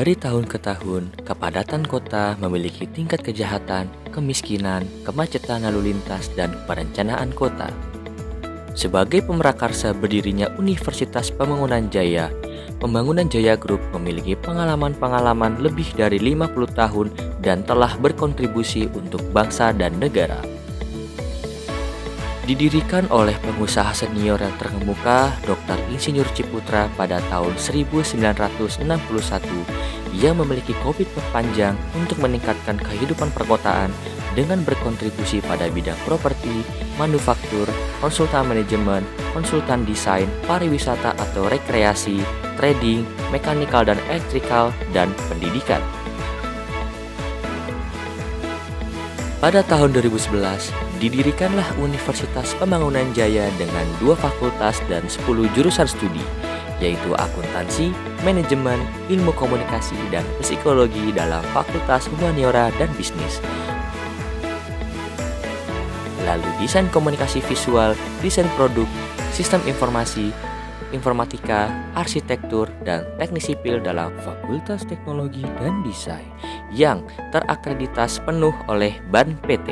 Dari tahun ke tahun, kepadatan kota memiliki tingkat kejahatan, kemiskinan, kemacetan lalu lintas, dan perencanaan kota. Sebagai pemrakarsa berdirinya Universitas Pembangunan Jaya, Pembangunan Jaya Group memiliki pengalaman-pengalaman lebih dari 50 tahun dan telah berkontribusi untuk bangsa dan negara. Didirikan oleh pengusaha senior yang terkemuka Dr. Insinyur Ciputra pada tahun 1961 yang memiliki komitmen panjang untuk meningkatkan kehidupan perkotaan dengan berkontribusi pada bidang properti, manufaktur, konsultan manajemen, konsultan desain, pariwisata atau rekreasi, trading, mekanikal dan elektrikal, dan pendidikan. Pada tahun 2011, didirikanlah Universitas Pembangunan Jaya dengan 2 fakultas dan 10 jurusan studi, yaitu akuntansi, manajemen, ilmu komunikasi, dan psikologi dalam Fakultas Humaniora dan Bisnis. Lalu desain komunikasi visual, desain produk, sistem informasi, informatika, arsitektur, dan teknik sipil dalam Fakultas Teknologi dan Desain yang terakreditasi penuh oleh BAN PT.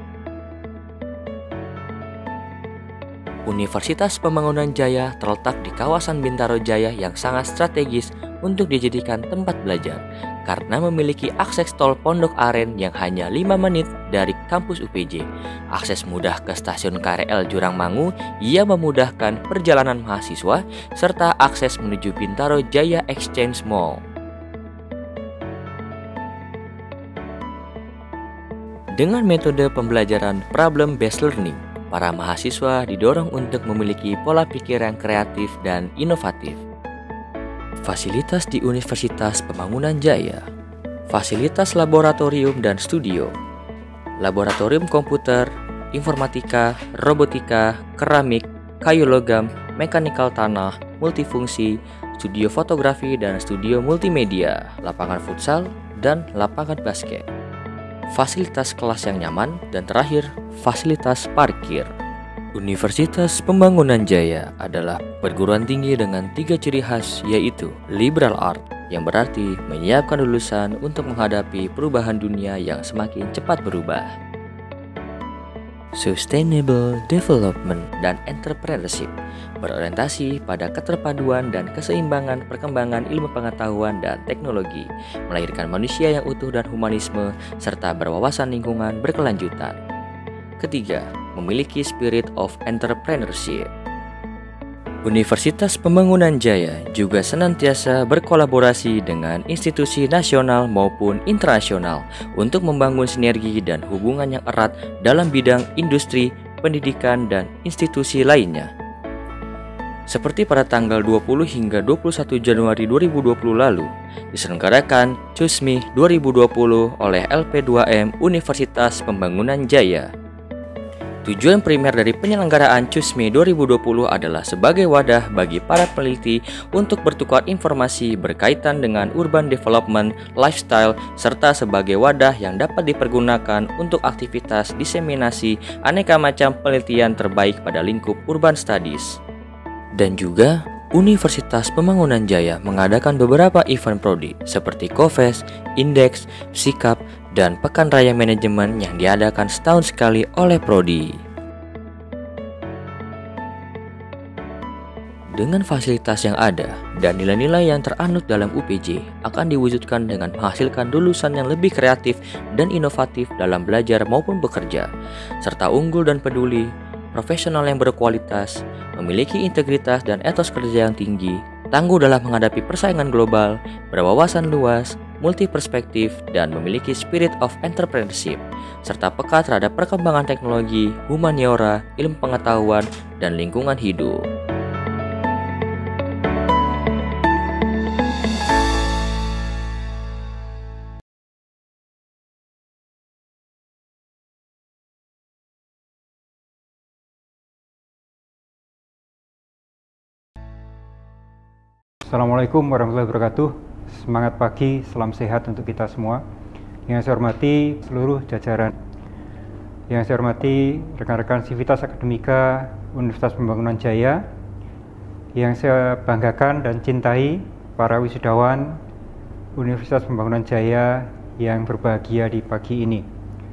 Universitas Pembangunan Jaya terletak di kawasan Bintaro Jaya yang sangat strategis untuk dijadikan tempat belajar karena memiliki akses tol Pondok Aren yang hanya 5 menit dari kampus UPJ, akses mudah ke stasiun KRL Jurangmangu yang memudahkan perjalanan mahasiswa, serta akses menuju Bintaro Jaya Exchange Mall. Dengan metode pembelajaran problem-based learning, para mahasiswa didorong untuk memiliki pola pikir yang kreatif dan inovatif. Fasilitas di Universitas Pembangunan Jaya: fasilitas laboratorium dan studio, laboratorium komputer, informatika, robotika, keramik, kayu logam, mekanikal tanah, multifungsi, studio fotografi dan studio multimedia, lapangan futsal, dan lapangan basket. Fasilitas kelas yang nyaman, dan terakhir, fasilitas parkir. Universitas Pembangunan Jaya adalah perguruan tinggi dengan 3 ciri khas, yaitu liberal art, yang berarti menyiapkan lulusan untuk menghadapi perubahan dunia yang semakin cepat berubah, sustainable development dan entrepreneurship, berorientasi pada keterpaduan dan keseimbangan perkembangan ilmu pengetahuan dan teknologi, melahirkan manusia yang utuh dan humanisme, serta berwawasan lingkungan berkelanjutan. Ketiga, memiliki spirit of entrepreneurship. Universitas Pembangunan Jaya juga senantiasa berkolaborasi dengan institusi nasional maupun internasional untuk membangun sinergi dan hubungan yang erat dalam bidang industri, pendidikan, dan institusi lainnya. Seperti pada tanggal 20 hingga 21 Januari 2020 lalu, diselenggarakan CUSMI 2020 oleh LP2M Universitas Pembangunan Jaya. Tujuan primer dari penyelenggaraan CUSMI 2020 adalah sebagai wadah bagi para peneliti untuk bertukar informasi berkaitan dengan urban development, lifestyle, serta sebagai wadah yang dapat dipergunakan untuk aktivitas diseminasi aneka macam penelitian terbaik pada lingkup urban studies. Dan juga, Universitas Pembangunan Jaya mengadakan beberapa event prodi seperti CoFest, Index, Sikap, dan Pekan Raya Manajemen yang diadakan setahun sekali oleh prodi. Dengan fasilitas yang ada dan nilai-nilai yang teranut dalam UPJ akan diwujudkan dengan menghasilkan lulusan yang lebih kreatif dan inovatif dalam belajar maupun bekerja, serta unggul dan peduli, profesional yang berkualitas, memiliki integritas dan etos kerja yang tinggi, tangguh dalam menghadapi persaingan global, berwawasan luas, multi perspektif, dan memiliki spirit of entrepreneurship, serta peka terhadap perkembangan teknologi, humaniora, ilmu pengetahuan, dan lingkungan hidup. Assalamualaikum warahmatullahi wabarakatuh. Semangat pagi, salam sehat untuk kita semua. Yang saya hormati seluruh jajaran, yang saya hormati rekan-rekan Sivitas Akademika Universitas Pembangunan Jaya, yang saya banggakan dan cintai para wisudawan Universitas Pembangunan Jaya yang berbahagia di pagi ini.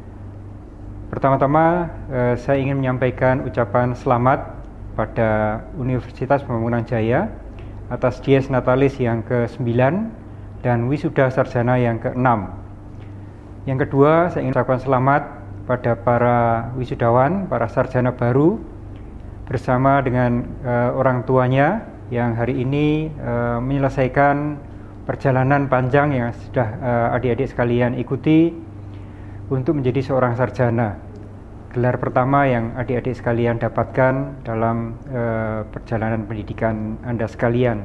Pertama-tama saya ingin menyampaikan ucapan selamat pada Universitas Pembangunan Jaya atas Dies Natalis yang ke-9 dan wisuda sarjana yang ke-6. Yang kedua, saya ingin ucapkan selamat pada para wisudawan, para sarjana baru bersama dengan orang tuanya yang hari ini menyelesaikan perjalanan panjang yang sudah adik-adik sekalian ikuti untuk menjadi seorang sarjana. Gelar pertama yang adik-adik sekalian dapatkan dalam perjalanan pendidikan Anda sekalian.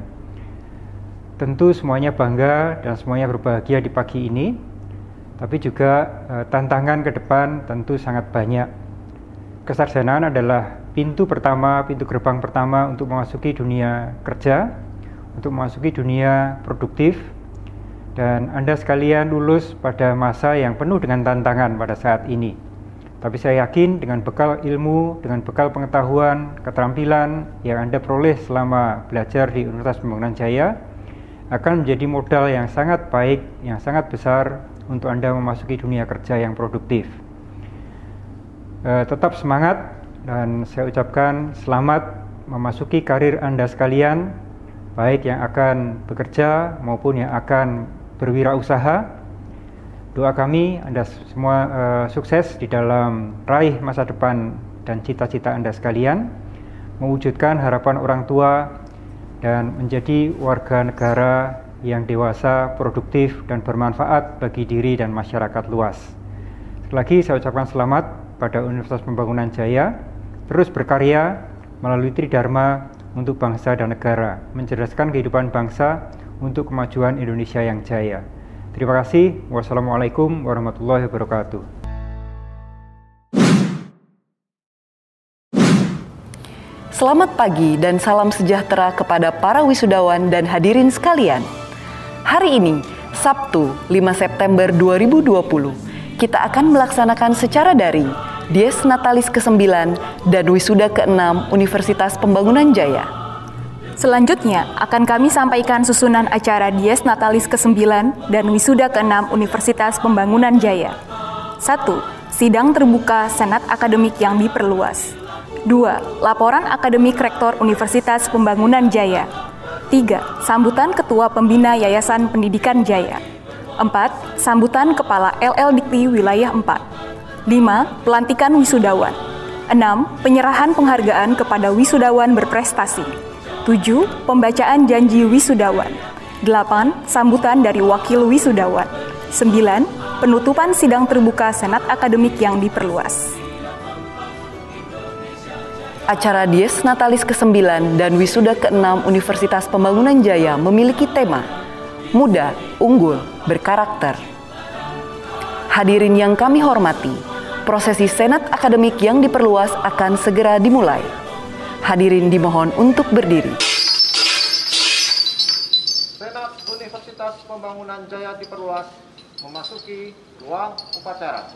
Tentu semuanya bangga dan semuanya berbahagia di pagi ini, tapi juga tantangan ke depan tentu sangat banyak. Kesarjanaan adalah pintu pertama, pintu gerbang pertama untuk memasuki dunia kerja, untuk memasuki dunia produktif, dan Anda sekalian lulus pada masa yang penuh dengan tantangan pada saat ini. Tapi saya yakin dengan bekal ilmu, dengan bekal pengetahuan, keterampilan yang Anda peroleh selama belajar di Universitas Pembangunan Jaya akan menjadi modal yang sangat baik, yang sangat besar untuk Anda memasuki dunia kerja yang produktif. Tetap semangat dan saya ucapkan selamat memasuki karir Anda sekalian, baik yang akan bekerja maupun yang akan berwirausaha. Doa kami Anda semua sukses di dalam raih masa depan dan cita-cita Anda sekalian, mewujudkan harapan orang tua dan menjadi warga negara yang dewasa, produktif dan bermanfaat bagi diri dan masyarakat luas. Sekali lagi saya ucapkan selamat pada Universitas Pembangunan Jaya, terus berkarya melalui Tridharma untuk bangsa dan negara, mencerdaskan kehidupan bangsa untuk kemajuan Indonesia yang jaya. Terima kasih. Wassalamualaikum warahmatullahi wabarakatuh. Selamat pagi dan salam sejahtera kepada para wisudawan dan hadirin sekalian. Hari ini, Sabtu 5 September 2020, kita akan melaksanakan secara daring Dies Natalis ke-9 dan wisuda ke-6 Universitas Pembangunan Jaya. Selanjutnya akan kami sampaikan susunan acara Dies Natalis ke-9 dan wisuda ke-6 Universitas Pembangunan Jaya. 1. Sidang terbuka Senat Akademik yang diperluas. 2. Laporan Akademik Rektor Universitas Pembangunan Jaya. 3. Sambutan Ketua Pembina Yayasan Pendidikan Jaya. 4. Sambutan Kepala LL Dikti Wilayah 4. 5. Pelantikan wisudawan. 6. Penyerahan penghargaan kepada wisudawan berprestasi. 7. Pembacaan janji wisudawan. 8. Sambutan dari wakil wisudawan. 9. Penutupan sidang terbuka Senat Akademik yang diperluas. Acara Dies Natalis ke-9 dan wisuda ke-6 Universitas Pembangunan Jaya memiliki tema Muda, Unggul, Berkarakter. Hadirin yang kami hormati, prosesi Senat Akademik yang diperluas akan segera dimulai. Hadirin dimohon untuk berdiri. Senat Universitas Pembangunan Jaya diperluas memasuki ruang upacara.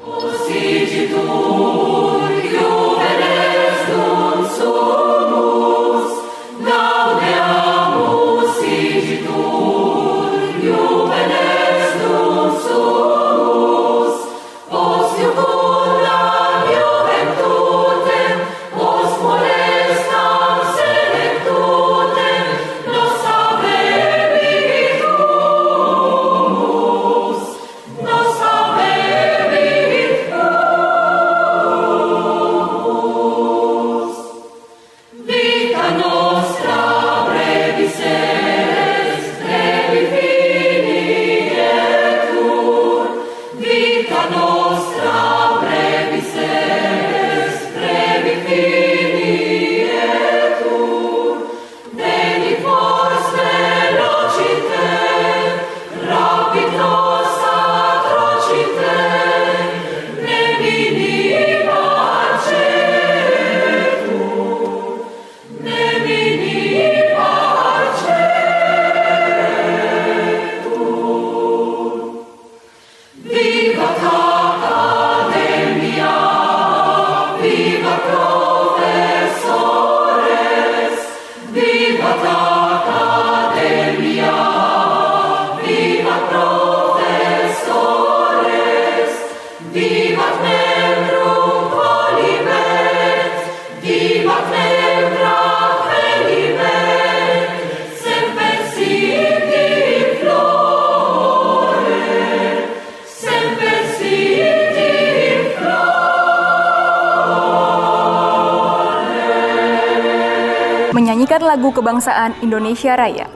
menyanyikan lagu kebangsaan Indonesia Raya.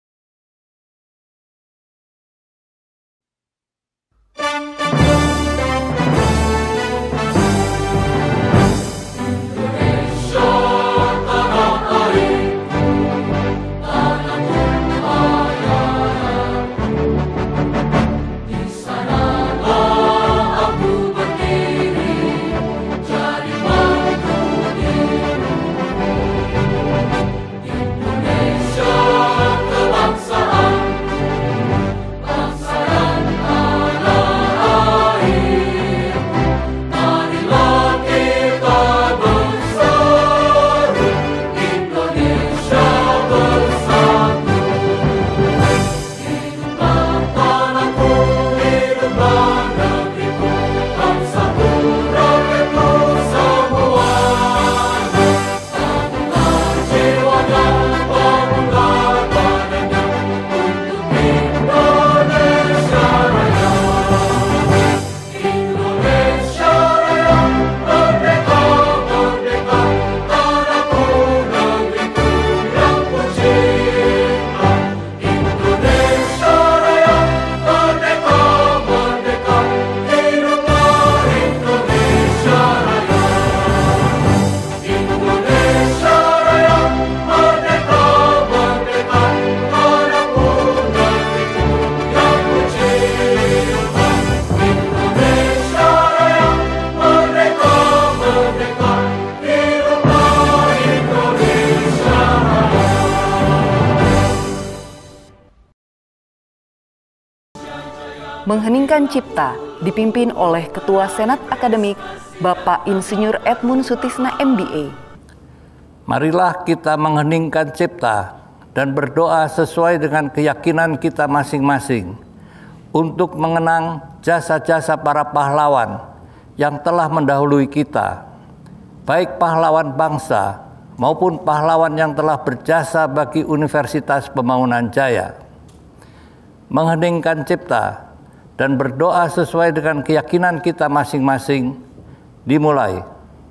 Mengheningkan Cipta dipimpin oleh Ketua Senat Akademik Bapak Insinyur Edmund Sutisna MBA. Marilah kita mengheningkan cipta dan berdoa sesuai dengan keyakinan kita masing-masing untuk mengenang jasa-jasa para pahlawan yang telah mendahului kita, baik pahlawan bangsa maupun pahlawan yang telah berjasa bagi Universitas Pembangunan Jaya. Mengheningkan cipta dan berdoa sesuai dengan keyakinan kita masing-masing dimulai.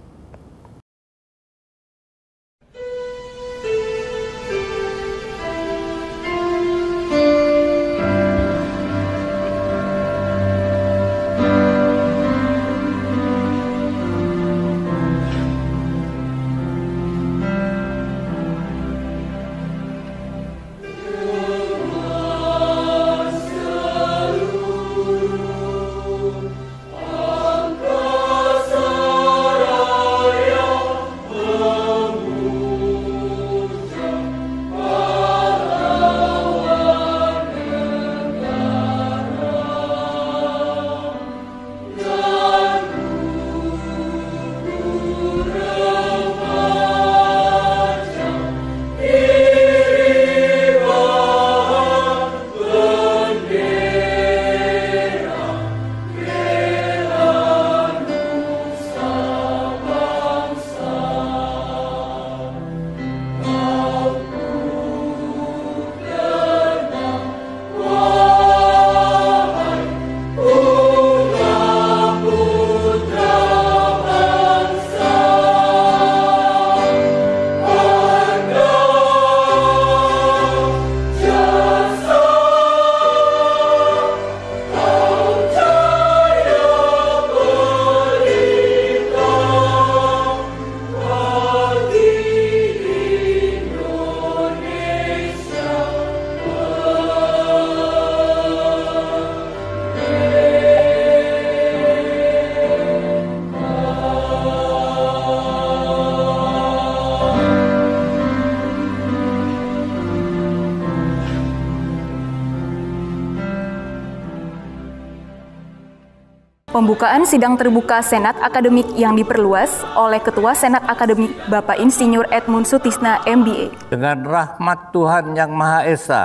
Pembukaan sidang terbuka Senat Akademik yang diperluas oleh Ketua Senat Akademik Bapak Insinyur Edmund Sutisna MBA. Dengan rahmat Tuhan Yang Maha Esa,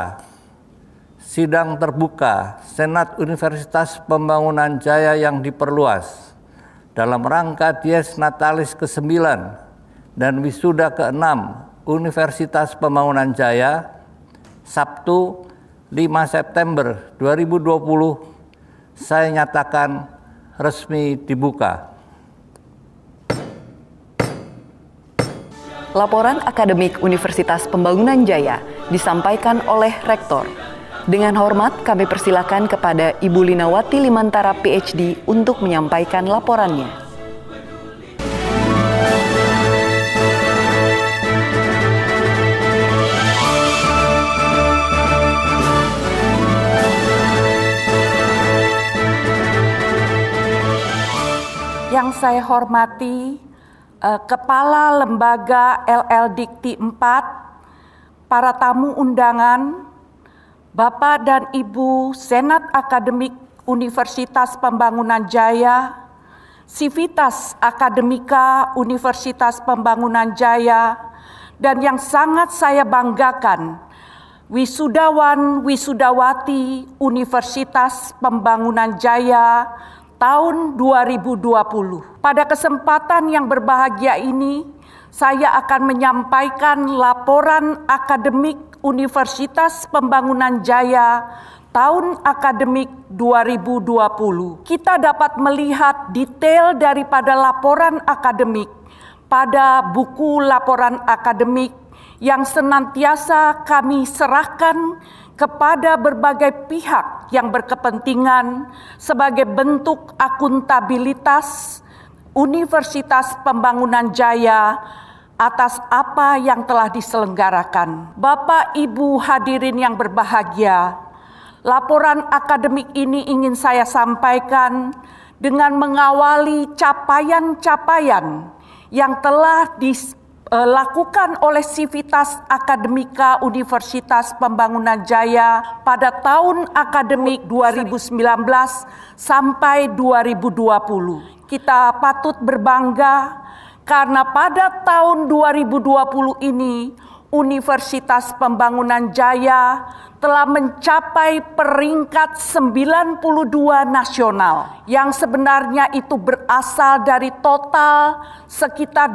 sidang terbuka Senat Universitas Pembangunan Jaya yang diperluas dalam rangka Dies Natalis ke-9 dan wisuda ke-6 Universitas Pembangunan Jaya, Sabtu 5 September 2020, saya nyatakan resmi dibuka. Laporan akademik Universitas Pembangunan Jaya disampaikan oleh Rektor. Dengan hormat kami persilakan kepada Ibu Linawati Limantara PhD untuk menyampaikan laporannya. Yang saya hormati Kepala Lembaga LL Dikti 4, para tamu undangan, Bapak dan Ibu Senat Akademik Universitas Pembangunan Jaya, Sivitas Akademika Universitas Pembangunan Jaya, dan yang sangat saya banggakan, wisudawan wisudawati Universitas Pembangunan Jaya tahun 2020. Pada kesempatan yang berbahagia ini, saya akan menyampaikan laporan akademik Universitas Pembangunan Jaya tahun akademik 2020. Kita dapat melihat detail daripada laporan akademik pada buku laporan akademik yang senantiasa kami serahkan kepada berbagai pihak yang berkepentingan sebagai bentuk akuntabilitas Universitas Pembangunan Jaya atas apa yang telah diselenggarakan. Bapak, Ibu hadirin yang berbahagia, laporan akademik ini ingin saya sampaikan dengan mengawali capaian-capaian yang telah dilakukan oleh Sivitas Akademika Universitas Pembangunan Jaya pada tahun akademik 2019 sampai 2020. Kita patut berbangga karena pada tahun 2020 ini Universitas Pembangunan Jaya telah mencapai peringkat 92 nasional, yang sebenarnya itu berasal dari total sekitar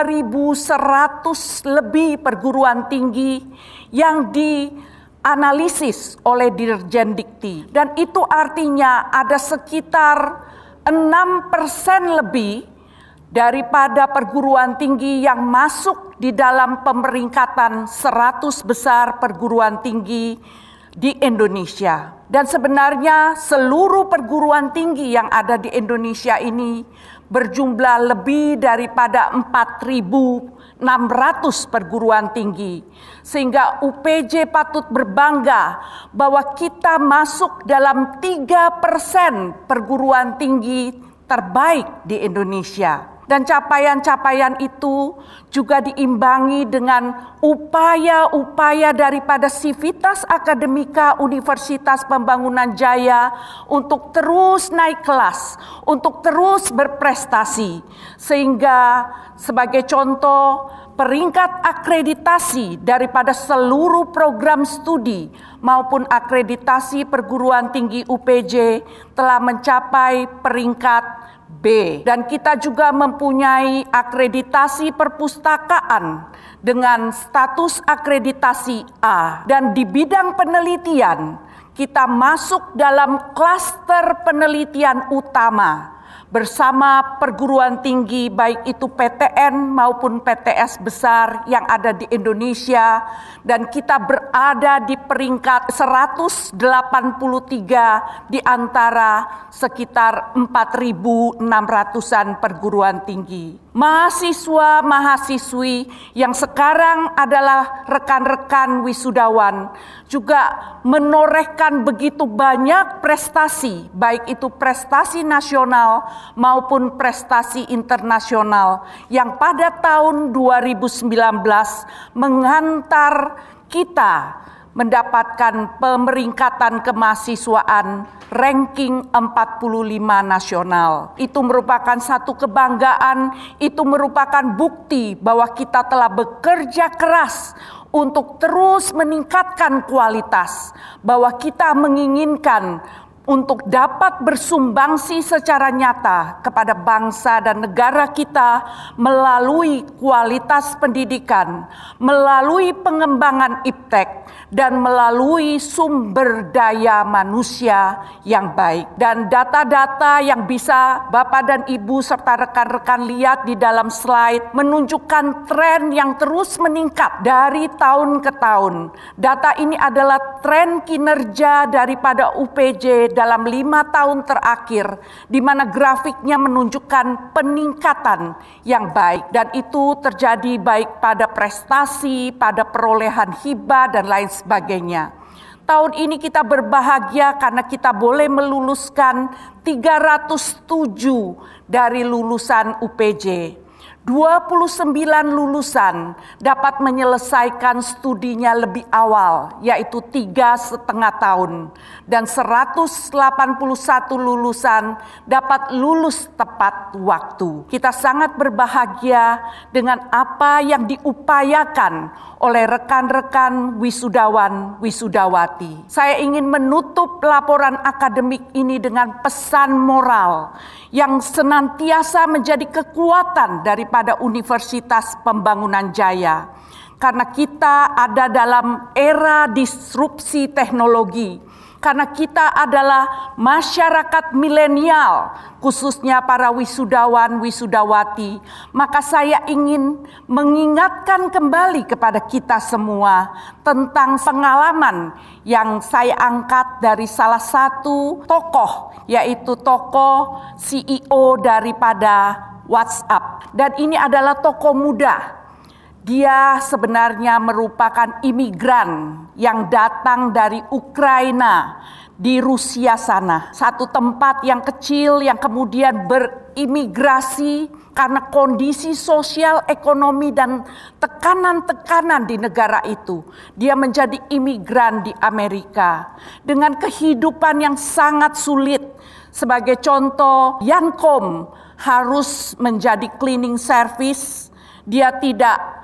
2.100 lebih perguruan tinggi yang dianalisis oleh Dirjen Dikti. Dan itu artinya ada sekitar 6% lebih daripada perguruan tinggi yang masuk di dalam pemeringkatan 100 besar perguruan tinggi di Indonesia. Dan sebenarnya seluruh perguruan tinggi yang ada di Indonesia ini berjumlah lebih daripada 4.600 perguruan tinggi. Sehingga UPJ patut berbangga bahwa kita masuk dalam 3% perguruan tinggi terbaik di Indonesia. Dan capaian-capaian itu juga diimbangi dengan upaya-upaya daripada Sivitas Akademika Universitas Pembangunan Jaya untuk terus naik kelas, untuk terus berprestasi. Sehingga sebagai contoh, peringkat akreditasi daripada seluruh program studi maupun akreditasi perguruan tinggi UPJ telah mencapai peringkat B. Dan kita juga mempunyai akreditasi perpustakaan dengan status akreditasi A. Dan di bidang penelitian, kita masuk dalam klaster penelitian utama bersama perguruan tinggi baik itu PTN maupun PTS besar yang ada di Indonesia, dan kita berada di peringkat 183 di antara sekitar 4.600-an perguruan tinggi. Mahasiswa-mahasiswi yang sekarang adalah rekan-rekan wisudawan juga menorehkan begitu banyak prestasi, baik itu prestasi nasional maupun prestasi internasional yang pada tahun 2019 mengantar kita mendapatkan pemeringkatan kemahasiswaan ranking 45 nasional. Itu merupakan satu kebanggaan, itu merupakan bukti bahwa kita telah bekerja keras untuk terus meningkatkan kualitas, bahwa kita menginginkan untuk dapat bersumbangsi secara nyata kepada bangsa dan negara kita melalui kualitas pendidikan, melalui pengembangan iptek, dan melalui sumber daya manusia yang baik. Dan data-data yang bisa Bapak dan Ibu serta rekan-rekan lihat di dalam slide menunjukkan tren yang terus meningkat dari tahun ke tahun. Data ini adalah tren kinerja daripada UPJ dalam 5 tahun terakhir, di mana grafiknya menunjukkan peningkatan yang baik. Dan itu terjadi baik pada prestasi, pada perolehan hibah, dan lain sebagainya. Tahun ini kita berbahagia karena kita boleh meluluskan 307 dari lulusan UPJ. 29 lulusan dapat menyelesaikan studinya lebih awal, yaitu 3,5 tahun. Dan 181 lulusan dapat lulus tepat waktu. Kita sangat berbahagia dengan apa yang diupayakan oleh rekan-rekan wisudawan, wisudawati. Saya ingin menutup laporan akademik ini dengan pesan moral yang senantiasa menjadi kekuatan daripada Universitas Pembangunan Jaya. Karena kita ada dalam era disrupsi teknologi, karena kita adalah masyarakat milenial, khususnya para wisudawan, wisudawati, maka saya ingin mengingatkan kembali kepada kita semua tentang pengalaman yang saya angkat dari salah satu tokoh, yaitu tokoh CEO daripada WhatsApp. Dan ini adalah tokoh muda. Dia sebenarnya merupakan imigran yang datang dari Ukraina di Rusia sana. Satu tempat yang kecil yang kemudian berimigrasi karena kondisi sosial, ekonomi, dan tekanan-tekanan di negara itu. Dia menjadi imigran di Amerika dengan kehidupan yang sangat sulit. Sebagai contoh, Yankom harus menjadi cleaning service. Dia tidak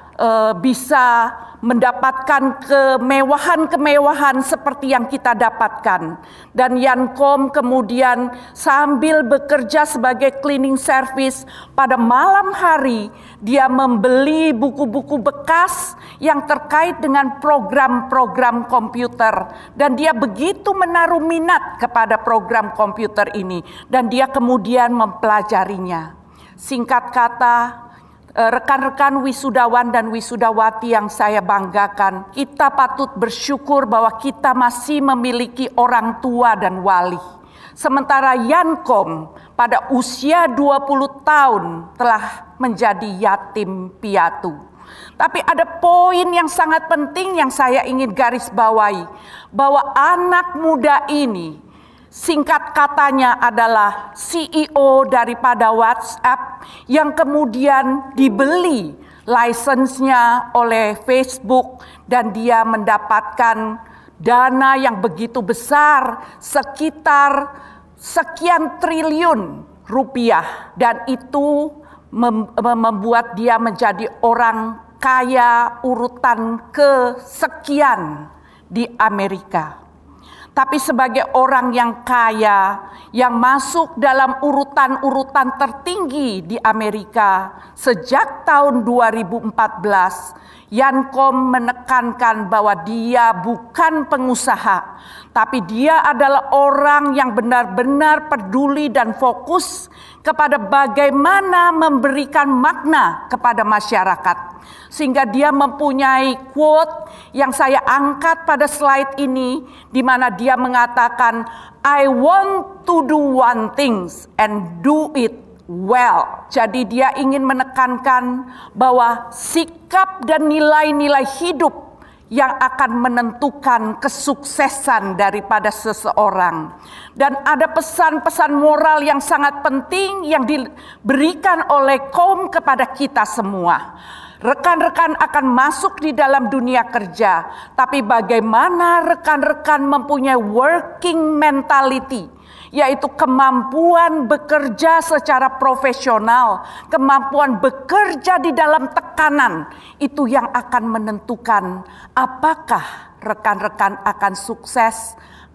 bisa mendapatkan kemewahan-kemewahan seperti yang kita dapatkan. Dan Yankom kemudian sambil bekerja sebagai cleaning service, pada malam hari dia membeli buku-buku bekas yang terkait dengan program-program komputer. Dan dia begitu menaruh minat kepada program komputer ini. Dan dia kemudian mempelajarinya. Singkat kata, rekan-rekan wisudawan dan wisudawati yang saya banggakan, kita patut bersyukur bahwa kita masih memiliki orang tua dan wali. Sementara Yankom pada usia 20 tahun telah menjadi yatim piatu. Tapi ada poin yang sangat penting yang saya ingin garis bawahi, bahwa anak muda ini, singkat katanya adalah CEO daripada WhatsApp yang kemudian dibeli lisensinya oleh Facebook dan dia mendapatkan dana yang begitu besar, sekitar sekian triliun rupiah, dan itu membuat dia menjadi orang kaya urutan kesekian di Amerika. Tapi sebagai orang yang kaya, yang masuk dalam urutan-urutan tertinggi di Amerika sejak tahun 2014, Yankom menekankan bahwa dia bukan pengusaha, tapi dia adalah orang yang benar-benar peduli dan fokus kepada bagaimana memberikan makna kepada masyarakat. Sehingga dia mempunyai quote yang saya angkat pada slide ini, di mana dia mengatakan, I want to do one thing and do it well. Jadi dia ingin menekankan bahwa sikap dan nilai-nilai hidup yang akan menentukan kesuksesan daripada seseorang. Dan ada pesan-pesan moral yang sangat penting yang diberikan oleh kaum kepada kita semua. Rekan-rekan akan masuk di dalam dunia kerja, tapi bagaimana rekan-rekan mempunyai working mentality, yaitu kemampuan bekerja secara profesional, kemampuan bekerja di dalam tekanan, itu yang akan menentukan apakah rekan-rekan akan sukses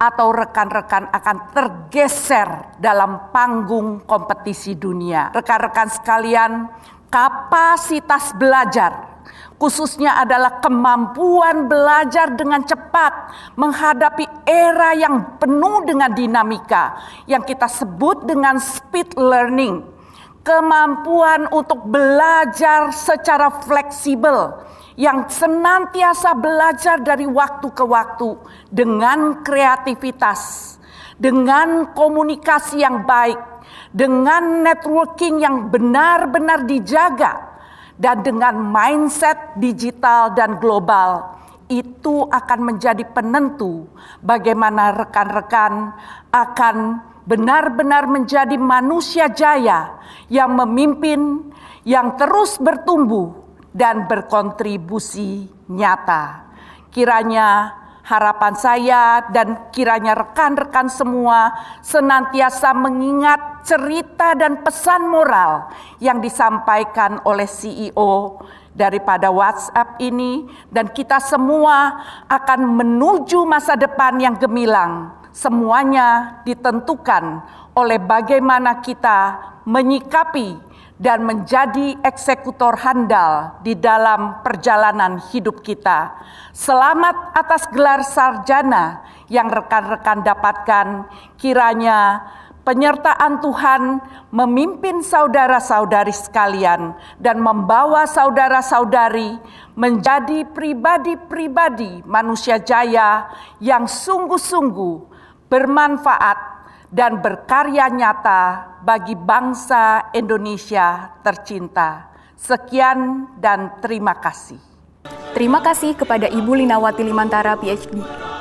atau rekan-rekan akan tergeser dalam panggung kompetisi dunia. Rekan-rekan sekalian, kapasitas belajar khususnya adalah kemampuan belajar dengan cepat menghadapi era yang penuh dengan dinamika yang kita sebut dengan speed learning. Kemampuan untuk belajar secara fleksibel yang senantiasa belajar dari waktu ke waktu dengan kreativitas, dengan komunikasi yang baik, dengan networking yang benar-benar dijaga, dan dengan mindset digital dan global. Itu akan menjadi penentu bagaimana rekan-rekan akan benar-benar menjadi manusia jaya yang memimpin, yang terus bertumbuh dan berkontribusi nyata. Kiranya harapan saya dan kiranya rekan-rekan semua senantiasa mengingat cerita dan pesan moral yang disampaikan oleh CEO daripada WhatsApp ini, dan kita semua akan menuju masa depan yang gemilang. Semuanya ditentukan oleh bagaimana kita menyikapi dan menjadi eksekutor handal di dalam perjalanan hidup kita. Selamat atas gelar sarjana yang rekan-rekan dapatkan. Kiranya penyertaan Tuhan memimpin saudara-saudari sekalian dan membawa saudara-saudari menjadi pribadi-pribadi manusia jaya yang sungguh-sungguh bermanfaat dan berkarya nyata bagi bangsa Indonesia tercinta. Sekian dan terima kasih. Terima kasih kepada Ibu Linawati Limantara, PhD.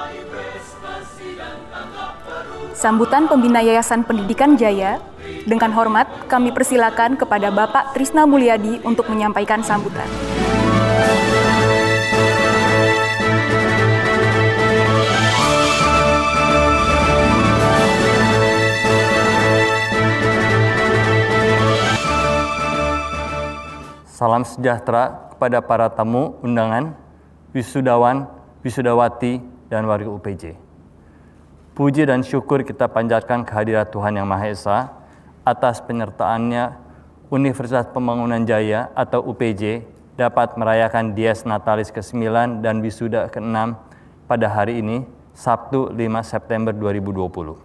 Sambutan Pembina Yayasan Pendidikan Jaya, dengan hormat kami persilakan kepada Bapak Trisna Mulyadi untuk menyampaikan sambutan. Salam sejahtera kepada para tamu undangan, wisudawan, wisudawati, dan warga UPJ. Puji dan syukur kita panjatkan kehadirat Tuhan Yang Maha Esa atas penyertaannya Universitas Pembangunan Jaya atau UPJ dapat merayakan Dies Natalis ke-9 dan wisuda ke-6 pada hari ini, Sabtu 5 September 2020.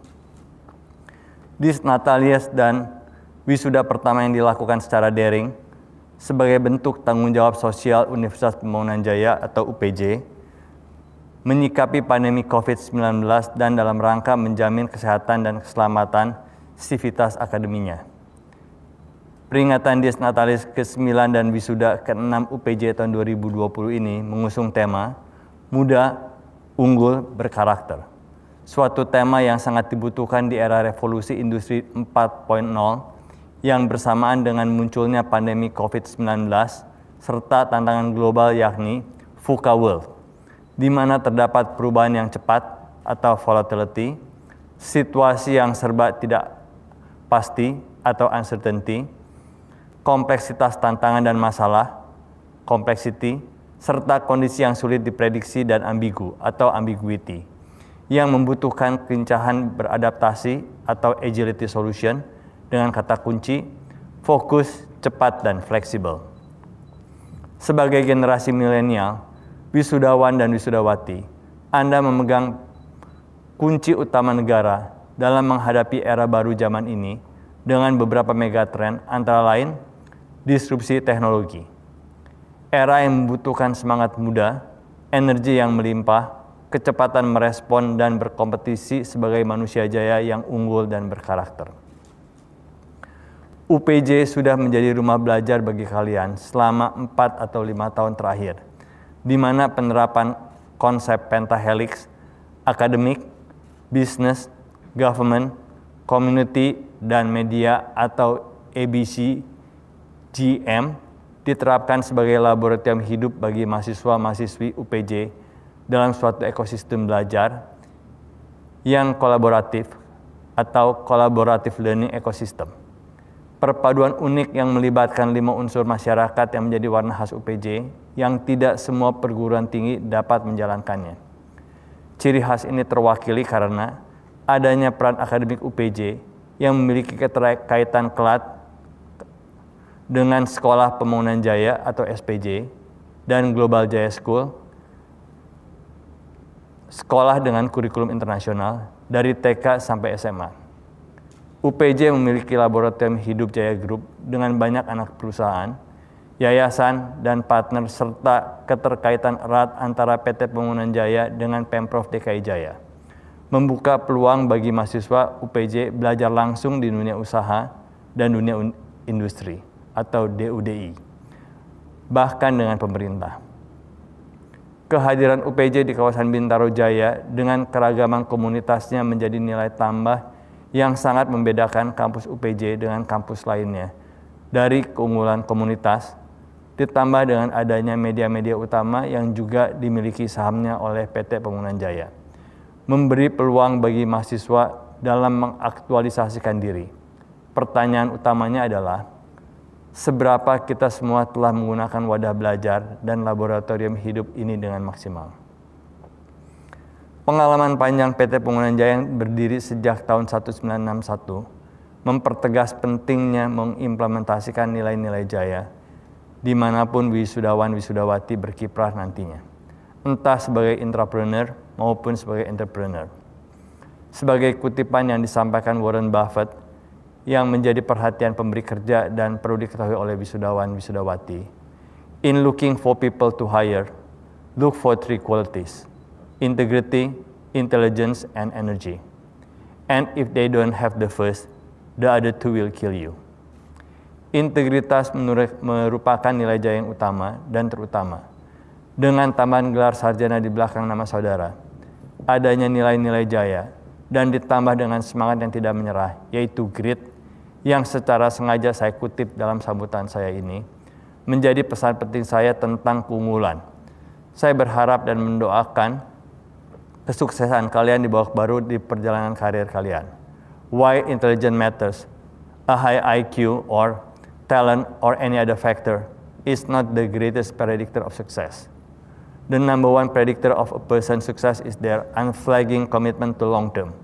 Dies Natalis dan wisuda pertama yang dilakukan secara daring sebagai bentuk tanggung jawab sosial Universitas Pembangunan Jaya atau UPJ menyikapi pandemi COVID-19 dan dalam rangka menjamin kesehatan dan keselamatan sivitas akademinya. Peringatan Dies Natalis ke-9 dan wisuda ke-6 UPJ tahun 2020 ini mengusung tema Muda, Unggul, Berkarakter. Suatu tema yang sangat dibutuhkan di era revolusi industri 4.0 yang bersamaan dengan munculnya pandemi COVID-19 serta tantangan global yakni VUCA World, di mana terdapat perubahan yang cepat atau volatility, situasi yang serba tidak pasti atau uncertainty, kompleksitas tantangan dan masalah, complexity, serta kondisi yang sulit diprediksi dan ambigu atau ambiguity, yang membutuhkan kelincahan beradaptasi atau agility solution, dengan kata kunci, fokus, cepat, dan fleksibel. Sebagai generasi milenial, wisudawan dan wisudawati, Anda memegang kunci utama negara dalam menghadapi era baru zaman ini dengan beberapa megatrend antara lain disrupsi teknologi. Era yang membutuhkan semangat muda, energi yang melimpah, kecepatan merespon dan berkompetisi sebagai manusia jaya yang unggul dan berkarakter. UPJ sudah menjadi rumah belajar bagi kalian selama 4 atau 5 tahun terakhir, di mana penerapan konsep pentahelix, akademik, bisnis, government, community, dan media atau ABC GM diterapkan sebagai laboratorium hidup bagi mahasiswa-mahasiswi UPJ dalam suatu ekosistem belajar yang kolaboratif atau collaborative learning ecosystem. Perpaduan unik yang melibatkan 5 unsur masyarakat yang menjadi warna khas UPJ yang tidak semua perguruan tinggi dapat menjalankannya. Ciri khas ini terwakili karena adanya peran akademik UPJ yang memiliki keterkaitan erat dengan Sekolah Pembangunan Jaya atau SPJ dan Global Jaya School, sekolah dengan kurikulum internasional dari TK sampai SMA. UPJ memiliki laboratorium hidup Jaya Group dengan banyak anak perusahaan, yayasan, dan partner serta keterkaitan erat antara PT Pembangunan Jaya dengan Pemprov DKI Jaya. Membuka peluang bagi mahasiswa UPJ belajar langsung di dunia usaha dan dunia industri atau DUDI, bahkan dengan pemerintah. Kehadiran UPJ di kawasan Bintaro Jaya dengan keragaman komunitasnya menjadi nilai tambah yang sangat membedakan kampus UPJ dengan kampus lainnya. Dari keunggulan komunitas, ditambah dengan adanya media-media utama yang juga dimiliki sahamnya oleh PT Pembangunan Jaya, memberi peluang bagi mahasiswa dalam mengaktualisasikan diri. Pertanyaan utamanya adalah, seberapa kita semua telah menggunakan wadah belajar dan laboratorium hidup ini dengan maksimal? Pengalaman panjang PT Pembangunan Jaya yang berdiri sejak tahun 1961 mempertegas pentingnya mengimplementasikan nilai-nilai Jaya dimanapun wisudawan-wisudawati berkiprah nantinya, entah sebagai intrapreneur maupun sebagai entrepreneur. Sebagai kutipan yang disampaikan Warren Buffett yang menjadi perhatian pemberi kerja dan perlu diketahui oleh wisudawan-wisudawati, in looking for people to hire, look for 3 qualities: integrity, intelligence, and energy. And if they don't have the first, the other 2 will kill you. Integritas merupakan nilai Jaya yang utama dan terutama. Dengan tambahan gelar sarjana di belakang nama saudara, adanya nilai-nilai Jaya dan ditambah dengan semangat yang tidak menyerah, yaitu grit, yang secara sengaja saya kutip dalam sambutan saya ini, menjadi pesan penting saya tentang keunggulan. Saya berharap dan mendoakan kesuksesan kalian di babak baru di perjalanan karir kalian. Why intelligence matters, a high IQ or talent or any other factor is not the greatest predictor of success. The number one predictor of a person's success is their unflagging commitment to long term.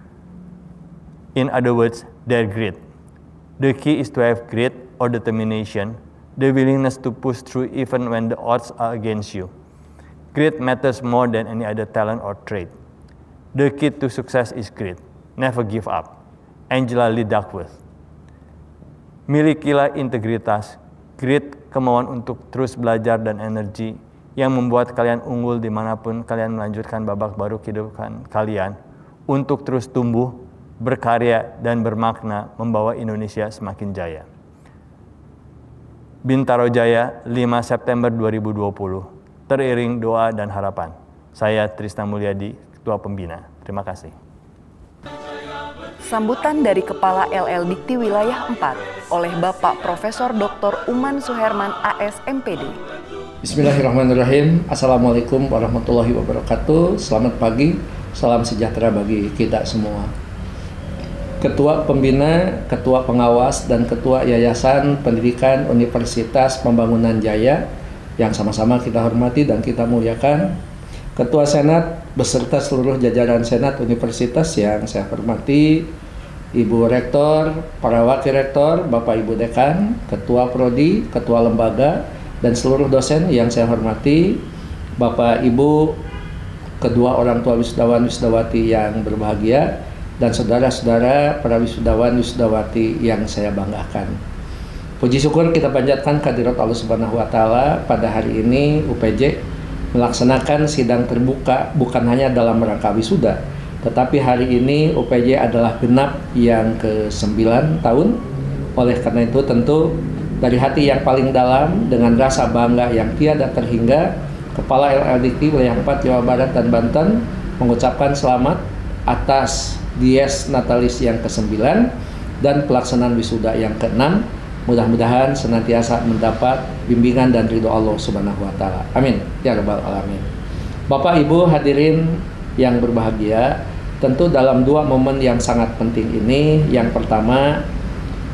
In other words, their grit. The key is to have grit or determination, the willingness to push through even when the odds are against you. Grit matters more than any other talent or trait. The key to success is grit. Never give up. Angela Lee Duckworth. Milikilah integritas, grit, kemauan untuk terus belajar dan energi yang membuat kalian unggul dimanapun kalian melanjutkan babak baru kehidupan kalian untuk terus tumbuh, berkarya, dan bermakna membawa Indonesia semakin jaya. Bintaro Jaya, 5 September 2020. Teriring doa dan harapan. Saya Trisna Mulyadi, Ketua Pembina. Terima kasih. Sambutan dari Kepala LL Dikti Wilayah 4 oleh Bapak Profesor Dr. Uman Suherman AS MPD. Bismillahirrahmanirrahim. Assalamualaikum warahmatullahi wabarakatuh. Selamat pagi, salam sejahtera bagi kita semua. Ketua Pembina, Ketua Pengawas, dan Ketua Yayasan Pendidikan Universitas Pembangunan Jaya yang sama-sama kita hormati dan kita muliakan, Ketua Senat beserta seluruh jajaran Senat Universitas yang saya hormati, Ibu Rektor, para Wakil Rektor, Bapak Ibu Dekan, Ketua Prodi, Ketua Lembaga, dan seluruh dosen yang saya hormati, Bapak Ibu, kedua orang tua wisudawan-wisudawati yang berbahagia, dan saudara-saudara para wisudawan-wisudawati yang saya banggakan. Puji syukur kita panjatkan kehadirat Allah Subhanahu wa Ta'ala. Pada hari ini UPJ melaksanakan sidang terbuka bukan hanya dalam rangka wisuda, tetapi hari ini UPJ adalah genap yang ke-9 tahun. Oleh karena itu tentu dari hati yang paling dalam dengan rasa bangga yang tiada terhingga, Kepala LL Dikti Wilayah 4 Jawa Barat dan Banten mengucapkan selamat atas Dies Natalis yang ke-9 dan pelaksanaan wisuda yang ke-6. Mudah-mudahan senantiasa mendapat bimbingan dan ridho Allah Subhanahu wa Ta'ala. Amin ya rabbal alamin. Bapak Ibu hadirin yang berbahagia, tentu dalam 2 momen yang sangat penting ini, yang pertama,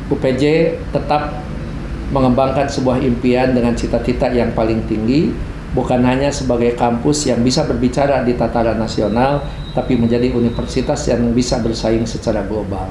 UPJ tetap mengembangkan sebuah impian dengan cita-cita yang paling tinggi, bukan hanya sebagai kampus yang bisa berbicara di tataran nasional, tapi menjadi universitas yang bisa bersaing secara global.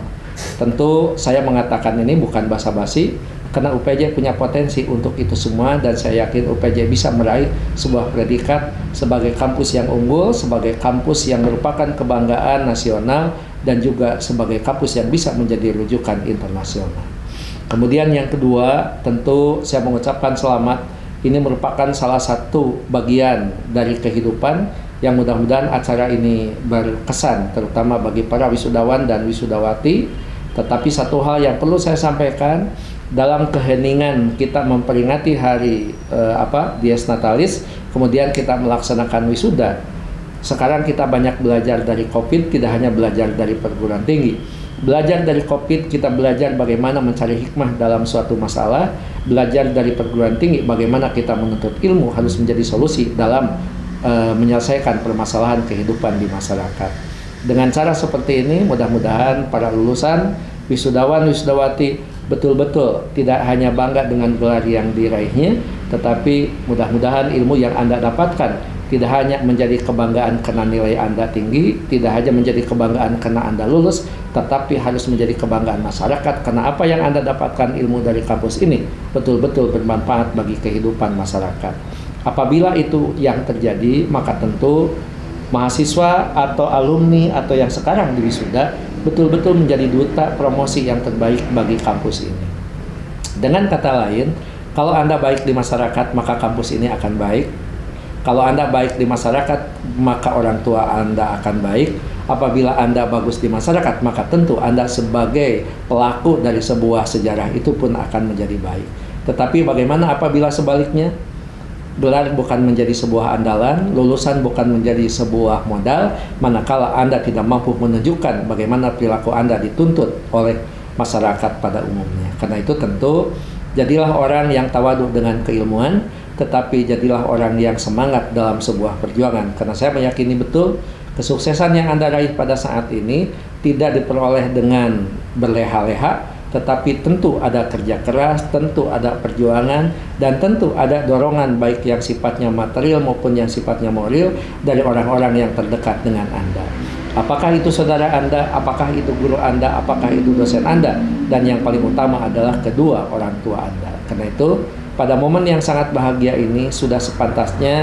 Tentu saya mengatakan ini bukan basa-basi, karena UPJ punya potensi untuk itu semua, dan saya yakin UPJ bisa meraih sebuah predikat sebagai kampus yang unggul, sebagai kampus yang merupakan kebanggaan nasional, dan juga sebagai kampus yang bisa menjadi rujukan internasional. Kemudian yang kedua, tentu saya mengucapkan selamat. Ini merupakan salah satu bagian dari kehidupan yang mudah-mudahan acara ini berkesan, terutama bagi para wisudawan dan wisudawati. Tetapi satu hal yang perlu saya sampaikan, dalam keheningan kita memperingati hari Dies Natalis, kemudian kita melaksanakan wisuda. Sekarang kita banyak belajar dari COVID, tidak hanya belajar dari perguruan tinggi. Belajar dari COVID, kita belajar bagaimana mencari hikmah dalam suatu masalah. Belajar dari perguruan tinggi, bagaimana kita menuntut ilmu harus menjadi solusi dalam menyelesaikan permasalahan kehidupan di masyarakat. Dengan cara seperti ini, mudah-mudahan para lulusan, wisudawan, wisudawati betul-betul tidak hanya bangga dengan gelar yang diraihnya, tetapi mudah-mudahan ilmu yang Anda dapatkan tidak hanya menjadi kebanggaan karena nilai Anda tinggi, tidak hanya menjadi kebanggaan karena Anda lulus, tetapi harus menjadi kebanggaan masyarakat karena apa yang Anda dapatkan ilmu dari kampus ini betul-betul bermanfaat bagi kehidupan masyarakat. Apabila itu yang terjadi, maka tentu mahasiswa atau alumni atau yang sekarang di wisuda betul-betul menjadi duta promosi yang terbaik bagi kampus ini. Dengan kata lain, kalau Anda baik di masyarakat, maka kampus ini akan baik. Kalau Anda baik di masyarakat, maka orang tua Anda akan baik. Apabila Anda bagus di masyarakat, maka tentu Anda sebagai pelaku dari sebuah sejarah itu pun akan menjadi baik. Tetapi bagaimana apabila sebaliknya? Gelar bukan menjadi sebuah andalan, lulusan bukan menjadi sebuah modal, manakala Anda tidak mampu menunjukkan bagaimana perilaku Anda dituntut oleh masyarakat pada umumnya. Karena itu tentu jadilah orang yang tawadhu dengan keilmuan, tetapi jadilah orang yang semangat dalam sebuah perjuangan. Karena saya meyakini betul kesuksesan yang Anda raih pada saat ini tidak diperoleh dengan berleha-leha, tetapi tentu ada kerja keras, tentu ada perjuangan, dan tentu ada dorongan baik yang sifatnya material maupun yang sifatnya moral dari orang-orang yang terdekat dengan Anda. Apakah itu saudara Anda, apakah itu guru Anda, apakah itu dosen Anda, dan yang paling utama adalah kedua orang tua Anda. Karena itu pada momen yang sangat bahagia ini sudah sepantasnya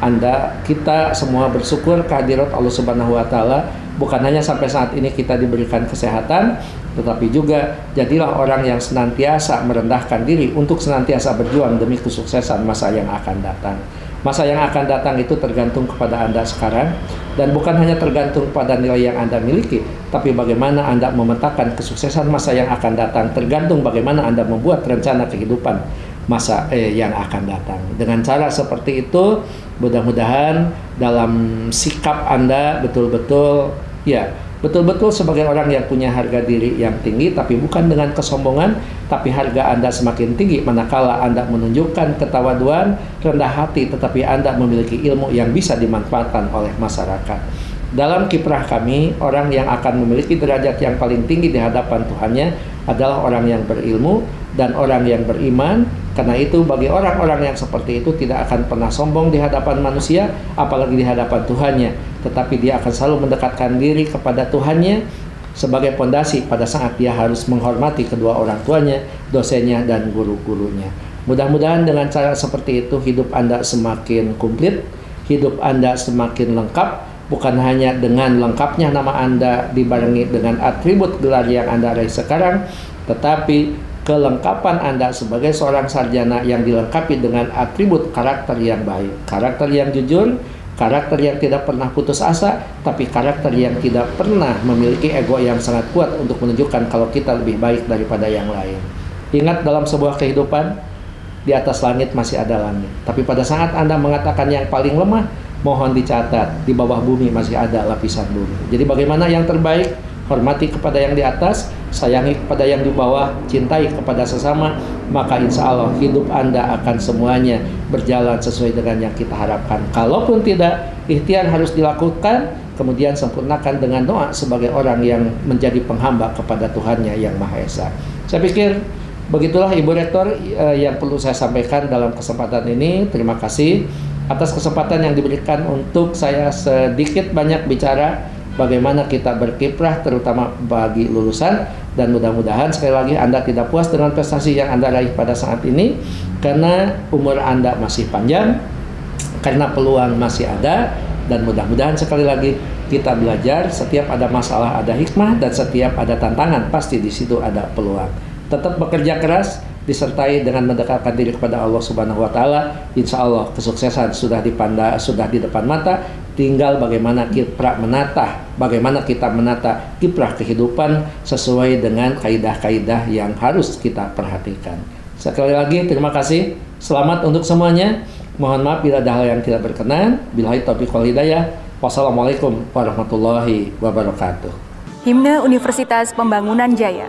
kita semua bersyukur kehadirat Allah Subhanahu wa Ta'ala. Bukan hanya sampai saat ini kita diberikan kesehatan, tetapi juga jadilah orang yang senantiasa merendahkan diri untuk senantiasa berjuang demi kesuksesan masa yang akan datang. Masa yang akan datang itu tergantung kepada Anda sekarang, dan bukan hanya tergantung pada nilai yang Anda miliki, tapi bagaimana Anda memetakan kesuksesan masa yang akan datang, tergantung bagaimana Anda membuat rencana kehidupan masa yang akan datang. Dengan cara seperti itu, mudah-mudahan dalam sikap Anda betul-betul sebagai orang yang punya harga diri yang tinggi, tapi bukan dengan kesombongan, tapi harga Anda semakin tinggi manakala Anda menunjukkan ketawaduan, rendah hati, tetapi Anda memiliki ilmu yang bisa dimanfaatkan oleh masyarakat. Dalam kiprah kami, orang yang akan memiliki derajat yang paling tinggi di hadapan Tuhannya adalah orang yang berilmu dan orang yang beriman. Karena itu bagi orang-orang yang seperti itu tidak akan pernah sombong di hadapan manusia, apalagi di hadapan Tuhannya. Tetapi dia akan selalu mendekatkan diri kepada Tuhannya sebagai pondasi pada saat dia harus menghormati kedua orang tuanya, dosennya, dan guru-gurunya. Mudah-mudahan dengan cara seperti itu hidup Anda semakin komplit, hidup Anda semakin lengkap, bukan hanya dengan lengkapnya nama Anda dibarengi dengan atribut gelar yang Anda raih sekarang, tetapi kelengkapan Anda sebagai seorang sarjana yang dilengkapi dengan atribut karakter yang baik, karakter yang jujur, karakter yang tidak pernah putus asa, tapi karakter yang tidak pernah memiliki ego yang sangat kuat untuk menunjukkan kalau kita lebih baik daripada yang lain. Ingat, dalam sebuah kehidupan, di atas langit masih ada langit. Tapi pada saat Anda mengatakan yang paling lemah, mohon dicatat, di bawah bumi masih ada lapisan bumi. Jadi bagaimana yang terbaik? Hormati kepada yang di atas, sayangi kepada yang di bawah, cintai kepada sesama, maka insya Allah hidup Anda akan semuanya berjalan sesuai dengan yang kita harapkan. Kalaupun tidak, ikhtiar harus dilakukan, kemudian sempurnakan dengan doa sebagai orang yang menjadi penghamba kepada Tuhannya yang Maha Esa. Saya pikir begitulah Ibu Rektor yang perlu saya sampaikan dalam kesempatan ini. Terima kasih. atas kesempatan yang diberikan untuk saya sedikit banyak bicara bagaimana kita berkiprah terutama bagi lulusan, dan mudah-mudahan sekali lagi Anda tidak puas dengan prestasi yang Anda raih pada saat ini karena umur Anda masih panjang, karena peluang masih ada, dan mudah-mudahan sekali lagi kita belajar. Setiap ada masalah ada hikmah, dan setiap ada tantangan pasti di situ ada peluang. Tetap bekerja keras disertai dengan mendekatkan diri kepada Allah Subhanahu wa taala. Insya Allah kesuksesan sudah di depan mata. Tinggal bagaimana kita menata kiprah kehidupan sesuai dengan kaidah-kaidah yang harus kita perhatikan. Sekali lagi terima kasih. Selamat untuk semuanya. Mohon maaf bila ada hal yang tidak berkenan. Billahi taufiq wal hidayah. Wassalamualaikum warahmatullahi wabarakatuh. Himne Universitas Pembangunan Jaya.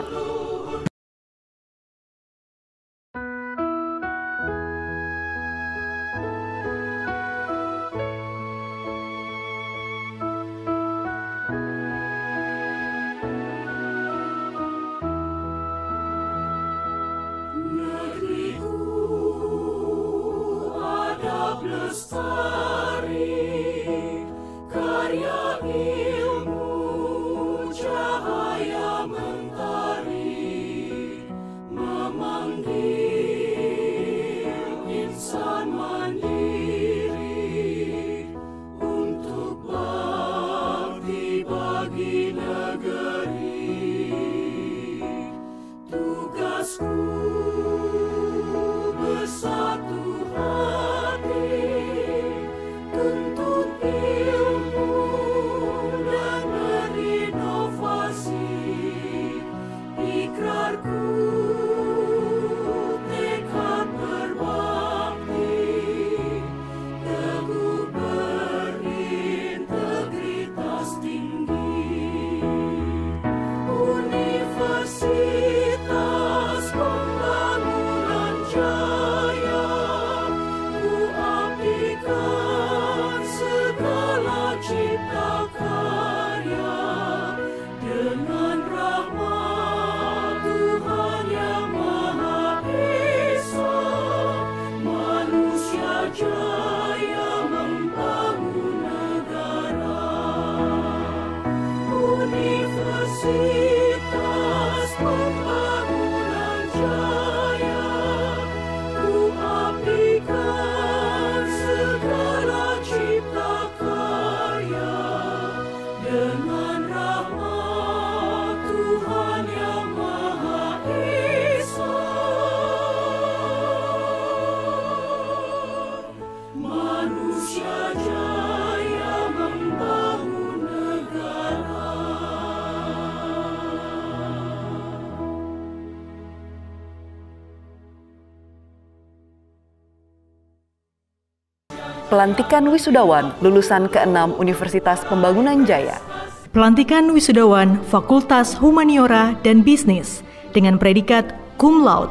Pelantikan wisudawan lulusan ke-6 Universitas Pembangunan Jaya. Pelantikan wisudawan Fakultas Humaniora dan Bisnis dengan predikat cum laude.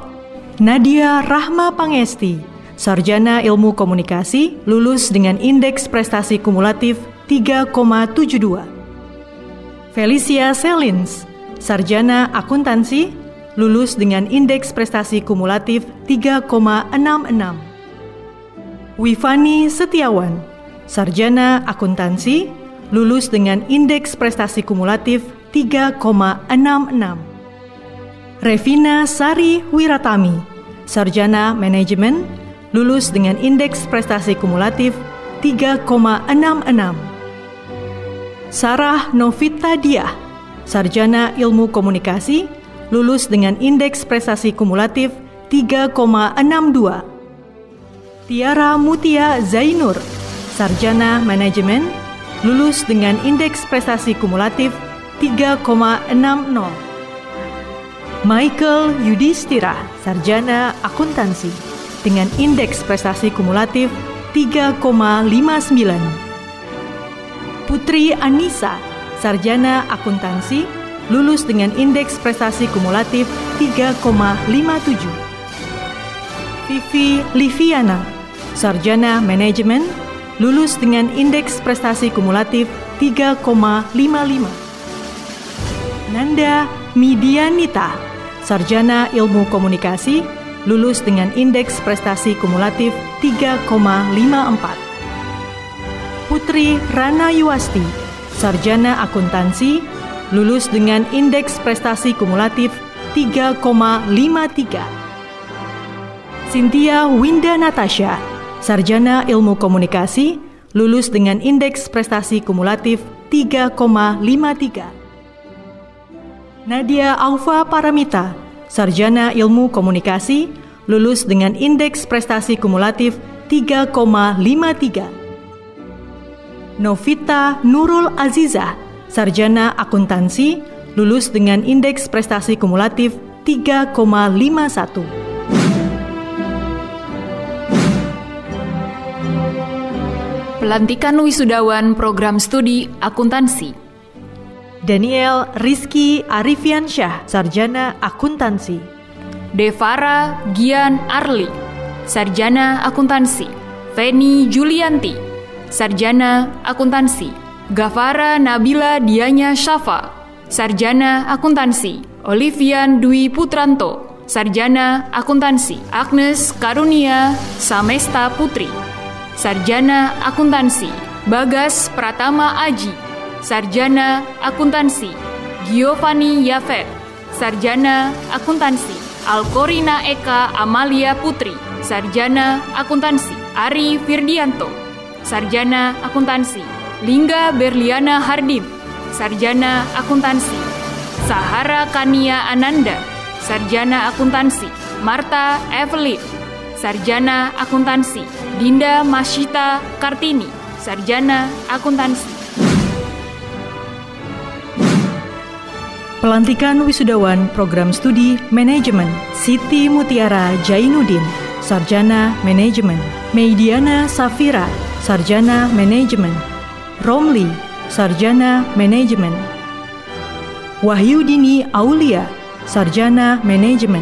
Nadia Rahma Pangesti, sarjana Ilmu Komunikasi, lulus dengan indeks prestasi kumulatif 3,72. Felicia Selins, sarjana Akuntansi, lulus dengan indeks prestasi kumulatif 3,66. Wifani Setiawan, sarjana Akuntansi, lulus dengan indeks prestasi kumulatif 3,66. Revina Sari Wiratami, sarjana Manajemen, lulus dengan indeks prestasi kumulatif 3,66. Sarah Novita Diah, sarjana Ilmu Komunikasi, lulus dengan indeks prestasi kumulatif 3,62. Tiara Mutia Zainur, sarjana Manajemen, lulus dengan indeks prestasi kumulatif 3,60. Michael Yudhistira, sarjana Akuntansi, dengan indeks prestasi kumulatif 3,59. Putri Anissa, sarjana Akuntansi, lulus dengan indeks prestasi kumulatif 3,57. Vivi Liviana, sarjana Manajemen, lulus dengan indeks prestasi kumulatif 3,55. Nanda Midianita, sarjana Ilmu Komunikasi, lulus dengan indeks prestasi kumulatif 3,54. Putri Rana Yuwasti, Sarjana Akuntansi, lulus dengan indeks prestasi kumulatif 3,53. Cynthia Winda Natasha, Sarjana Ilmu Komunikasi, lulus dengan indeks prestasi kumulatif 3,53. Nadia Aufa Paramita, Sarjana Ilmu Komunikasi, lulus dengan indeks prestasi kumulatif 3,53. Novita Nurul Azizah, Sarjana Akuntansi, lulus dengan indeks prestasi kumulatif 3,51. Pelantikan wisudawan program studi akuntansi. Daniel Rizky Arifiansyah, Sarjana Akuntansi. Devara Gian Arli, Sarjana Akuntansi. Feni Julianti, Sarjana Akuntansi. Gafara Nabila Dianya Syafa, Sarjana Akuntansi. Olivian Dwi Putranto, Sarjana Akuntansi. Agnes Karunia Samesta Putri, Sarjana Akuntansi. Bagas Pratama Aji, Sarjana Akuntansi. Giovanni Yafet, Sarjana Akuntansi. Alkorina Eka Amalia Putri, Sarjana Akuntansi. Ari Firdianto, Sarjana Akuntansi. Lingga Berliana Hardin, Sarjana Akuntansi. Sahara Kania Ananda, Sarjana Akuntansi. Marta Evelyn, Sarjana Akuntansi. Dinda Masyita Kartini, Sarjana Akuntansi. Pelantikan wisudawan program studi manajemen. Siti Mutiara Jainuddin, Sarjana Manajemen. Meidiana Safira, Sarjana Manajemen. Romli, Sarjana Manajemen. Wahyudini Aulia, Sarjana Manajemen.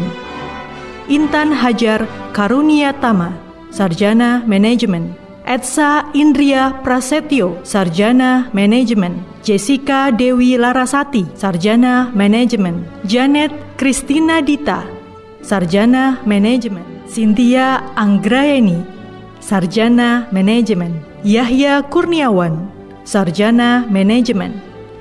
Intan Hajar Karunia Tama, Sarjana Manajemen. Edsa Indria Prasetyo, Sarjana Manajemen. Jessica Dewi Larasati, Sarjana Manajemen. Janet Kristina Dita, Sarjana Manajemen. Cynthia Anggraeni, Sarjana Manajemen. Yahya Kurniawan, Sarjana Manajemen.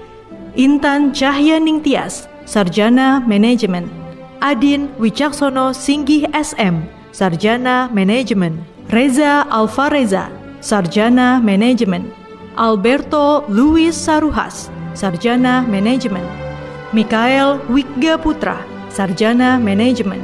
Intan Cahyaning Tias, Sarjana Manajemen. Adin Wicaksono Singgih SM, Sarjana Manajemen. Reza Alfareza, Sarjana Manajemen. Alberto Luis Saruhas, Sarjana Manajemen. Mikael Wigga Putra, Sarjana Manajemen.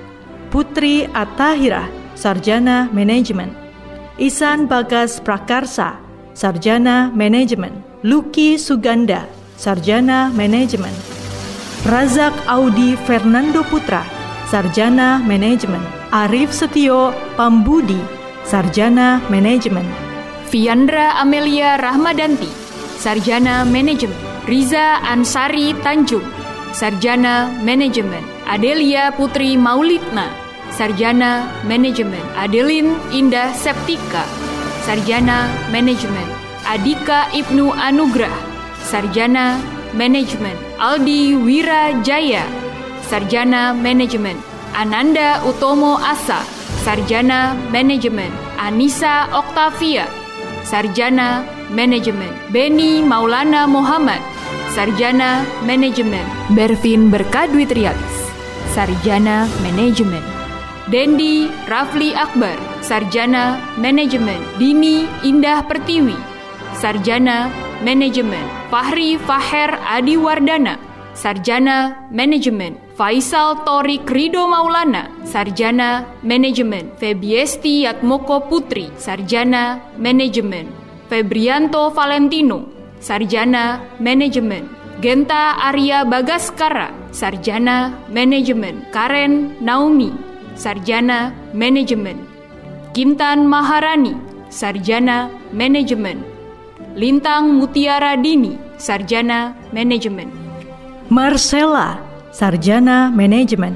Putri Attahira, Sarjana Manajemen. Isan Bagas Prakarsa, Sarjana Manajemen. Lucky Suganda, Sarjana Manajemen. Razak Audi Fernando Putra, Sarjana Manajemen. Arif Setio Pambudi, Sarjana Manajemen. Fiandra Amelia Rahmadanti, Sarjana Manajemen. Riza Ansari Tanjung, Sarjana Manajemen. Adelia Putri Maulidna, Sarjana Manajemen. Adelin Indah Septika, Sarjana Manajemen. Adika Ibnu Anugrah, Sarjana Manajemen. Aldi Wira Jaya, Sarjana Manajemen. Ananda Utomo Asa, Sarjana Manajemen. Anissa Oktavia, Sarjana Manajemen. Beni Maulana Muhammad, Sarjana Manajemen. Bervin Berkadwi Trialis, Sarjana Manajemen. Dendi Rafli Akbar, Sarjana Manajemen. Dini Indah Pertiwi, Sarjana Manajemen. Fahri Faher Adiwardana, Sarjana Manajemen. Faisal Torik Rido Maulana, Sarjana Manajemen. Febiesti Yatmoko Putri, Sarjana Manajemen. Febrianto Valentino, Sarjana Manajemen. Genta Arya Bagaskara, Sarjana Manajemen. Karen Naomi, Sarjana Manajemen. Kintan Maharani, Sarjana Manajemen. Lintang Mutiara Dini, Sarjana Manajemen. Marcella, Sarjana Manajemen.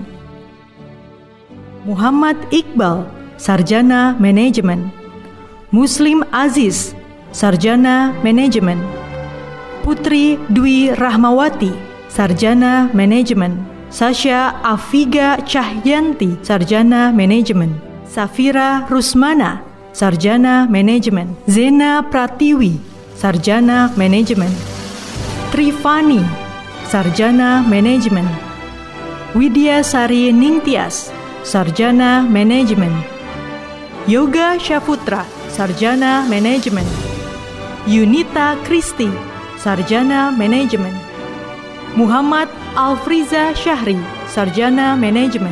Muhammad Iqbal, Sarjana Manajemen. Muslim Aziz, Sarjana Manajemen. Putri Dwi Rahmawati, Sarjana Manajemen. Sasha Afiga Cahyanti, Sarjana Manajemen. Safira Rusmana, Sarjana Manajemen. Zena Pratiwi, Sarjana Manajemen. Trifani, Sarjana Manajemen. Widya Sari Ningtyas, Sarjana Manajemen. Yoga Syaputra, Sarjana Manajemen. Yunita Kristi, Sarjana Manajemen. Muhammad Alfriza Syahri, Sarjana Manajemen.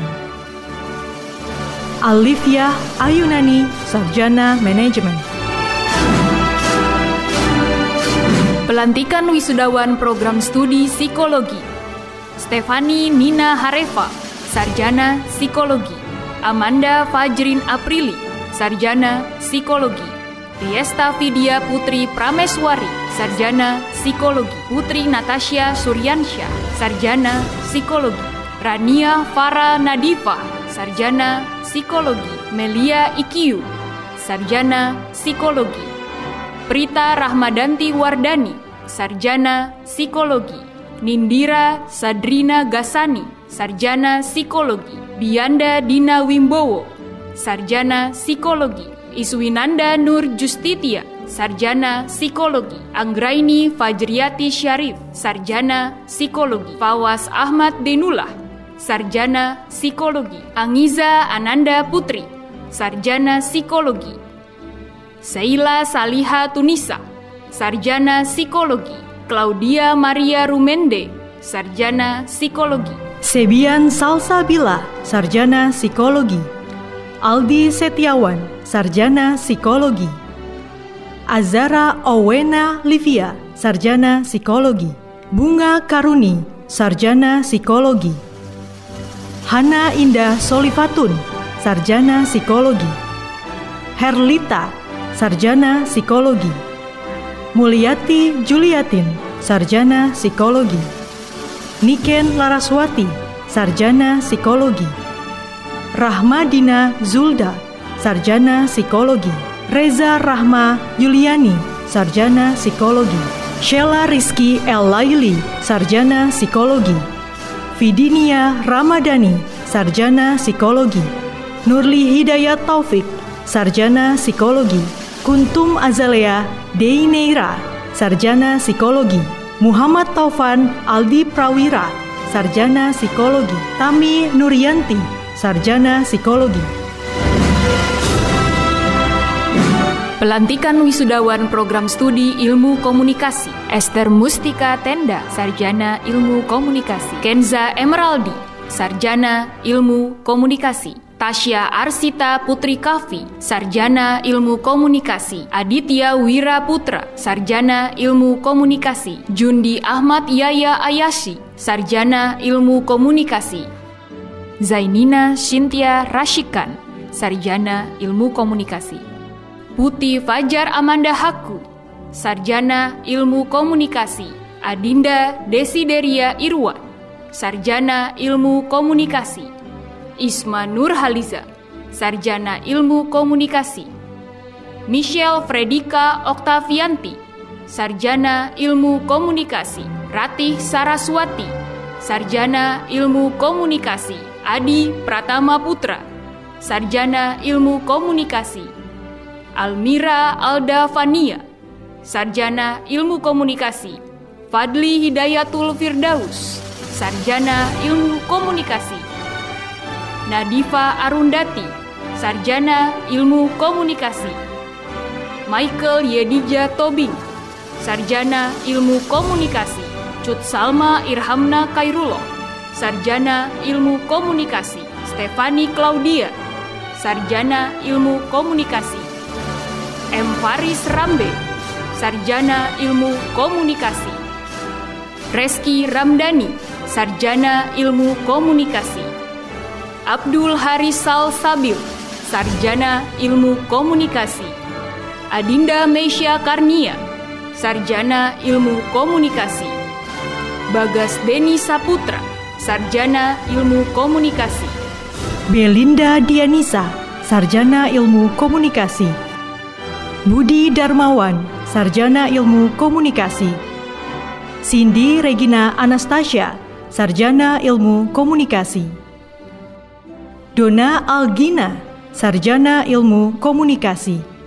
Alivia Ayunani, Sarjana Manajemen. Pelantikan wisudawan program studi psikologi. Stefani Nina Harefa, Sarjana Psikologi. Amanda Fajrin Aprili, Sarjana Psikologi. Riesta Vidya Putri Prameswari, Sarjana Psikologi. Putri Natasha Suryansyah, Sarjana Psikologi. Rania Farah Nadifa, Sarjana Psikologi. Melia Ikiu, Sarjana Psikologi. Prita Rahmadanti Wardani, Sarjana Psikologi. Nindira Sadrina Gasani, Sarjana Psikologi. Bianda Dina Wimbowo, Sarjana Psikologi. Iswinanda Nur Justitia, Sarjana Psikologi. Anggraini Fajriati Syarif, Sarjana Psikologi. Fawas Ahmad Denullah, Sarjana Psikologi. Angiza Ananda Putri, Sarjana Psikologi. Seila Saliha Tunisa, Sarjana Psikologi. Claudia Maria Rumende, Sarjana Psikologi. Sebian Salsabila, Sarjana Psikologi. Aldi Setiawan, Sarjana Psikologi. Azara Owena Livia, Sarjana Psikologi. Bunga Karuni, Sarjana Psikologi. Hana Indah Solifatun, Sarjana Psikologi. Herlita, Sarjana Psikologi. Mulyati Juliatin, Sarjana Psikologi. Niken Laraswati, Sarjana Psikologi. Rahmadina Zulda, Sarjana Psikologi. Reza Rahma Yuliani, Sarjana Psikologi. Sheila Rizky El Laili, Sarjana Psikologi. Vidinia Ramadhani, Sarjana Psikologi. Nurli Hidayat Taufik, Sarjana Psikologi. Kuntum Azalea Deineira, Sarjana Psikologi. Muhammad Taufan Aldi Prawira, Sarjana Psikologi. Tami Nuryanti, Sarjana Psikologi. Pelantikan wisudawan program studi Ilmu Komunikasi. Esther Mustika Tenda, Sarjana Ilmu Komunikasi. Kenza Emeraldi, Sarjana Ilmu Komunikasi. Tasya Arsita Putri Kavi, Sarjana Ilmu Komunikasi. Aditya Wira Putra, Sarjana Ilmu Komunikasi. Jundi Ahmad Yaya Ayashi, Sarjana Ilmu Komunikasi. Zainina Cynthia Rashikan, Sarjana Ilmu Komunikasi. Putih Fajar Amanda Haku, Sarjana Ilmu Komunikasi. Adinda Desideria Irwan, Sarjana Ilmu Komunikasi. Isma Nur Haliza, Sarjana Ilmu Komunikasi. Michelle Fredika Oktavianti, Sarjana Ilmu Komunikasi. Ratih Saraswati, Sarjana Ilmu Komunikasi. Adi Pratama Putra, Sarjana Ilmu Komunikasi. Almira Alda Fania, Sarjana Ilmu Komunikasi. Fadli Hidayatul Firdaus, Sarjana Ilmu Komunikasi. Nadifa Arundati, Sarjana Ilmu Komunikasi. Michael Yedija Tobing, Sarjana Ilmu Komunikasi. Cut Salma Irhamna Kairullah, Sarjana Ilmu Komunikasi. Stefani Claudia, Sarjana Ilmu Komunikasi. M. Faris Rambe, Sarjana Ilmu Komunikasi. Reski Ramdhani, Sarjana Ilmu Komunikasi. Abdul Harisal Sabil, Sarjana Ilmu Komunikasi. Adinda Meisya Karnia, Sarjana Ilmu Komunikasi. Bagas Deni Saputra, Sarjana Ilmu Komunikasi. Belinda Dianisa, Sarjana Ilmu Komunikasi. Budi Darmawan, Sarjana Ilmu Komunikasi. Cindy Regina Anastasia, Sarjana Ilmu Komunikasi. Dona Algina, Sarjana Ilmu Komunikasi.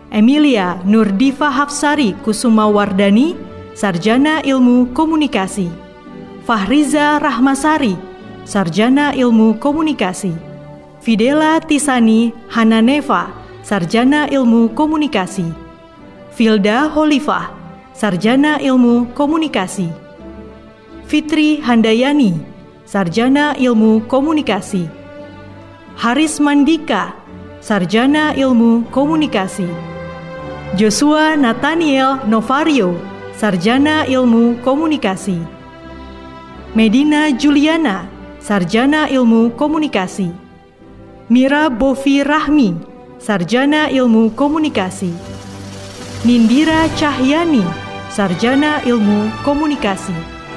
Emilia Nurdifa Hafsari Kusuma Wardani, Sarjana Ilmu Komunikasi. Fahriza Rahmasari, Sarjana Ilmu Komunikasi. Fidela Tisani Hananeva, Sarjana Ilmu Komunikasi. Filda Holifah, Sarjana Ilmu Komunikasi. Fitri Handayani, Sarjana Ilmu Komunikasi. Haris Mandika, Sarjana Ilmu Komunikasi. Joshua Nathaniel Novario, Sarjana Ilmu Komunikasi. Medina Juliana, Sarjana Ilmu Komunikasi. Mira Bovi Rahmi, Sarjana Ilmu Komunikasi. Nindira Cahyani, Sarjana Ilmu Komunikasi.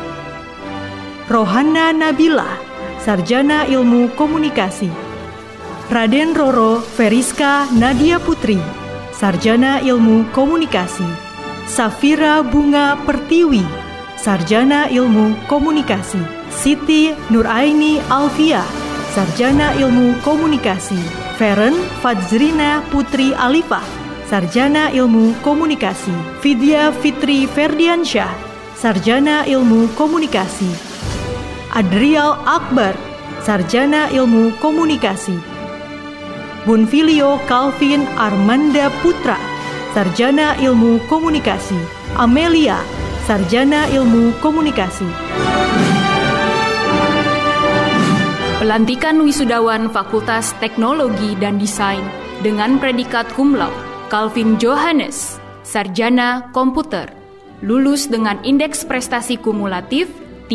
Rohana Nabila, Sarjana Ilmu Komunikasi. Raden Roro Feriska Nadia Putri, Sarjana Ilmu Komunikasi. Safira Bunga Pertiwi, Sarjana Ilmu Komunikasi. Siti Nuraini Alfia, Sarjana Ilmu Komunikasi. Feren Fadzrina Putri Alifah, Sarjana Ilmu Komunikasi. Vidya Fitri Ferdiansyah, Sarjana Ilmu Komunikasi. Adrial Akbar, Sarjana Ilmu Komunikasi. Bunfilio Calvin Armanda Putra, Sarjana Ilmu Komunikasi. Amelia, Sarjana Ilmu Komunikasi. Pelantikan wisudawan Fakultas Teknologi dan Desain dengan predikat cum laude Calvin Johannes, Sarjana Komputer, lulus dengan indeks prestasi kumulatif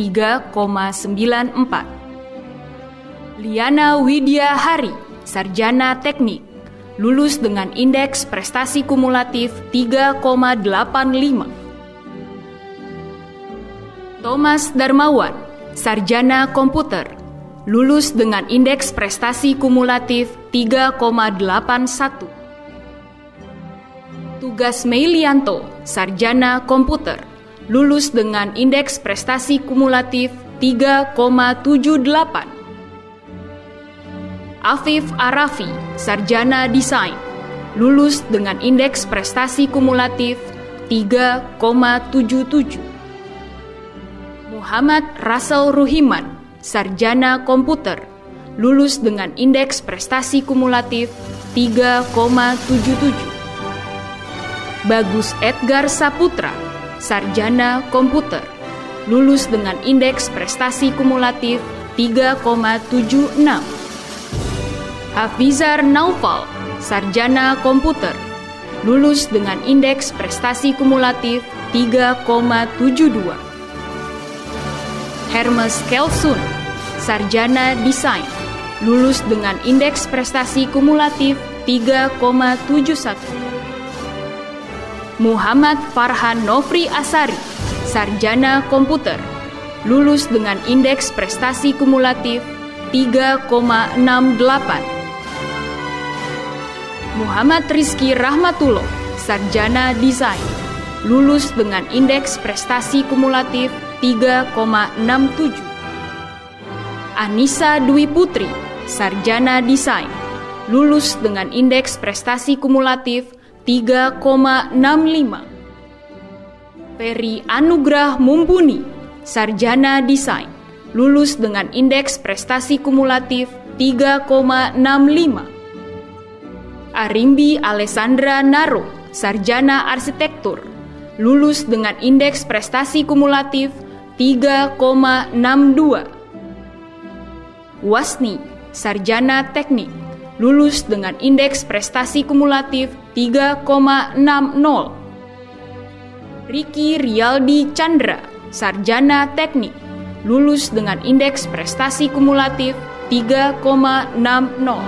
3,94. Liana Widya Hari, Sarjana Teknik, lulus dengan indeks prestasi kumulatif 3,85. Thomas Darmawan, Sarjana Komputer, lulus dengan indeks prestasi kumulatif 3,81. Tugas Meilianto, Sarjana Komputer, lulus dengan indeks prestasi kumulatif 3,78. Afif Arafi, Sarjana Desain, lulus dengan indeks prestasi kumulatif 3,77. Muhammad Russell Ruhiman, Sarjana Komputer, lulus dengan indeks prestasi kumulatif 3,77. Bagus Edgar Saputra, Sarjana Komputer, lulus dengan indeks prestasi kumulatif 3,76. Hafizar Naufal, Sarjana Komputer, lulus dengan indeks prestasi kumulatif 3,72. Hermes Kelsun, Sarjana Desain, lulus dengan indeks prestasi kumulatif 3,71. Muhammad Farhan Nofri Asari, Sarjana Komputer, lulus dengan indeks prestasi kumulatif 3,68. Muhammad Rizky Rahmatullah, Sarjana Desain, lulus dengan indeks prestasi kumulatif 3,67. Anissa Dwi Putri, Sarjana Desain, lulus dengan indeks prestasi kumulatif 3,65. Ferry Anugrah Mumpuni, Sarjana Desain, lulus dengan indeks prestasi kumulatif 3,65. Arimbi Alessandra Naro, Sarjana Arsitektur, lulus dengan indeks prestasi kumulatif 3,62. Wasni, Sarjana Teknik, lulus dengan indeks prestasi kumulatif 3,60. Riki Rialdi Chandra, Sarjana Teknik, lulus dengan indeks prestasi kumulatif 3,60.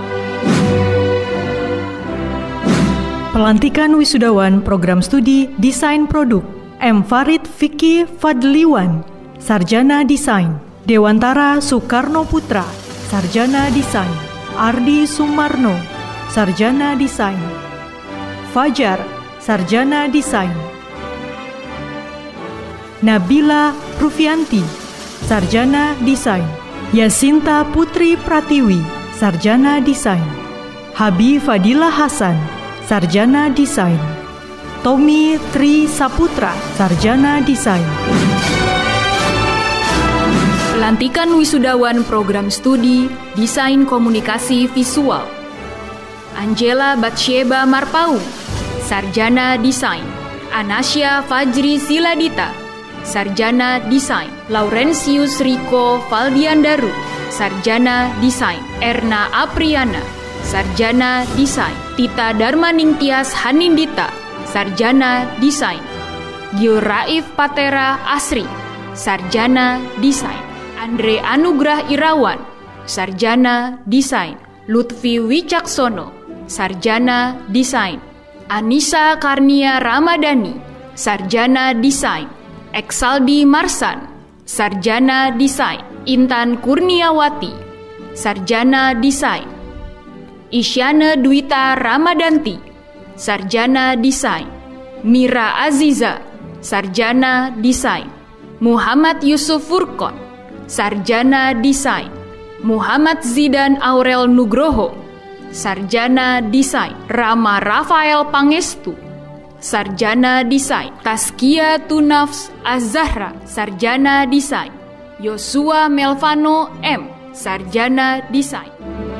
Pelantikan wisudawan program studi Desain Produk M. Farid Vicky Fadliwan, Sarjana Desain. Dewantara Soekarno Putra, Sarjana Desain. Ardi Sumarno, Sarjana Desain. Fajar, Sarjana Desain. Nabila Rufianti, Sarjana Desain. Yasinta Putri Pratiwi, Sarjana Desain. Habi Fadila Hasan, Sarjana Desain. Tommy Tri Saputra, Sarjana Desain. Pelantikan wisudawan program studi Desain Komunikasi Visual. Angela Batsheba Marpaung, Sarjana Desain. Anasya Fajri Siladita, Sarjana Desain. Laurentius Riko Valdiandaru, Sarjana Desain. Erna Apriana, Sarjana Desain. Tita Darmaningtyas Hanindita, Sarjana Desain. Gio Raif Patera Asri, Sarjana Desain. Andre Anugrah Irawan, Sarjana Desain. Lutfi Wicaksono, Sarjana Desain. Anissa Karnia Ramadhani, Sarjana Desain. Exaldi Marsan, Sarjana Desain. Intan Kurniawati, Sarjana Desain. Isyana Dwita Ramadanti, Sarjana Desain. Mira Aziza, Sarjana Desain. Muhammad Yusuf Furkon, Sarjana Desain. Muhammad Zidan Aurel Nugroho, Sarjana Desain. Rama Rafael Pangestu, Sarjana Desain. Taskia Tunafs Az-Zahra, Sarjana Desain. Yosua Melvano M, Sarjana Desain.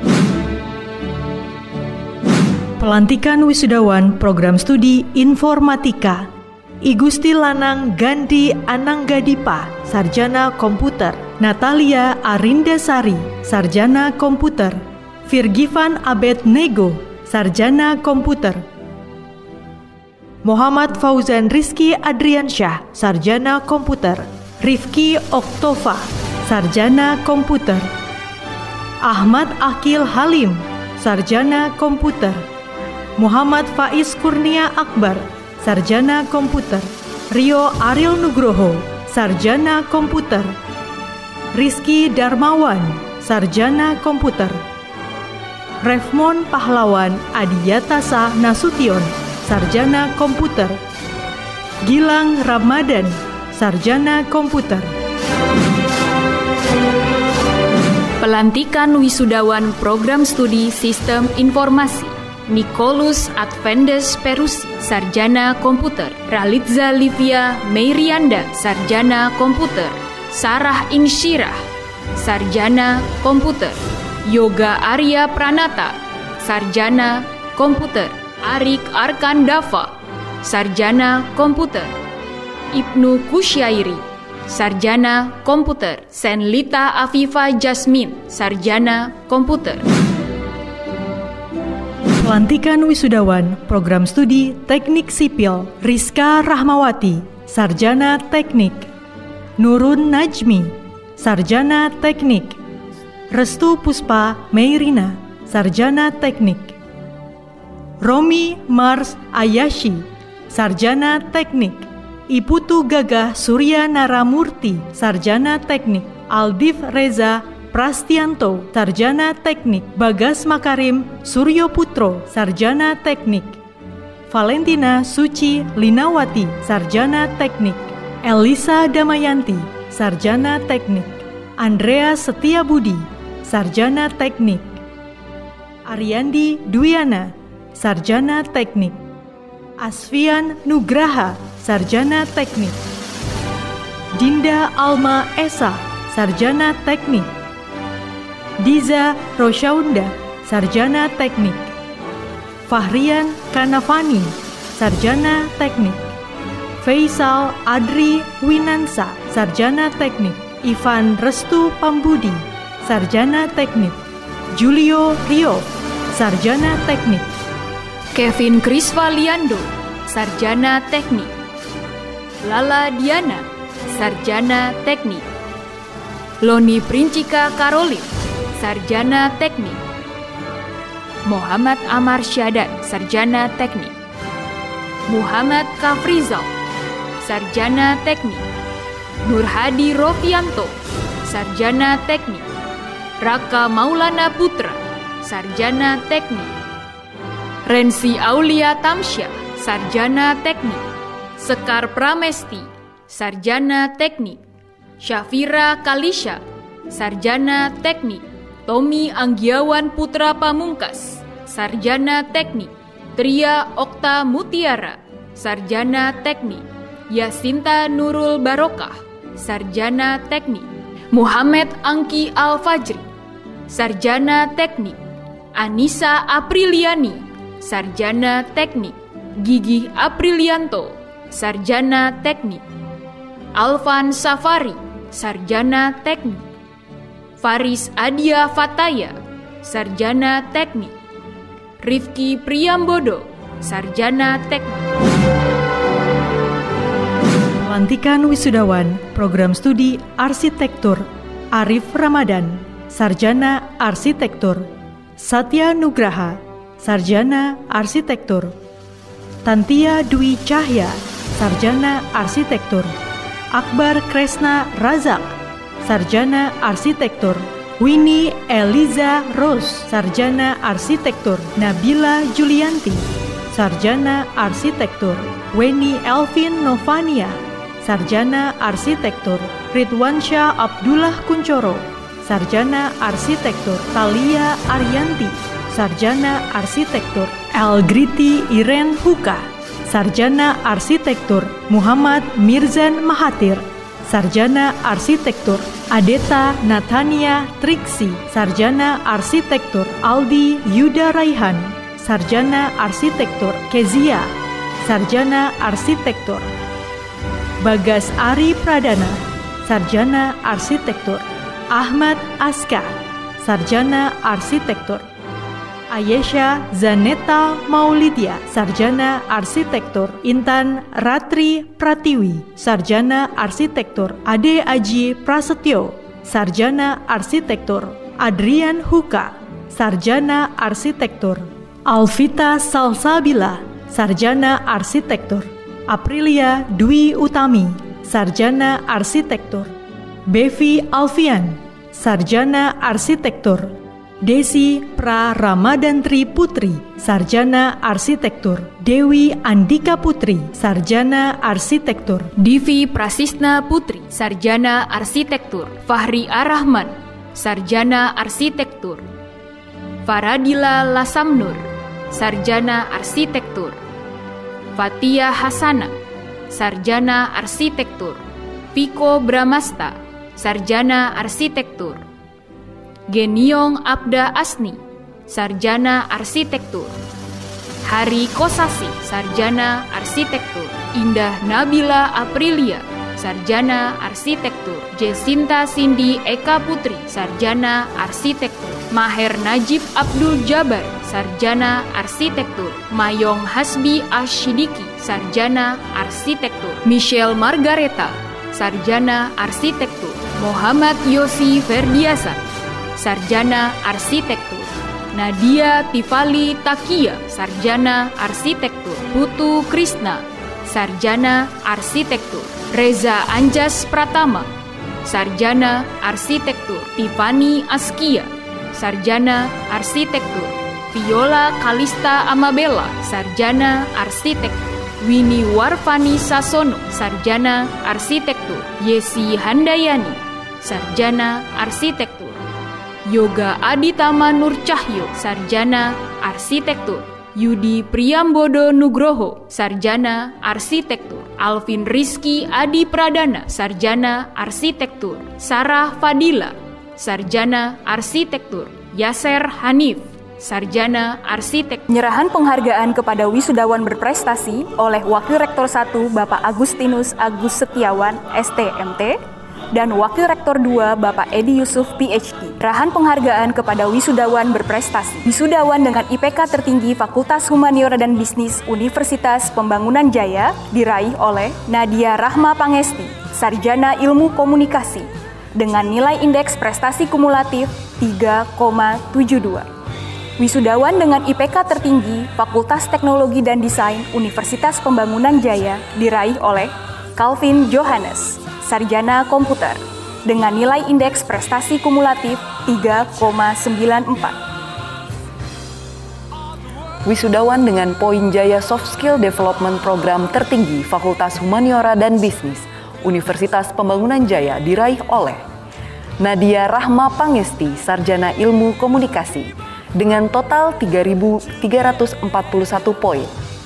Pelantikan wisudawan program studi Informatika. Igusti Lanang Gandhi Ananggadipa, Sarjana Komputer. Natalia Arindasari, Sarjana Komputer. Virgivan Abednego, Sarjana Komputer. Muhammad Fauzan Rizky Adriansyah, Sarjana Komputer. Rifki Oktova, Sarjana Komputer. Ahmad Akil Halim, Sarjana Komputer. Muhammad Faiz Kurnia Akbar, Sarjana Komputer. Rio Ariel Nugroho, Sarjana Komputer. Rizky Darmawan, Sarjana Komputer. Refmon Pahlawan Adiyatasa Nasution, Sarjana Komputer. Gilang Ramadan, Sarjana Komputer. Pelantikan wisudawan program studi Sistem Informasi. Nicholas Advendes Perusi, Sarjana Komputer. Ralitza Livia Meirianda, Sarjana Komputer. Sarah Insyirah, Sarjana Komputer. Yoga Arya Pranata, Sarjana Komputer. Arik Arkandava, Sarjana Komputer. Ibnu Kusyairi, Sarjana Komputer. Senlita Afifa Jasmine, Sarjana Komputer. Pelantikan wisudawan program studi Teknik Sipil. Rizka Rahmawati, Sarjana Teknik. Nurun Najmi, Sarjana Teknik. Restu Puspa Meirina, Sarjana Teknik. Romi Mars Ayashi, Sarjana Teknik. Iputu Gagah Surya Naramurti, Sarjana Teknik. Aldif Reza Prastianto, Sarjana Teknik. Bagas Makarim Suryo Putro, Sarjana Teknik. Valentina Suci Linawati, Sarjana Teknik. Elisa Damayanti, Sarjana Teknik. Andrea Setiabudi, Sarjana Teknik. Ariandi Dwiana, Sarjana Teknik. Asfian Nugraha, Sarjana Teknik. Dinda Alma Esa, Sarjana Teknik. Diza Rosyaunda, Sarjana Teknik. Fahrian Kanavani, Sarjana Teknik. Faisal Adri Winansa, Sarjana Teknik. Ivan Restu Pambudi, Sarjana Teknik. Julio Rio, Sarjana Teknik. Kevin Krisvaliando, Sarjana Teknik. Lala Diana, Sarjana Teknik. Loni Princika Karolin, Sarjana Teknik. Muhammad Amar Syadat, Sarjana Teknik. Muhammad Kafrizal, Sarjana Teknik. Nurhadi Rofianto, Sarjana Teknik. Raka Maulana Putra, Sarjana Teknik. Rensi Aulia Tamsya, Sarjana Teknik. Sekar Pramesti, Sarjana Teknik. Syafira Kalisha, Sarjana Teknik. Tommy Anggiawan Putra Pamungkas, Sarjana Teknik. Tria Okta Mutiara, Sarjana Teknik. Yasinta Nurul Barokah, Sarjana Teknik. Muhammad Angki Al-Fajri, Sarjana Teknik. Anissa Apriliani, Sarjana Teknik. Gigi Aprilianto, Sarjana Teknik. Alvan Safari, Sarjana Teknik. Faris Adia Fataya, Sarjana Teknik. Rifki Priyambodo, Sarjana Teknik. Pelantikan wisudawan Program Studi Arsitektur Arif Ramadan, Sarjana Arsitektur. Satya Nugraha, Sarjana Arsitektur. Tantia Dwi Cahya, Sarjana Arsitektur. Akbar Kresna Razak, Sarjana Arsitektur. Winnie Eliza Rose, Sarjana Arsitektur. Nabila Julianti, Sarjana Arsitektur. Weni Elvin Novania, Sarjana Arsitektur. Ridwansyah Abdullah Kuncoro, Sarjana Arsitektur. Talia Arianti, Sarjana Arsitektur. Elgriti Iren Huka, Sarjana Arsitektur. Muhammad Mirzan Mahathir, Sarjana Arsitektur. Adeta Natania Triksi, Sarjana Arsitektur. Aldi Yuda Raihan, Sarjana Arsitektur. Kezia, Sarjana Arsitektur. Bagas Ari Pradana, Sarjana Arsitektur. Ahmad Aska, Sarjana Arsitektur. Ayesha Zaneta Maulidia, Sarjana Arsitektur. Intan Ratri Pratiwi, Sarjana Arsitektur. Ade Aji Prasetyo, Sarjana Arsitektur. Adrian Huka, Sarjana Arsitektur. Alvita Salsabila, Sarjana Arsitektur. Aprilia Dwi Utami, Sarjana Arsitektur. Bevi Alfian, Sarjana Arsitektur. Desi Pra Ramadantri Putri, Sarjana Arsitektur. Dewi Andika Putri, Sarjana Arsitektur. Divi Prasisna Putri, Sarjana Arsitektur. Fahri Arrahman, Sarjana Arsitektur. Faradila Lasamnur, Sarjana Arsitektur. Fatia Hasana, Sarjana Arsitektur. Piko Bramasta, Sarjana Arsitektur. Geniong Abda Asni, Sarjana Arsitektur. Hari Kosasi, Sarjana Arsitektur. Indah Nabila Aprilia, Sarjana Arsitektur. Jesinta Cindy Eka Putri, Sarjana Arsitektur. Maher Najib Abdul Jabar, Sarjana Arsitektur. Mayong Hasbi Ashidiki, Sarjana Arsitektur. Michelle Margareta, Sarjana Arsitektur. Muhammad Yosi Ferdiasa, Sarjana Arsitektur. Nadia Tifali Takia, Sarjana Arsitektur. Putu Krisna, Sarjana Arsitektur. Reza Anjas Pratama, Sarjana Arsitektur. Tiffany Askia, Sarjana Arsitektur. Viola Kalista Amabella, Sarjana Arsitektur. Winnie Warfani Sasono, Sarjana Arsitektur. Yesi Handayani, Sarjana Arsitektur. Yoga Aditama Nur Cahyo, Sarjana Arsitektur. Yudi Priyambodo Nugroho, Sarjana Arsitektur. Alvin Rizky Adi Pradana, Sarjana Arsitektur. Sarah Fadila, Sarjana Arsitektur. Yaser Hanif, Sarjana Arsitektur. Penyerahan penghargaan kepada wisudawan berprestasi oleh Wakil Rektor 1 Bapak Agustinus Agus Setiawan, STMT, dan Wakil Rektor 2 Bapak Edi Yusuf, PhD. Penyerahan penghargaan kepada wisudawan berprestasi. Wisudawan dengan IPK tertinggi Fakultas Humaniora dan Bisnis Universitas Pembangunan Jaya diraih oleh Nadia Rahma Pangesti, Sarjana Ilmu Komunikasi, dengan nilai indeks prestasi kumulatif 3,72. Wisudawan dengan IPK tertinggi Fakultas Teknologi dan Desain Universitas Pembangunan Jaya diraih oleh Calvin Johannes, Sarjana Komputer, dengan nilai indeks prestasi kumulatif 3,94. Wisudawan dengan poin jaya Soft Skill Development Program tertinggi Fakultas Humaniora dan Bisnis Universitas Pembangunan Jaya diraih oleh Nadia Rahma Pangesti, Sarjana Ilmu Komunikasi, dengan total 3.341 poin.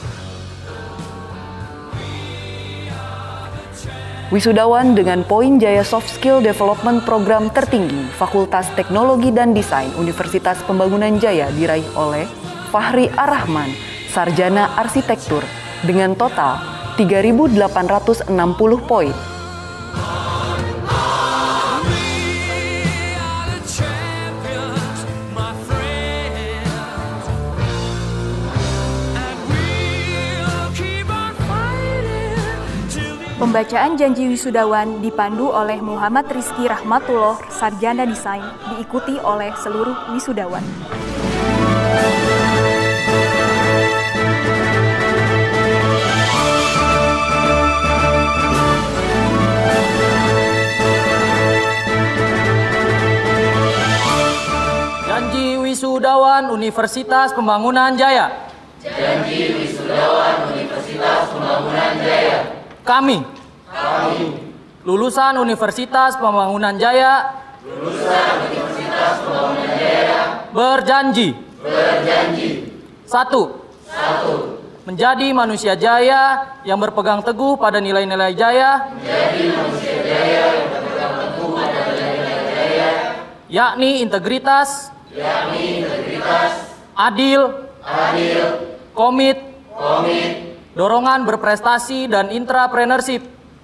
Wisudawan dengan poin Jaya Soft Skill Development Program tertinggi Fakultas Teknologi dan Desain Universitas Pembangunan Jaya diraih oleh Fahri Ar-Rahman, Sarjana Arsitektur, dengan total 3.860 poin. Pembacaan janji wisudawan dipandu oleh Muhammad Rizky Rahmatullah, Sarjana Desain, diikuti oleh seluruh wisudawan. Janji wisudawan Universitas Pembangunan Jaya. Janji wisudawan Universitas Pembangunan Jaya. Kami, lulusan Universitas Pembangunan Jaya, berjanji. 1. Menjadi manusia jaya yang berpegang teguh pada nilai-nilai jaya, yakni integritas, adil, komit, dorongan berprestasi dan intrapreneurship,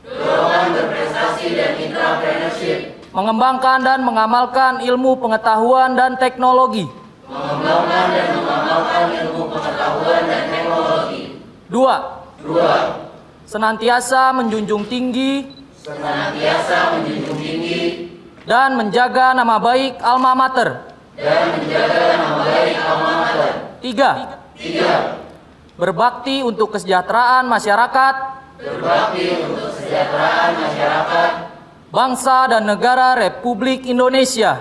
mengembangkan dan mengamalkan ilmu pengetahuan dan teknologi, 2. Senantiasa menjunjung tinggi dan menjaga nama baik alma mater, 3. Berbakti untuk kesejahteraan masyarakat, bangsa dan negara Republik Indonesia.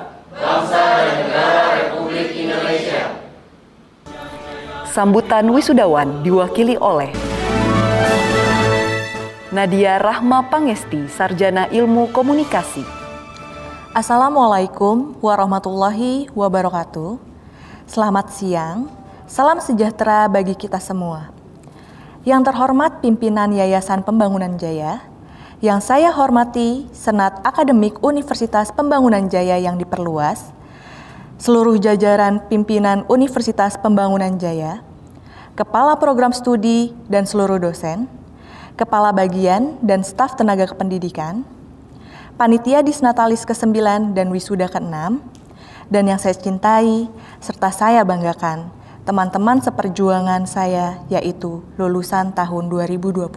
Sambutan wisudawan diwakili oleh Nadia Rahma Pangesti, Sarjana Ilmu Komunikasi. Assalamualaikum warahmatullahi wabarakatuh. Selamat siang. Salam sejahtera bagi kita semua. Yang terhormat pimpinan Yayasan Pembangunan Jaya, yang saya hormati Senat Akademik Universitas Pembangunan Jaya yang diperluas, seluruh jajaran pimpinan Universitas Pembangunan Jaya, Kepala Program Studi dan seluruh dosen, Kepala Bagian dan staf tenaga kependidikan, Panitia Disnatalis ke-9 dan Wisuda ke-6, dan yang saya cintai serta saya banggakan, teman-teman seperjuangan saya, yaitu lulusan tahun 2020.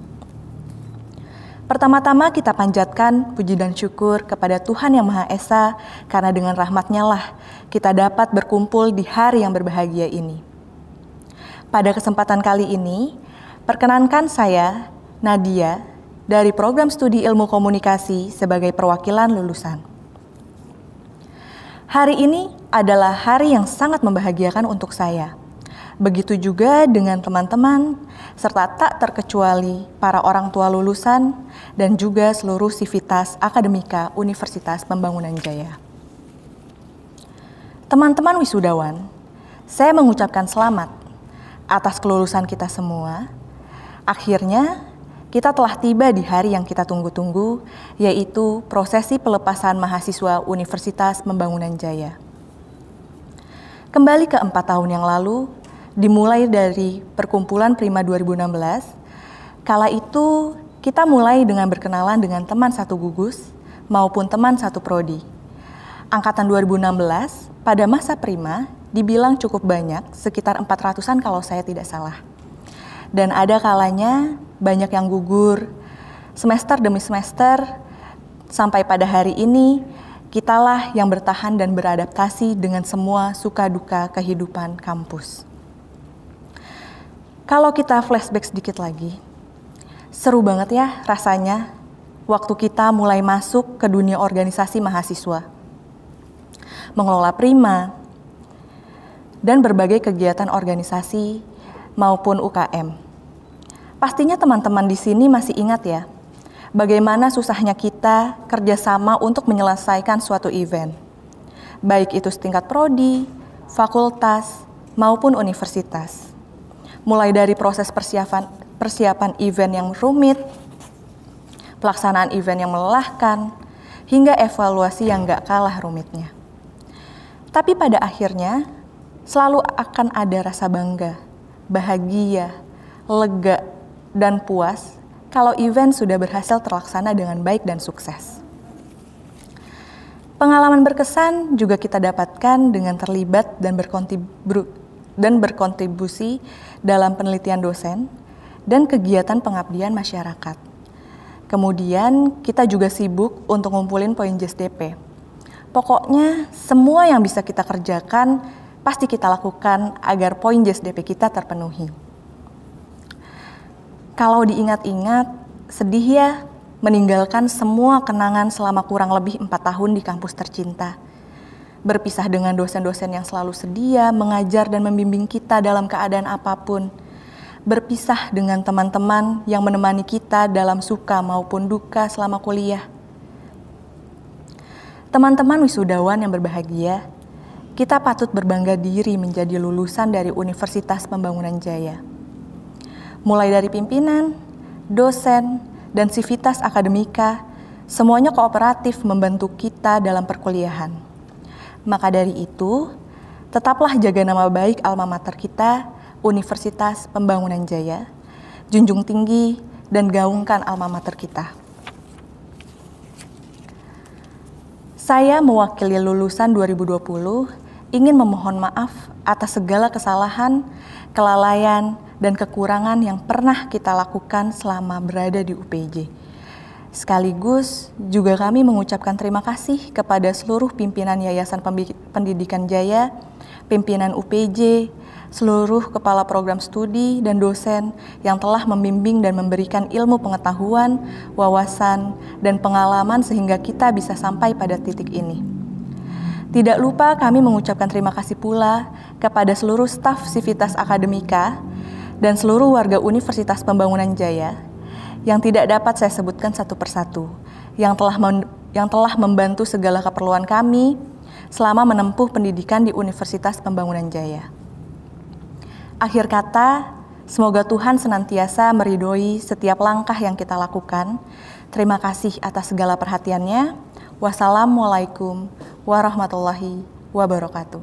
Pertama-tama kita panjatkan puji dan syukur kepada Tuhan Yang Maha Esa, karena dengan rahmat-Nya lah kita dapat berkumpul di hari yang berbahagia ini. Pada kesempatan kali ini, perkenankan saya, Nadia, dari Program Studi Ilmu Komunikasi sebagai perwakilan lulusan. Hari ini adalah hari yang sangat membahagiakan untuk saya. Begitu juga dengan teman-teman, serta tak terkecuali para orang tua lulusan dan juga seluruh sivitas akademika Universitas Pembangunan Jaya. Teman-teman wisudawan, saya mengucapkan selamat atas kelulusan kita semua. Akhirnya, kita telah tiba di hari yang kita tunggu-tunggu, yaitu prosesi pelepasan mahasiswa Universitas Pembangunan Jaya. Kembali ke 4 tahun yang lalu, dimulai dari perkumpulan Prima 2016, kala itu kita mulai dengan berkenalan dengan teman satu gugus maupun teman satu prodi. Angkatan 2016 pada masa Prima dibilang cukup banyak, sekitar 400-an kalau saya tidak salah. Dan ada kalanya banyak yang gugur, semester demi semester, sampai pada hari ini, kitalah yang bertahan dan beradaptasi dengan semua suka duka kehidupan kampus. Kalau kita flashback sedikit lagi, seru banget ya rasanya waktu kita mulai masuk ke dunia organisasi mahasiswa, mengelola Prima, dan berbagai kegiatan organisasi maupun UKM. Pastinya teman-teman di sini masih ingat ya, bagaimana susahnya kita kerjasama untuk menyelesaikan suatu event. Baik itu setingkat prodi, fakultas, maupun universitas. Mulai dari proses persiapan event yang rumit, pelaksanaan event yang melelahkan, hingga evaluasi yang gak kalah rumitnya. Tapi pada akhirnya, selalu akan ada rasa bangga, bahagia, lega, dan puas kalau event sudah berhasil terlaksana dengan baik dan sukses. Pengalaman berkesan juga kita dapatkan dengan terlibat dan berkontribusi dalam penelitian dosen dan kegiatan pengabdian masyarakat. Kemudian kita juga sibuk untuk ngumpulin poin JSDP. Pokoknya semua yang bisa kita kerjakan pasti kita lakukan agar poin JSDP kita terpenuhi. Kalau diingat-ingat, sedih ya meninggalkan semua kenangan selama kurang lebih 4 tahun di kampus tercinta. Berpisah dengan dosen-dosen yang selalu sedia mengajar dan membimbing kita dalam keadaan apapun. Berpisah dengan teman-teman yang menemani kita dalam suka maupun duka selama kuliah. Teman-teman wisudawan yang berbahagia, kita patut berbangga diri menjadi lulusan dari Universitas Pembangunan Jaya. Mulai dari pimpinan, dosen, dan sivitas akademika, semuanya kooperatif membantu kita dalam perkuliahan. Maka dari itu, tetaplah jaga nama baik alma mater kita, Universitas Pembangunan Jaya, junjung tinggi dan gaungkan alma mater kita. Saya mewakili lulusan 2020 ingin memohon maaf atas segala kesalahan, kelalaian, dan kekurangan yang pernah kita lakukan selama berada di UPJ. Sekaligus juga kami mengucapkan terima kasih kepada seluruh pimpinan Yayasan Pendidikan Jaya, pimpinan UPJ, seluruh kepala program studi dan dosen yang telah membimbing dan memberikan ilmu pengetahuan, wawasan, dan pengalaman sehingga kita bisa sampai pada titik ini. Tidak lupa kami mengucapkan terima kasih pula kepada seluruh staf Sivitas Akademika dan seluruh warga Universitas Pembangunan Jaya yang tidak dapat saya sebutkan satu persatu, yang telah membantu segala keperluan kami selama menempuh pendidikan di Universitas Pembangunan Jaya. Akhir kata, semoga Tuhan senantiasa meridhoi setiap langkah yang kita lakukan. Terima kasih atas segala perhatiannya. Wassalamualaikum warahmatullahi wabarakatuh.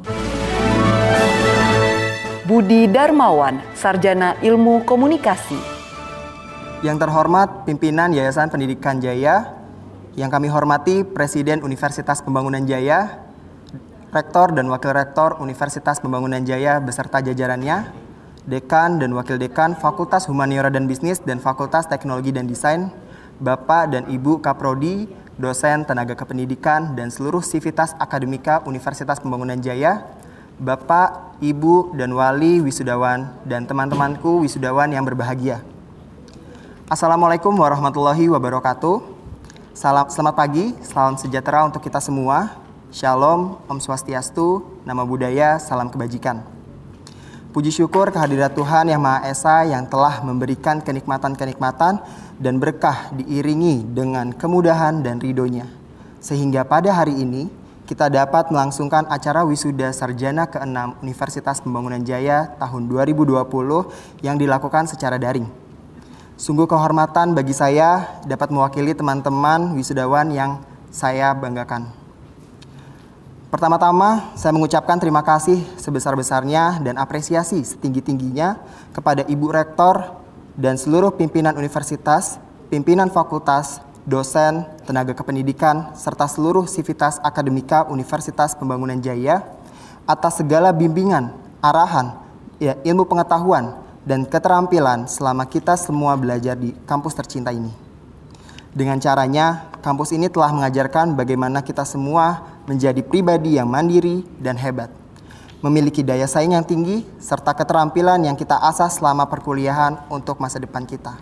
Budi Darmawan, Sarjana Ilmu Komunikasi. Yang terhormat pimpinan Yayasan Pendidikan Jaya, yang kami hormati Presiden Universitas Pembangunan Jaya, Rektor dan Wakil Rektor Universitas Pembangunan Jaya beserta jajarannya, Dekan dan Wakil Dekan Fakultas Humaniora dan Bisnis dan Fakultas Teknologi dan Desain, Bapak dan Ibu Kaprodi, dosen tenaga kependidikan, dan seluruh sivitas akademika Universitas Pembangunan Jaya, Bapak, Ibu, dan Wali wisudawan, dan teman-temanku wisudawan yang berbahagia. Assalamualaikum warahmatullahi wabarakatuh. Selamat pagi, salam sejahtera untuk kita semua. Shalom, Om Swastiastu, Nama Budaya, Salam Kebajikan. Puji syukur kehadirat Tuhan Yang Maha Esa yang telah memberikan kenikmatan-kenikmatan dan berkah diiringi dengan kemudahan dan ridhonya. Sehingga pada hari ini, kita dapat melangsungkan acara wisuda sarjana ke-6 Universitas Pembangunan Jaya tahun 2020 yang dilakukan secara daring. Sungguh kehormatan bagi saya dapat mewakili teman-teman wisudawan yang saya banggakan. Pertama-tama, saya mengucapkan terima kasih sebesar-besarnya dan apresiasi setinggi-tingginya kepada Ibu Rektor dan seluruh pimpinan universitas, pimpinan fakultas, dosen, tenaga kependidikan, serta seluruh sivitas akademika Universitas Pembangunan Jaya atas segala bimbingan, arahan, ilmu pengetahuan, dan keterampilan selama kita semua belajar di kampus tercinta ini. Dengan caranya, kampus ini telah mengajarkan bagaimana kita semua menjadi pribadi yang mandiri dan hebat, memiliki daya saing yang tinggi, serta keterampilan yang kita asah selama perkuliahan untuk masa depan kita.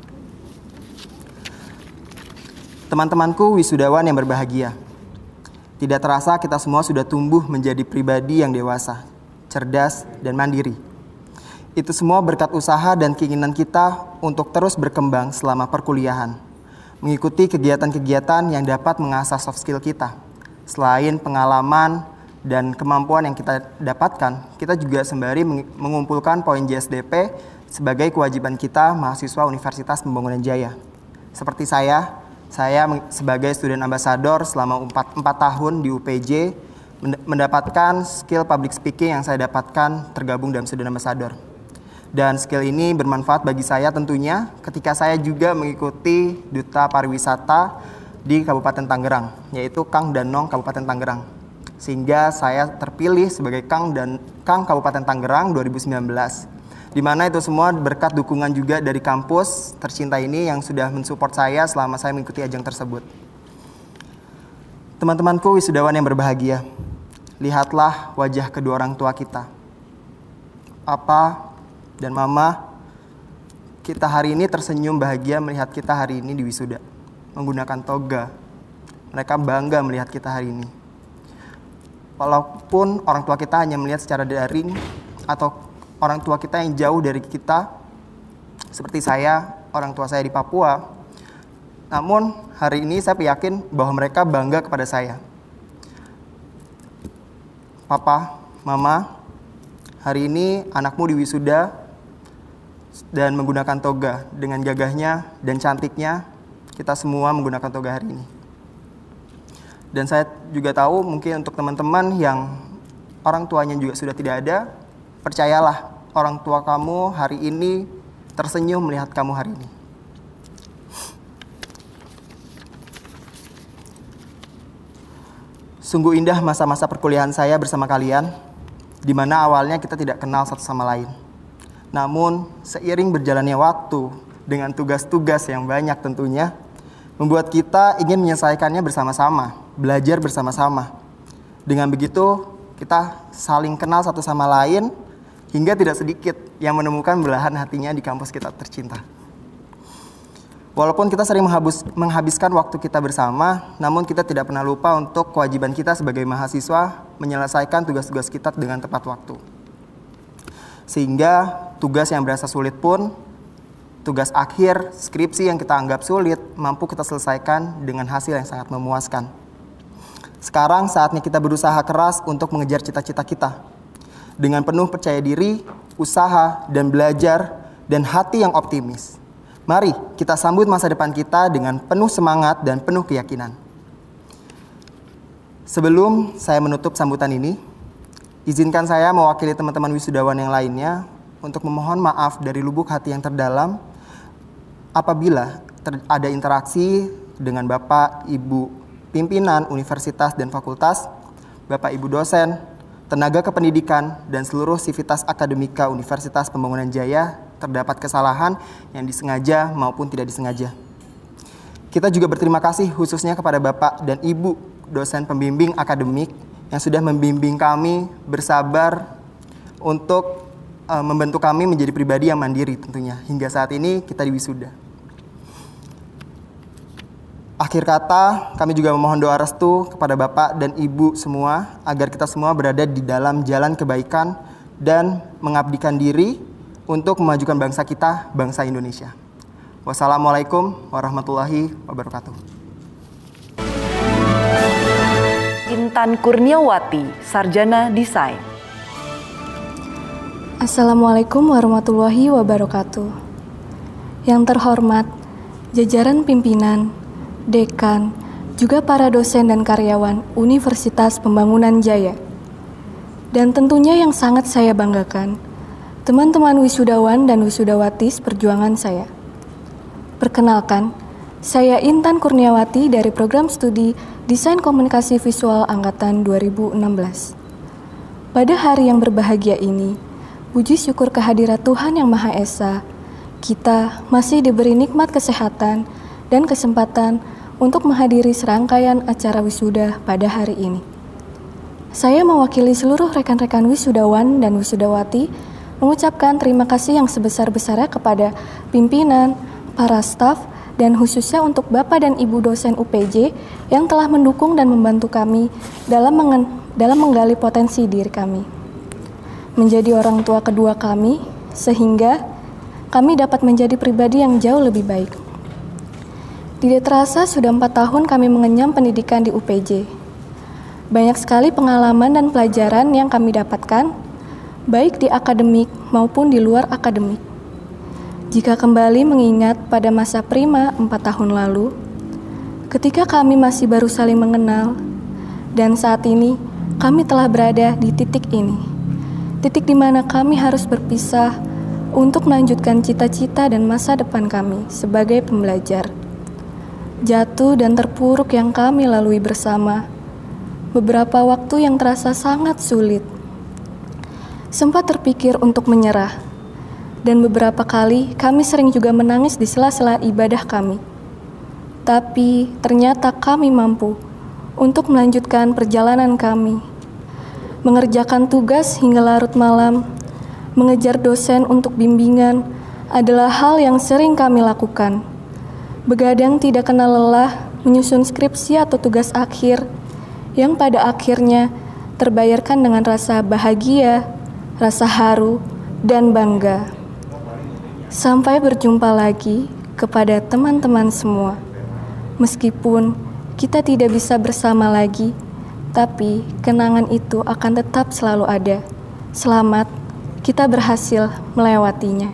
Teman-temanku wisudawan yang berbahagia, tidak terasa kita semua sudah tumbuh menjadi pribadi yang dewasa, cerdas, dan mandiri. Itu semua berkat usaha dan keinginan kita untuk terus berkembang selama perkuliahan, mengikuti kegiatan-kegiatan yang dapat mengasah soft skill kita. Selain pengalaman dan kemampuan yang kita dapatkan, kita juga sembari mengumpulkan poin JSDP sebagai kewajiban kita mahasiswa Universitas Pembangunan Jaya. Seperti saya sebagai student ambassador selama 4 tahun di UPJ mendapatkan skill public speaking yang saya dapatkan tergabung dalam student ambassador. Dan skill ini bermanfaat bagi saya tentunya ketika saya juga mengikuti Duta Pariwisata di Kabupaten Tangerang, yaitu Kang Danong Kabupaten Tangerang. Sehingga saya terpilih sebagai Kang Kabupaten Tangerang 2019. Di mana itu semua berkat dukungan juga dari kampus tercinta ini yang sudah mensupport saya selama saya mengikuti ajang tersebut. Teman-temanku wisudawan yang berbahagia, lihatlah wajah kedua orang tua kita. Papa dan Mama, kita hari ini tersenyum bahagia melihat kita hari ini di wisuda, menggunakan toga. Mereka bangga melihat kita hari ini. Walaupun orang tua kita hanya melihat secara daring atau orang tua kita yang jauh dari kita, seperti saya, orang tua saya di Papua. Namun hari ini saya yakin bahwa mereka bangga kepada saya. Papa, Mama, hari ini anakmu di wisuda dan menggunakan toga. Dengan gagahnya dan cantiknya, kita semua menggunakan toga hari ini. Dan saya juga tahu mungkin untuk teman-teman yang orang tuanya juga sudah tidak ada, percayalah, orang tua kamu hari ini tersenyum melihat kamu hari ini. Sungguh indah masa-masa perkuliahan saya bersama kalian, di mana awalnya kita tidak kenal satu sama lain. Namun, seiring berjalannya waktu, dengan tugas-tugas yang banyak tentunya, membuat kita ingin menyelesaikannya bersama-sama, belajar bersama-sama. Dengan begitu, kita saling kenal satu sama lain, hingga tidak sedikit yang menemukan belahan hatinya di kampus kita tercinta. Walaupun kita sering menghabiskan waktu kita bersama, namun kita tidak pernah lupa untuk kewajiban kita sebagai mahasiswa menyelesaikan tugas-tugas kita dengan tepat waktu. Sehingga tugas yang berasa sulit pun, tugas akhir, skripsi yang kita anggap sulit, mampu kita selesaikan dengan hasil yang sangat memuaskan. Sekarang saatnya kita berusaha keras untuk mengejar cita-cita kita. Dengan penuh percaya diri, usaha, dan belajar, dan hati yang optimis. Mari kita sambut masa depan kita dengan penuh semangat dan penuh keyakinan. Sebelum saya menutup sambutan ini, izinkan saya mewakili teman-teman wisudawan yang lainnya untuk memohon maaf dari lubuk hati yang terdalam apabila ada interaksi dengan Bapak, Ibu pimpinan universitas dan fakultas, Bapak, Ibu dosen, tenaga kependidikan, dan seluruh sivitas akademika Universitas Pembangunan Jaya terdapat kesalahan yang disengaja maupun tidak disengaja. Kita juga berterima kasih khususnya kepada Bapak dan Ibu dosen pembimbing akademik yang sudah membimbing kami bersabar untuk membentuk kami menjadi pribadi yang mandiri tentunya. Hingga saat ini kita di wisuda. Akhir kata, kami juga memohon doa restu kepada Bapak dan Ibu semua agar kita semua berada di dalam jalan kebaikan dan mengabdikan diri untuk memajukan bangsa kita, bangsa Indonesia. Wassalamualaikum warahmatullahi wabarakatuh. Intan Kurniawati, Sarjana Desain. Assalamualaikum warahmatullahi wabarakatuh. Yang terhormat, jajaran pimpinan, dekan, juga para dosen dan karyawan Universitas Pembangunan Jaya. Dan tentunya yang sangat saya banggakan, teman-teman wisudawan dan wisudawati perjuangan saya. Perkenalkan, saya Intan Kurniawati dari Program Studi Desain Komunikasi Visual Angkatan 2016. Pada hari yang berbahagia ini, puji syukur kehadirat Tuhan Yang Maha Esa, kita masih diberi nikmat kesehatan dan kesempatan untuk menghadiri serangkaian acara wisuda pada hari ini. Saya mewakili seluruh rekan-rekan wisudawan dan wisudawati mengucapkan terima kasih yang sebesar-besarnya kepada pimpinan, para staf, dan khususnya untuk Bapak dan Ibu dosen UPJ yang telah mendukung dan membantu kami dalam menggali potensi diri kami. Menjadi orang tua kedua kami, sehingga kami dapat menjadi pribadi yang jauh lebih baik. Tidak terasa sudah 4 tahun kami mengenyam pendidikan di UPJ. Banyak sekali pengalaman dan pelajaran yang kami dapatkan, baik di akademik maupun di luar akademik. Jika kembali mengingat pada masa Prima 4 tahun lalu, ketika kami masih baru saling mengenal, dan saat ini kami telah berada di titik ini. Titik di mana kami harus berpisah untuk melanjutkan cita-cita dan masa depan kami sebagai pembelajar. Jatuh dan terpuruk yang kami lalui bersama, beberapa waktu yang terasa sangat sulit. Sempat terpikir untuk menyerah, dan beberapa kali kami sering juga menangis di sela-sela ibadah kami. Tapi ternyata kami mampu untuk melanjutkan perjalanan kami, mengerjakan tugas hingga larut malam, mengejar dosen untuk bimbingan adalah hal yang sering kami lakukan. Begadang tidak kenal lelah, menyusun skripsi atau tugas akhir, yang pada akhirnya terbayarkan dengan rasa bahagia, rasa haru, dan bangga. Sampai berjumpa lagi kepada teman-teman semua. Meskipun kita tidak bisa bersama lagi, tapi kenangan itu akan tetap selalu ada. Selamat, kita berhasil melewatinya.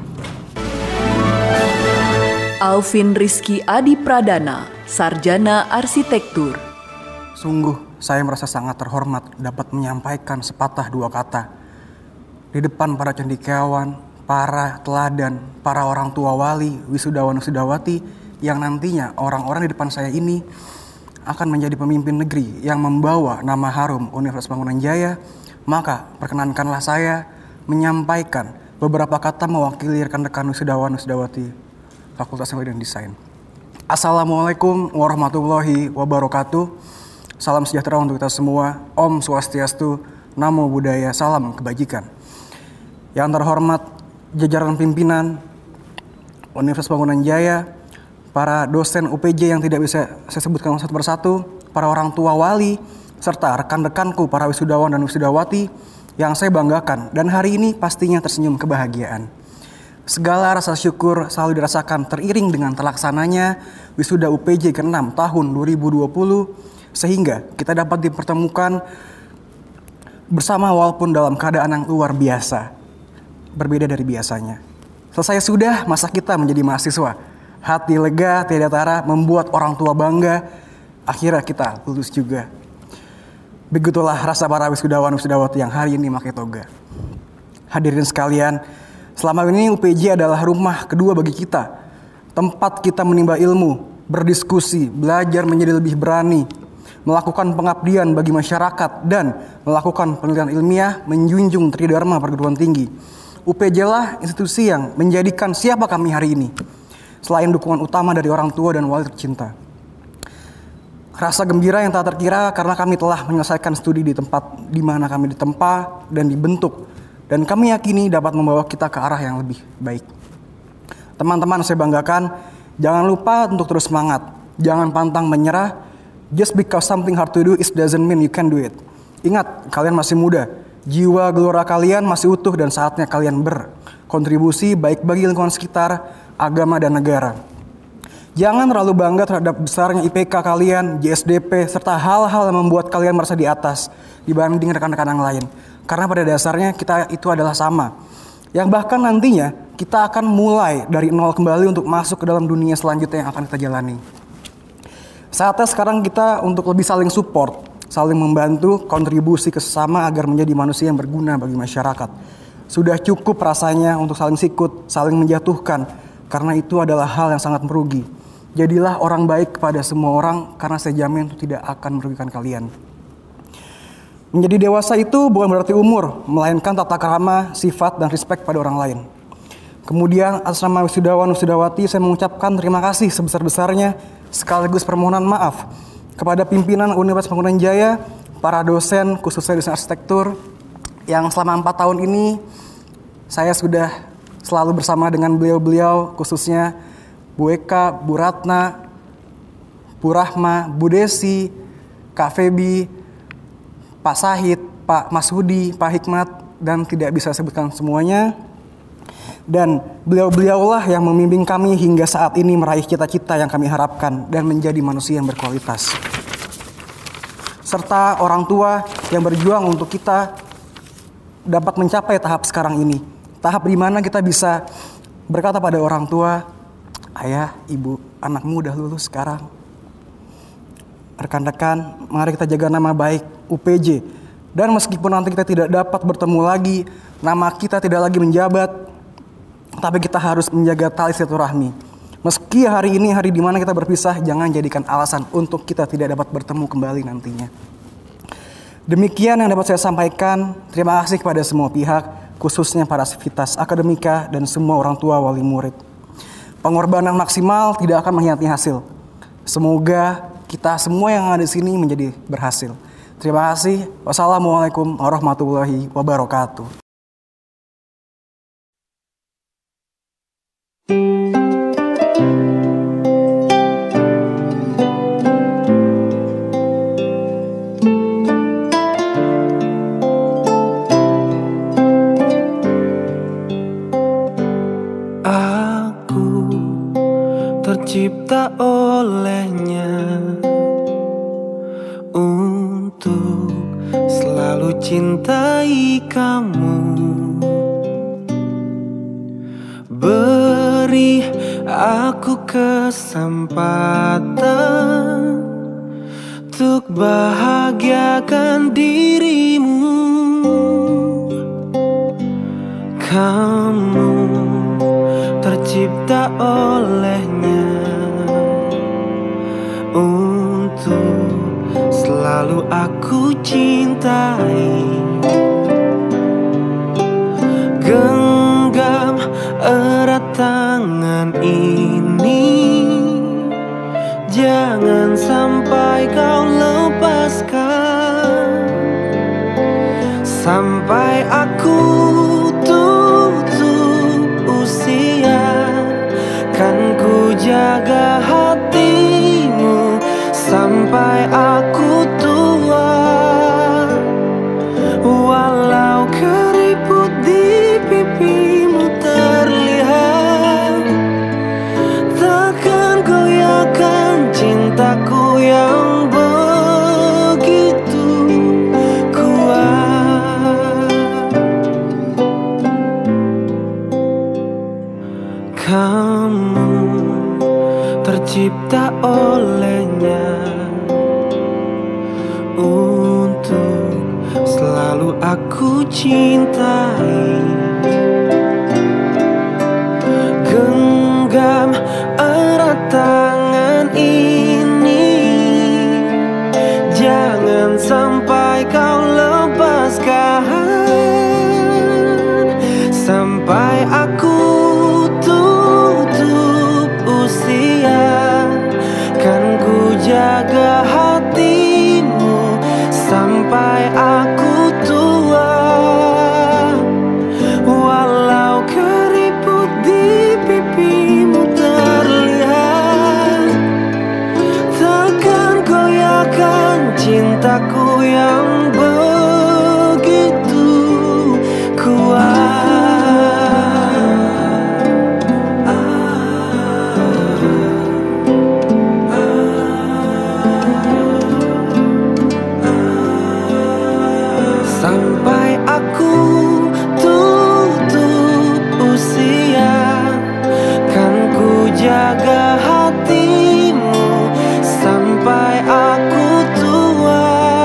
Alvin Rizky Adi Pradana, Sarjana Arsitektur. Sungguh, saya merasa sangat terhormat dapat menyampaikan sepatah dua kata di depan para cendekiawan, para teladan, para orang tua wali, wisudawan-wisudawati yang nantinya orang-orang di depan saya ini akan menjadi pemimpin negeri yang membawa nama harum Universitas Pembangunan Jaya. Maka perkenankanlah saya menyampaikan beberapa kata mewakili rekan-rekan wisudawan-wisudawati Fakultas Teknologi dan Desain. Assalamualaikum warahmatullahi wabarakatuh. Salam sejahtera untuk kita semua. Om Swastiastu, Namo Buddhaya, salam kebajikan. Yang terhormat jajaran pimpinan Universitas Pembangunan Jaya, para dosen UPJ yang tidak bisa saya sebutkan satu persatu, para orang tua wali, serta rekan-rekanku para wisudawan dan wisudawati yang saya banggakan dan hari ini pastinya tersenyum kebahagiaan. Segala rasa syukur selalu dirasakan teriring dengan terlaksananya wisuda UPJ ke-6 tahun 2020 sehingga kita dapat dipertemukan bersama walaupun dalam keadaan yang luar biasa, berbeda dari biasanya. Selesai sudah masa kita menjadi mahasiswa. Hati lega, tiada tara, membuat orang tua bangga. Akhirnya kita lulus juga. Begitulah rasa para wisudawan-wisudawati yang hari ini pakai toga. Hadirin sekalian, selama ini UPJ adalah rumah kedua bagi kita. Tempat kita menimba ilmu, berdiskusi, belajar menjadi lebih berani, melakukan pengabdian bagi masyarakat, dan melakukan penelitian ilmiah menjunjung tridharma perguruan tinggi. UPJ lah institusi yang menjadikan siapa kami hari ini, selain dukungan utama dari orang tua dan wali tercinta. Rasa gembira yang tak terkira karena kami telah menyelesaikan studi di tempat di mana kami ditempa dan dibentuk, dan kami yakini dapat membawa kita ke arah yang lebih baik. Teman-teman saya banggakan, jangan lupa untuk terus semangat, jangan pantang menyerah. Just because something hard to do it doesn't mean you can do it. Ingat, kalian masih muda, jiwa gelora kalian masih utuh dan saatnya kalian berkontribusi baik bagi lingkungan sekitar, agama, dan negara. Jangan terlalu bangga terhadap besarnya IPK kalian, JSDP, serta hal-hal yang membuat kalian merasa di atas dibanding rekan-rekan yang lain. Karena pada dasarnya kita itu adalah sama. Yang bahkan nantinya kita akan mulai dari nol kembali untuk masuk ke dalam dunia selanjutnya yang akan kita jalani. Saatnya sekarang kita untuk lebih saling support, saling membantu, kontribusi ke sesama agar menjadi manusia yang berguna bagi masyarakat. Sudah cukup rasanya untuk saling sikut, saling menjatuhkan, karena itu adalah hal yang sangat merugi. Jadilah orang baik kepada semua orang, karena saya jamin itu tidak akan merugikan kalian. Menjadi dewasa itu bukan berarti umur, melainkan tata krama, sifat, dan respect pada orang lain. Kemudian atas nama wisudawan-wisudawati saya mengucapkan terima kasih sebesar-besarnya sekaligus permohonan maaf kepada pimpinan Universitas Pembangunan Jaya, para dosen khususnya desain arsitektur yang selama 4 tahun ini saya sudah selalu bersama dengan beliau-beliau, khususnya Bu Eka, Bu Ratna, Bu Rahma, Bu Desi, Kak Febi, Pak Sahid, Pak Masudi, Pak Hikmat, dan tidak bisa sebutkan semuanya. Dan beliau-beliaulah yang membimbing kami hingga saat ini meraih cita-cita yang kami harapkan dan menjadi manusia yang berkualitas. serta orang tua yang berjuang untuk kita dapat mencapai tahap sekarang ini. Tahap di mana kita bisa berkata pada orang tua, ayah, ibu, anakmu udah lulus sekarang. Rekan-rekan, mari kita jaga nama baik UPJ. Dan meskipun nanti kita tidak dapat bertemu lagi, nama kita tidak lagi menjabat, tapi kita harus menjaga tali silaturahmi. Meski hari ini hari di mana kita berpisah, jangan jadikan alasan untuk kita tidak dapat bertemu kembali nantinya. Demikian yang dapat saya sampaikan. Terima kasih kepada semua pihak, khususnya para sivitas akademika dan semua orang tua wali murid. Pengorbanan maksimal tidak akan mengkhianati hasil. Semoga kita semua yang ada di sini menjadi berhasil. Terima kasih. Wassalamualaikum warahmatullahi wabarakatuh. Aku tercipta olehnya untuk selalu cintai kamu. Beri aku kesempatan untuk bahagiakan dirimu. Kamu tercipta olehnya untuk selalu aku cintai. Genggam erat tangan ini, jangan sampai kau lepaskan. Sampai aku tutup usia, kan ku jaga hatimu sampai aku tua. Walau keriput di pipimu terlihat, takkan goyahkan cintaku yang begitu kuat. Kamu tercipta olehnya untuk selalu aku cintai. Genggam erat tangan ini, jangan sampai kau lepaskan. Sampai aku tutup usia, kan ku jaga hatimu sampai aku tua. Walau keriput di pipimu terlihat, takkan goyahkan cintaku yang begitu kuat. Sampai aku tutup usia, kan ku jaga hatimu sampai aku tua.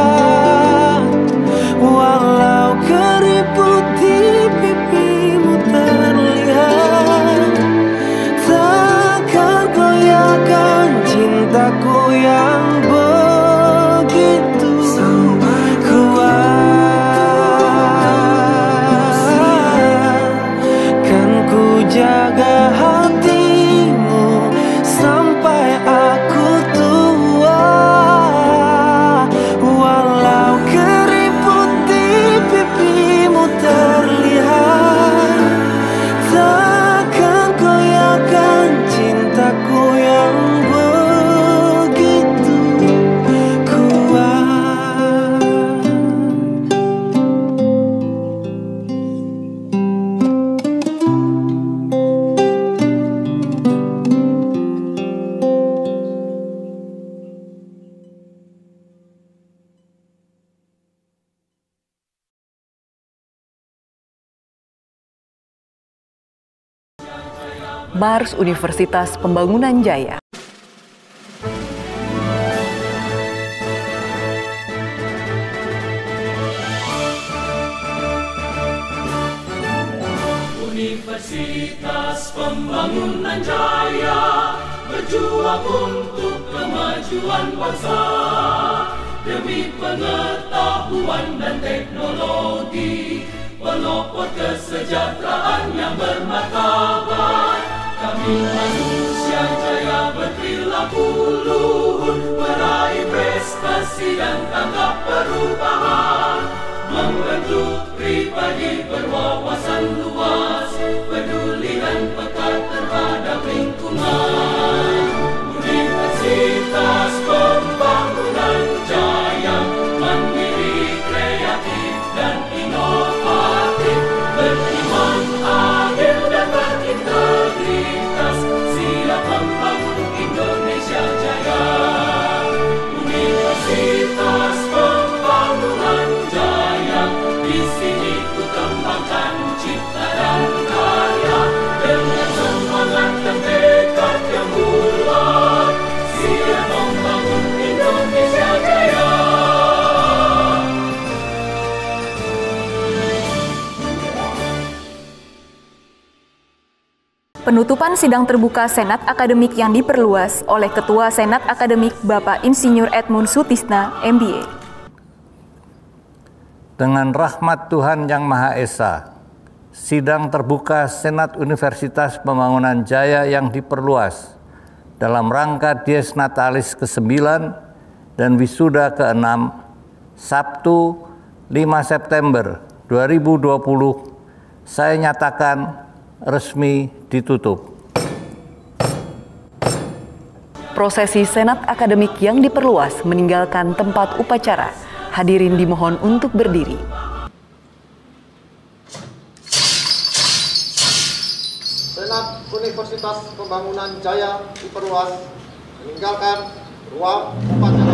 Walau keriput di pipimu terlihat, takkan goyahkan cintaku yang begitu kuat. Jaga hatimu sampai aku tua. Walau keriput di pipimu terlihat, takkan goyahkan cintaku yang begitu kuat. Mars Universitas Pembangunan Jaya. Universitas Pembangunan Jaya berjuang untuk kemajuan bangsa demi pengetahuan dan teknologi, pelopor kesejahteraan yang bermartabat. Kami manusia jaya berperilaku luhur, meraih prestasi dan tanggap perubahan, membentuk pribadi berwawasan luas, peduli dan peka terhadap lingkungan. Universitas Pembangunan Jaya mandiri, kreatif dan inovatif, beriman, adil dan berintegritas, siap membangun Indonesia Jaya. Universitas Pembangunan Jaya, di sini ku kembangkan cipta dan karya dengan semangat dan tekad yang bulat, siap membangun Indonesia Jaya. Penutupan sidang terbuka Senat Akademik yang diperluas oleh Ketua Senat Akademik Bapak Insinyur Edmund Sutisna, MBA. Dengan rahmat Tuhan Yang Maha Esa, sidang terbuka Senat Universitas Pembangunan Jaya yang diperluas dalam rangka Dies Natalis ke-9 dan Wisuda ke-6, Sabtu 5 September 2020, saya nyatakan resmi ditutup. Prosesi Senat Akademik yang diperluas meninggalkan tempat upacara. Hadirin dimohon untuk berdiri. Senat Universitas Pembangunan Jaya diperluas meninggalkan ruang upacara.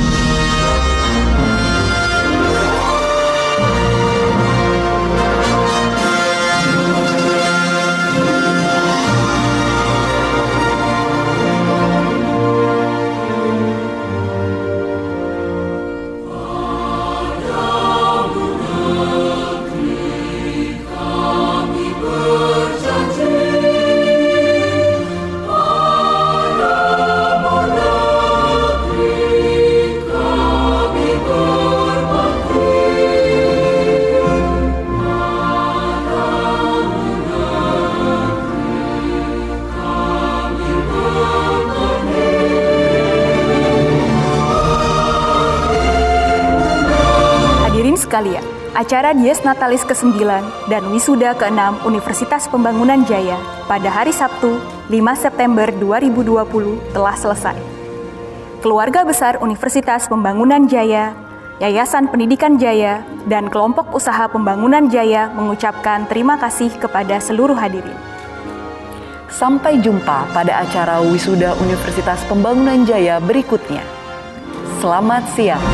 Sekalian, acara Dies Natalis ke-9 dan Wisuda ke-6 Universitas Pembangunan Jaya pada hari Sabtu 5 September 2020 telah selesai. Keluarga besar Universitas Pembangunan Jaya, Yayasan Pendidikan Jaya, dan Kelompok Usaha Pembangunan Jaya mengucapkan terima kasih kepada seluruh hadirin. Sampai jumpa pada acara Wisuda Universitas Pembangunan Jaya berikutnya. Selamat siang.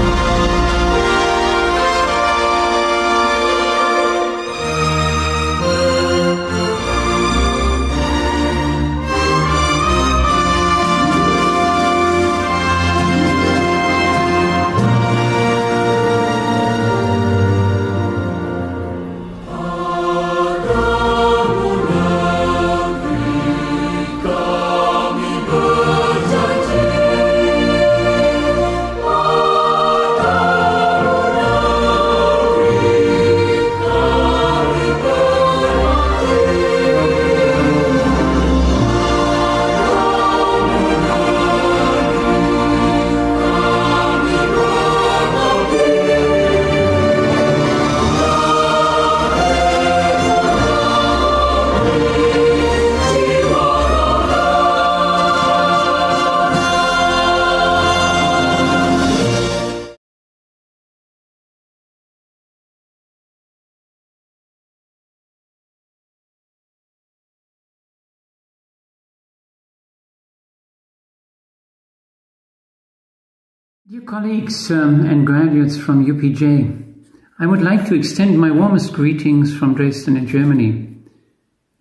Dear colleagues and graduates from UPJ, I would like to extend my warmest greetings from Dresden in Germany.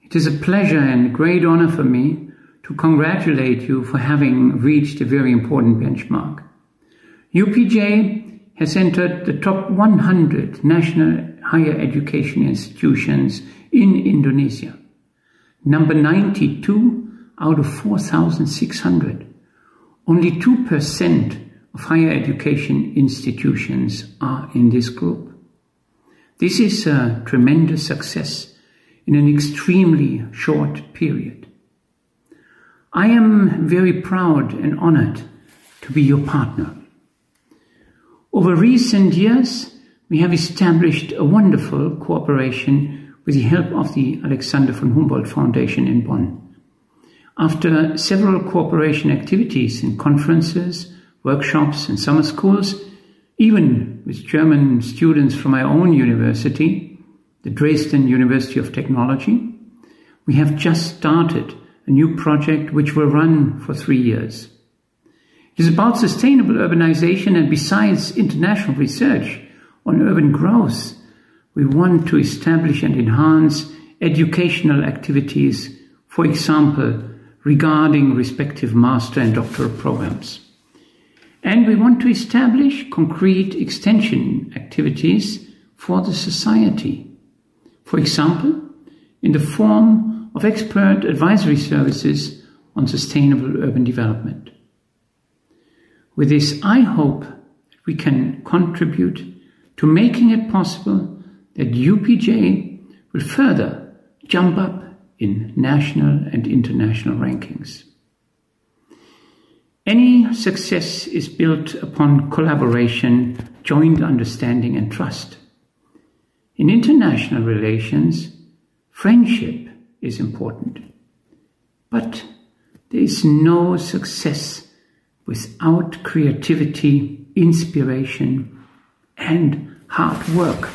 It is a pleasure and a great honor for me to congratulate you for having reached a very important benchmark. UPJ has entered the top 100 national higher education institutions in Indonesia, number 92 out of 4,600. Only 2% of higher education institutions are in this group. This is a tremendous success in an extremely short period. I am very proud and honored to be your partner. Over recent years, we have established a wonderful cooperation with the help of the Alexander von Humboldt Foundation in Bonn. After several cooperation activities in conferences, workshops and summer schools, even with German students from my own university, the Dresden University of Technology, we have just started a new project which will run for 3 years. It is about sustainable urbanization, and besides international research on urban growth, we want to establish and enhance educational activities, for example, regarding respective master and doctoral programs. And we want to establish concrete extension activities for the society, for example, in the form of expert advisory services on sustainable urban development. With this, I hope we can contribute to making it possible that UPJ will further jump up in national and international rankings. Any success is built upon collaboration, joint understanding and trust. In international relations, friendship is important. But there is no success without creativity, inspiration, and hard work.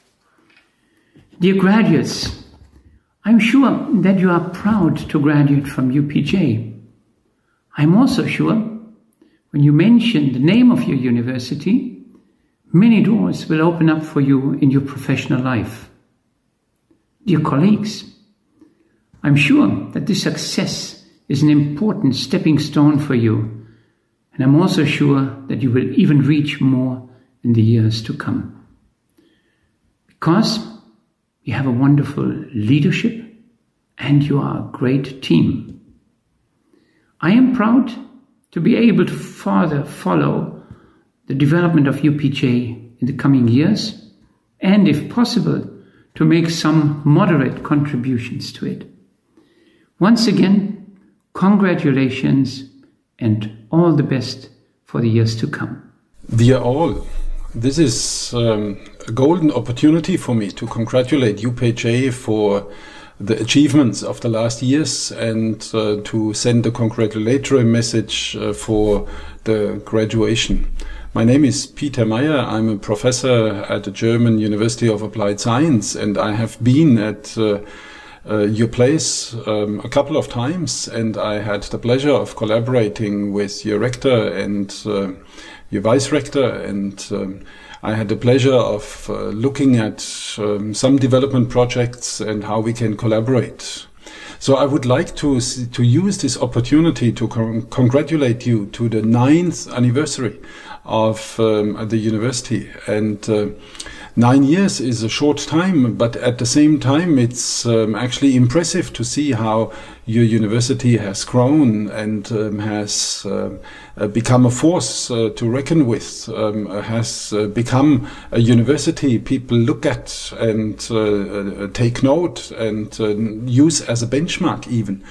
Dear graduates, I'm sure that you are proud to graduate from UPJ. I'm also sure when you mention the name of your university, many doors will open up for you in your professional life. Dear colleagues, I'm sure that this success is an important stepping stone for you, and I'm also sure that you will even reach more in the years to come. Because you have a wonderful leadership and you are a great team. I am proud to be able to further follow the development of UPJ in the coming years and, if possible, to make some moderate contributions to it. Once again, congratulations and all the best for the years to come. Dear all, this is a golden opportunity for me to congratulate UPJ for the achievements of the last years and to send a congratulatory message for the graduation. My name is Peter Meyer. I'm a professor at the German University of Applied Science, and I have been at your place a couple of times, and I had the pleasure of collaborating with your rector and your vice rector, and I had the pleasure of looking at some development projects and how we can collaborate. So I would like to use this opportunity to congratulate you to the 9th anniversary of the university. And 9 years is a short time, but at the same time it's actually impressive to see how your university has grown and has become a force to reckon with, has become a university people look at and take note and use as a benchmark even.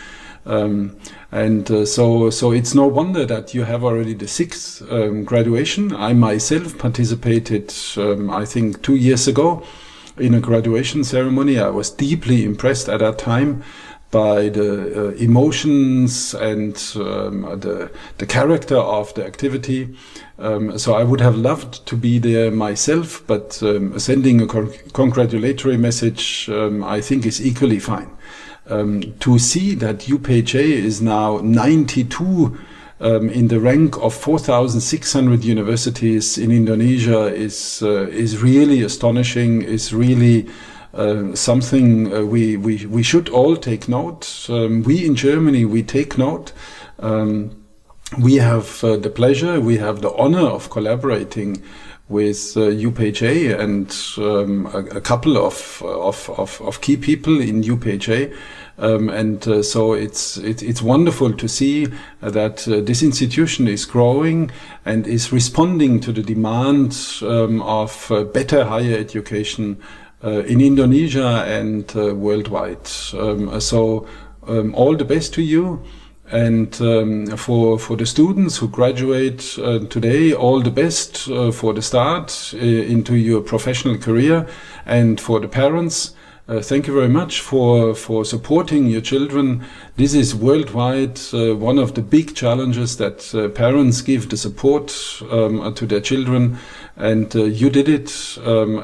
So it's no wonder that you have already the 6th graduation. I myself participated, I think 2 years ago in a graduation ceremony. I was deeply impressed at that time by the emotions and the character of the activity. So I would have loved to be there myself, but sending a congratulatory message I think is equally fine. To see that UPJ is now 92 in the rank of 4,600 universities in Indonesia is really astonishing, is really something we should all take note. We in Germany, we take note. We have the pleasure, we have the honor of collaborating with UPJ and a couple of key people in UPJ. So it's wonderful to see that this institution is growing and is responding to the demand of better higher education in Indonesia and worldwide. All the best to you. And for the students who graduate today, all the best for the start into your professional career. And for the parents, thank you very much for supporting your children. This is worldwide one of the big challenges that parents give the support to their children. And you did it.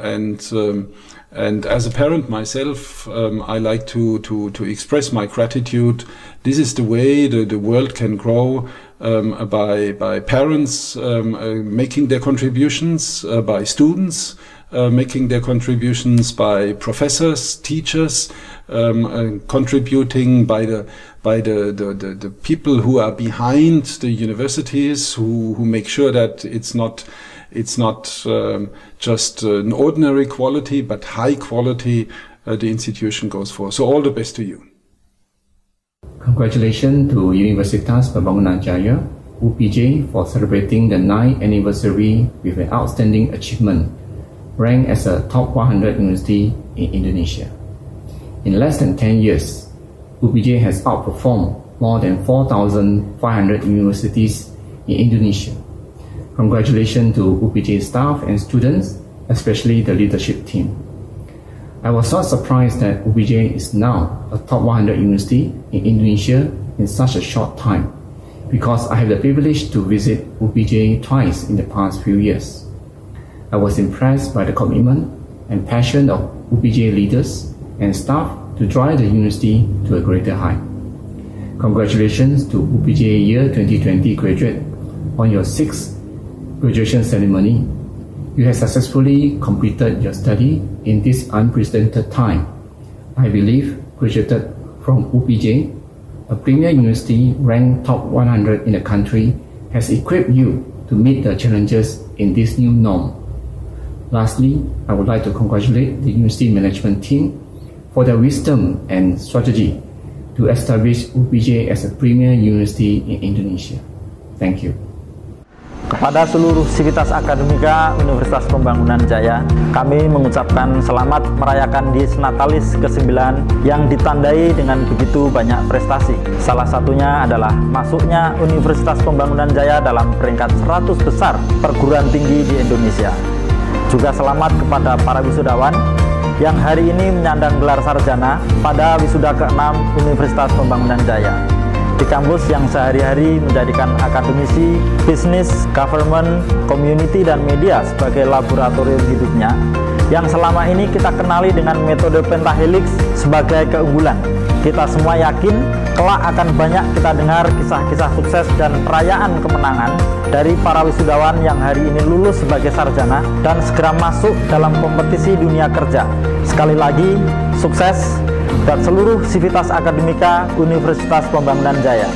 And as a parent myself, I like to express my gratitude. This is the way the world can grow, by parents making their contributions, by students making their contributions, by professors, teachers contributing, by the people who are behind the universities, who make sure that it's not just an ordinary quality, but high quality the institution goes for. So all the best to you. Congratulations to Universitas Pembangunan Jaya, UPJ, for celebrating the 9th anniversary with an outstanding achievement, ranked as a top 100 university in Indonesia. In less than 10 years, UPJ has outperformed more than 4,500 universities in Indonesia. Congratulations to UPJ staff and students, especially the leadership team. I was not surprised that UPJ is now a top 100 university in Indonesia in such a short time, because I have the privilege to visit UPJ twice in the past few years. I was impressed by the commitment and passion of UPJ leaders and staff to drive the university to a greater height. Congratulations to UPJ Year 2020 graduate on your 6th graduation ceremony. You have successfully completed your study in this unprecedented time. I believe graduated from UPJ, a premier university ranked top 100 in the country, has equipped you to meet the challenges in this new norm. Lastly, I would like to congratulate the university management team for their wisdom and strategy to establish UPJ as a premier university in Indonesia. Thank you. Kepada seluruh sivitas akademika Universitas Pembangunan Jaya, kami mengucapkan selamat merayakan Dies Natalis ke-9 yang ditandai dengan begitu banyak prestasi. Salah satunya adalah masuknya Universitas Pembangunan Jaya dalam peringkat 100 besar perguruan tinggi di Indonesia. Juga selamat kepada para wisudawan yang hari ini menyandang gelar sarjana pada wisuda ke-6 Universitas Pembangunan Jaya. Di kampus yang sehari-hari menjadikan akademisi, bisnis, government, community, dan media sebagai laboratorium hidupnya, yang selama ini kita kenali dengan metode pentahelix sebagai keunggulan. Kita semua yakin kelak akan banyak kita dengar kisah-kisah sukses dan perayaan kemenangan dari para wisudawan yang hari ini lulus sebagai sarjana dan segera masuk dalam kompetisi dunia kerja. Sekali lagi, sukses buat seluruh sivitas akademika Universitas Pembangunan Jaya.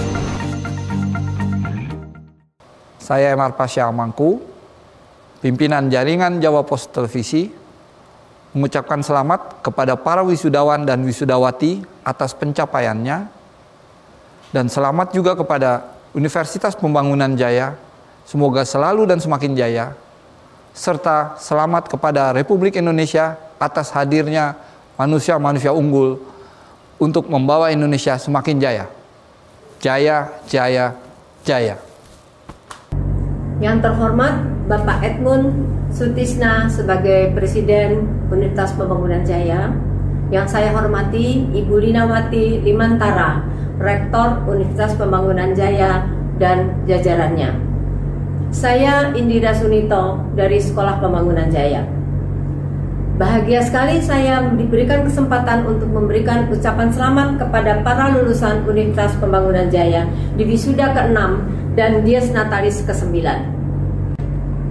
Saya Emar Pasya Mangku, pimpinan jaringan Jawa Pos Televisi, mengucapkan selamat kepada para wisudawan dan wisudawati atas pencapaiannya, dan selamat juga kepada Universitas Pembangunan Jaya, semoga selalu dan semakin jaya, serta selamat kepada Republik Indonesia atas hadirnya manusia-manusia unggul untuk membawa Indonesia semakin jaya. Jaya, jaya, jaya. Yang terhormat Bapak Edmund Sutisna sebagai Presiden Universitas Pembangunan Jaya, yang saya hormati Ibu Linawati Limantara, Rektor Universitas Pembangunan Jaya dan jajarannya. Saya Indira Sunito dari Sekolah Pembangunan Jaya. Bahagia sekali saya diberikan kesempatan untuk memberikan ucapan selamat kepada para lulusan Universitas Pembangunan Jaya di wisuda ke-6 dan Dies Natalis ke-9.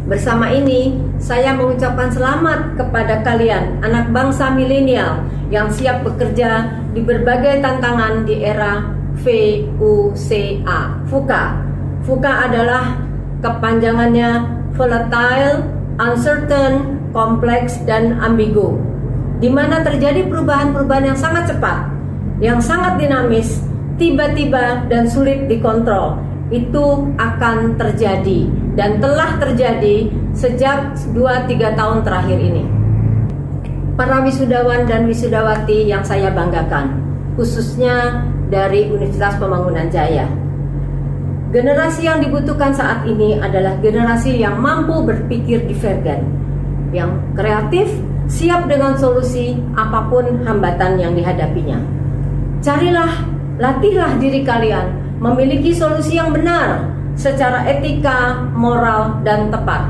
Bersama ini, saya mengucapkan selamat kepada kalian, anak bangsa milenial yang siap bekerja di berbagai tantangan di era VUCA. VUCA adalah kepanjangannya volatile, uncertain, kompleks, dan ambigu, di mana terjadi perubahan-perubahan yang sangat cepat, yang sangat dinamis, tiba-tiba, dan sulit dikontrol. Itu akan terjadi dan telah terjadi sejak 2-3 tahun terakhir ini. Para wisudawan dan wisudawati yang saya banggakan, khususnya dari Universitas Pembangunan Jaya. Generasi yang dibutuhkan saat ini adalah generasi yang mampu berpikir divergen, yang kreatif, siap dengan solusi apapun hambatan yang dihadapinya. Carilah, latihlah diri kalian memiliki solusi yang benar secara etika, moral, dan tepat.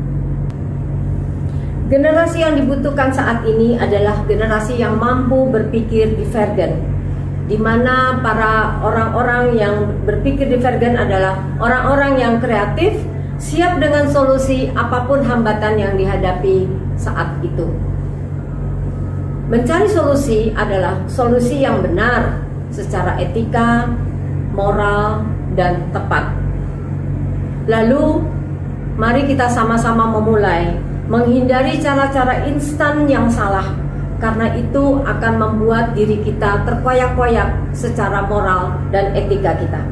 Generasi yang dibutuhkan saat ini adalah generasi yang mampu berpikir divergen, di mana para orang-orang yang berpikir divergen adalah orang-orang yang kreatif, siap dengan solusi apapun hambatan yang dihadapi saat itu. Mencari solusi adalah solusi yang benar secara etika, moral, dan tepat. Lalu, mari kita sama-sama memulai menghindari cara-cara instan yang salah, karena itu akan membuat diri kita terkoyak-koyak secara moral dan etika kita.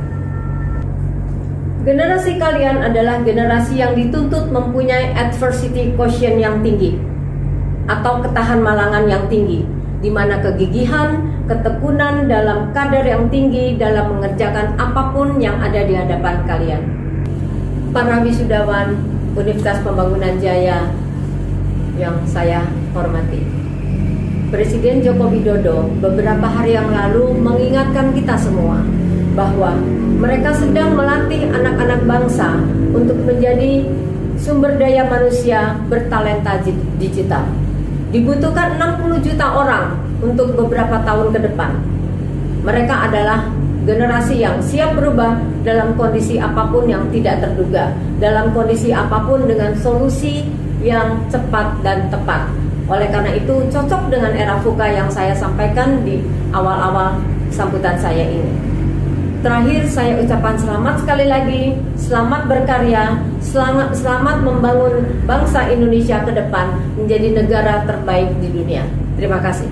Generasi kalian adalah generasi yang dituntut mempunyai adversity quotient yang tinggi atau ketahan malangan yang tinggi, di mana kegigihan, ketekunan dalam kadar yang tinggi dalam mengerjakan apapun yang ada di hadapan kalian. Para wisudawan Universitas Pembangunan Jaya yang saya hormati, Presiden Joko Widodo beberapa hari yang lalu mengingatkan kita semua bahwa mereka sedang melatih anak-anak bangsa untuk menjadi sumber daya manusia bertalenta digital. Dibutuhkan 60 juta orang untuk beberapa tahun ke depan. Mereka adalah generasi yang siap berubah dalam kondisi apapun yang tidak terduga, dalam kondisi apapun dengan solusi yang cepat dan tepat. Oleh karena itu cocok dengan era VUCA yang saya sampaikan di awal-awal sambutan saya ini. Terakhir saya ucapkan selamat sekali lagi, selamat berkarya, selamat membangun bangsa Indonesia ke depan menjadi negara terbaik di dunia. Terima kasih.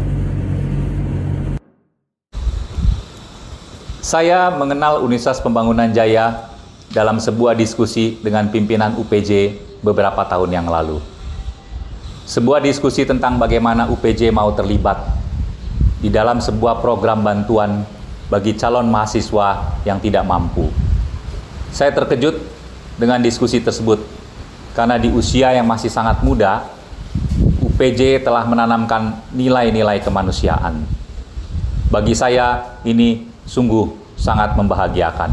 Saya mengenal Universitas Pembangunan Jaya dalam sebuah diskusi dengan pimpinan UPJ beberapa tahun yang lalu. Sebuah diskusi tentang bagaimana UPJ mau terlibat di dalam sebuah program bantuan bagi calon mahasiswa yang tidak mampu. Saya terkejut dengan diskusi tersebut karena di usia yang masih sangat muda, UPJ telah menanamkan nilai-nilai kemanusiaan. Bagi saya ini sungguh sangat membahagiakan.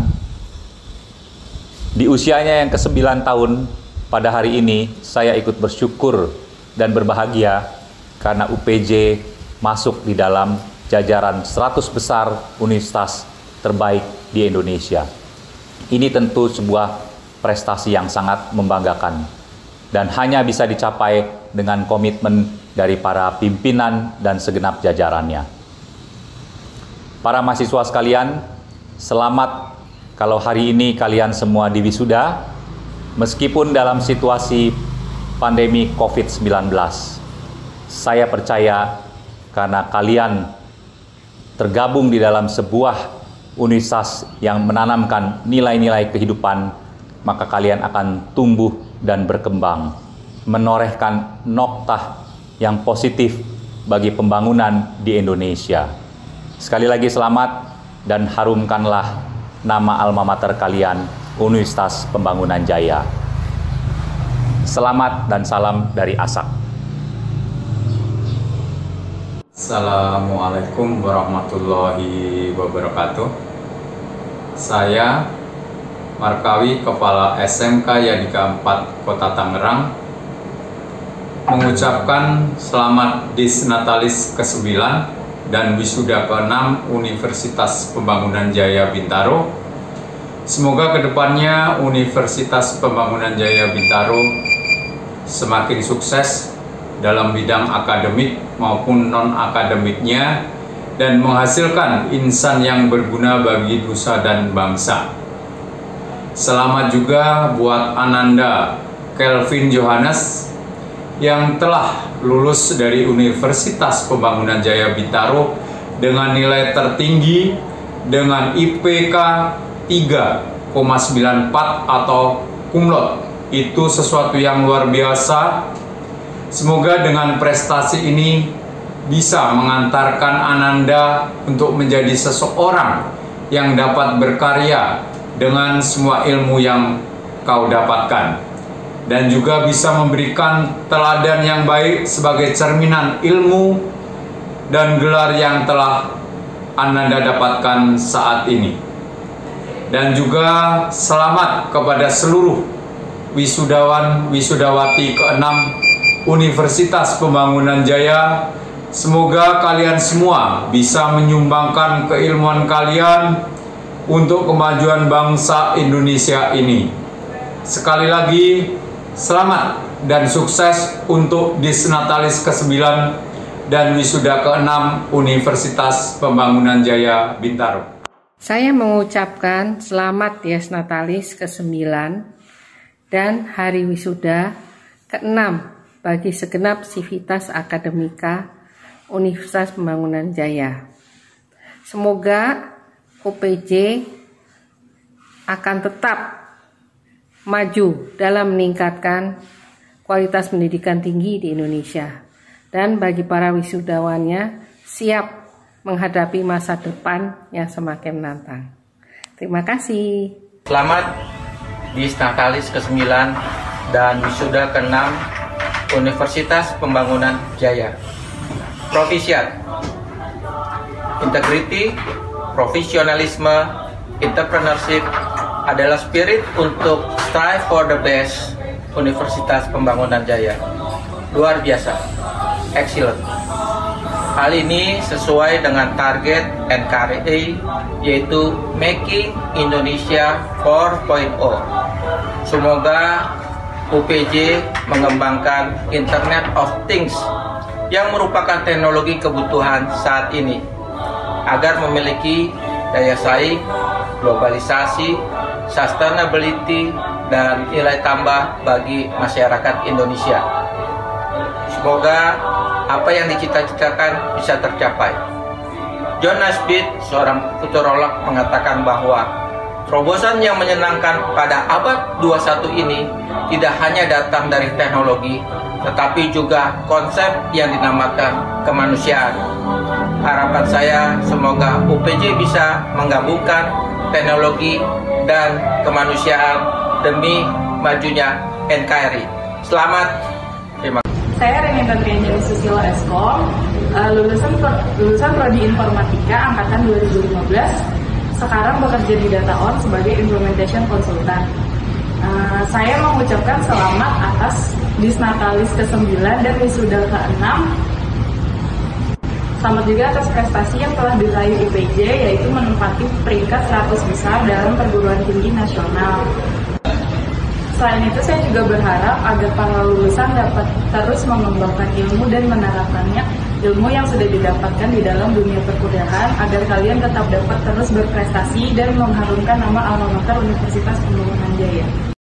Di usianya yang ke-9 tahun, pada hari ini saya ikut bersyukur dan berbahagia karena UPJ masuk di dalam jajaran 100 besar universitas terbaik di Indonesia. Ini tentu sebuah prestasi yang sangat membanggakan dan hanya bisa dicapai dengan komitmen dari para pimpinan dan segenap jajarannya. Para mahasiswa sekalian, selamat kalau hari ini kalian semua diwisuda, meskipun dalam situasi pandemi COVID-19. Saya percaya karena kalian tergabung di dalam sebuah universitas yang menanamkan nilai-nilai kehidupan, maka kalian akan tumbuh dan berkembang, menorehkan noktah yang positif bagi pembangunan di Indonesia. Sekali lagi selamat dan harumkanlah nama alma mater kalian, Universitas Pembangunan Jaya. Selamat dan salam dari ASAK. Assalamualaikum warahmatullahi wabarakatuh. Saya Markawi, Kepala SMK Yadika 4 Kota Tangerang, mengucapkan selamat Dis Natalis ke-9 dan wisuda ke-6 Universitas Pembangunan Jaya Bintaro Semoga kedepannya Universitas Pembangunan Jaya Bintaro semakin sukses dalam bidang akademik maupun non-akademiknya dan menghasilkan insan yang berguna bagi nusa dan bangsa. Selamat juga buat Ananda Kelvin Johannes yang telah lulus dari Universitas Pembangunan Jaya Bintaro dengan nilai tertinggi dengan IPK 3,94 atau cum laude. Itu sesuatu yang luar biasa. Semoga dengan prestasi ini bisa mengantarkan Ananda untuk menjadi seseorang yang dapat berkarya dengan semua ilmu yang kau dapatkan, dan juga bisa memberikan teladan yang baik sebagai cerminan ilmu dan gelar yang telah Ananda dapatkan saat ini. Dan juga selamat kepada seluruh wisudawan wisudawati ke-6 Universitas Pembangunan Jaya. Semoga kalian semua bisa menyumbangkan keilmuan kalian untuk kemajuan bangsa Indonesia ini. Sekali lagi, selamat dan sukses untuk Disnatalis ke-9 dan wisuda ke-6 Universitas Pembangunan Jaya Bintaro. Saya mengucapkan selamat Disnatalis ke-9 dan hari wisuda ke-6 bagi segenap sivitas akademika Universitas Pembangunan Jaya. Semoga UPJ akan tetap maju dalam meningkatkan kualitas pendidikan tinggi di Indonesia, dan bagi para wisudawannya siap menghadapi masa depan yang semakin menantang. Terima kasih. Selamat Disnatalis ke-9 dan wisuda ke-6 Universitas Pembangunan Jaya. Profisiat, integriti, profesionalisme, entrepreneurship adalah spirit untuk strive for the best Universitas Pembangunan Jaya. Luar biasa, excellent. Hal ini sesuai dengan target NKRI, yaitu Making Indonesia 4.0. Semoga UPJ mengembangkan Internet of Things yang merupakan teknologi kebutuhan saat ini agar memiliki daya saing, globalisasi, sustainability, dan nilai tambah bagi masyarakat Indonesia. Semoga apa yang dicita-citakan bisa tercapai. John Naisbitt, seorang futurolog, mengatakan bahwa terobosan yang menyenangkan pada abad 21 ini tidak hanya datang dari teknologi, tetapi juga konsep yang dinamakan kemanusiaan. Harapan saya semoga UPJ bisa menggabungkan teknologi dan kemanusiaan demi majunya NKRI. Selamat. Terima kasih. Saya Reni Tantianya Susilo Eskom, lulusan Prodi Informatika angkatan 2015. Sekarang bekerja di DataOn sebagai Implementation Consultant. Saya mengucapkan selamat atas Disnatalis ke-9 dan wisuda ke-6. Selamat juga atas prestasi yang telah diraih UPJ, yaitu menempati peringkat 100 besar dalam perguruan tinggi nasional. Selain itu, saya juga berharap agar para lulusan dapat terus mengembangkan ilmu dan menerapkannya, ilmu yang sudah didapatkan di dalam dunia perkuliahan, agar kalian tetap dapat terus berprestasi dan mengharumkan nama alma mater Universitas Pembangunan Jaya.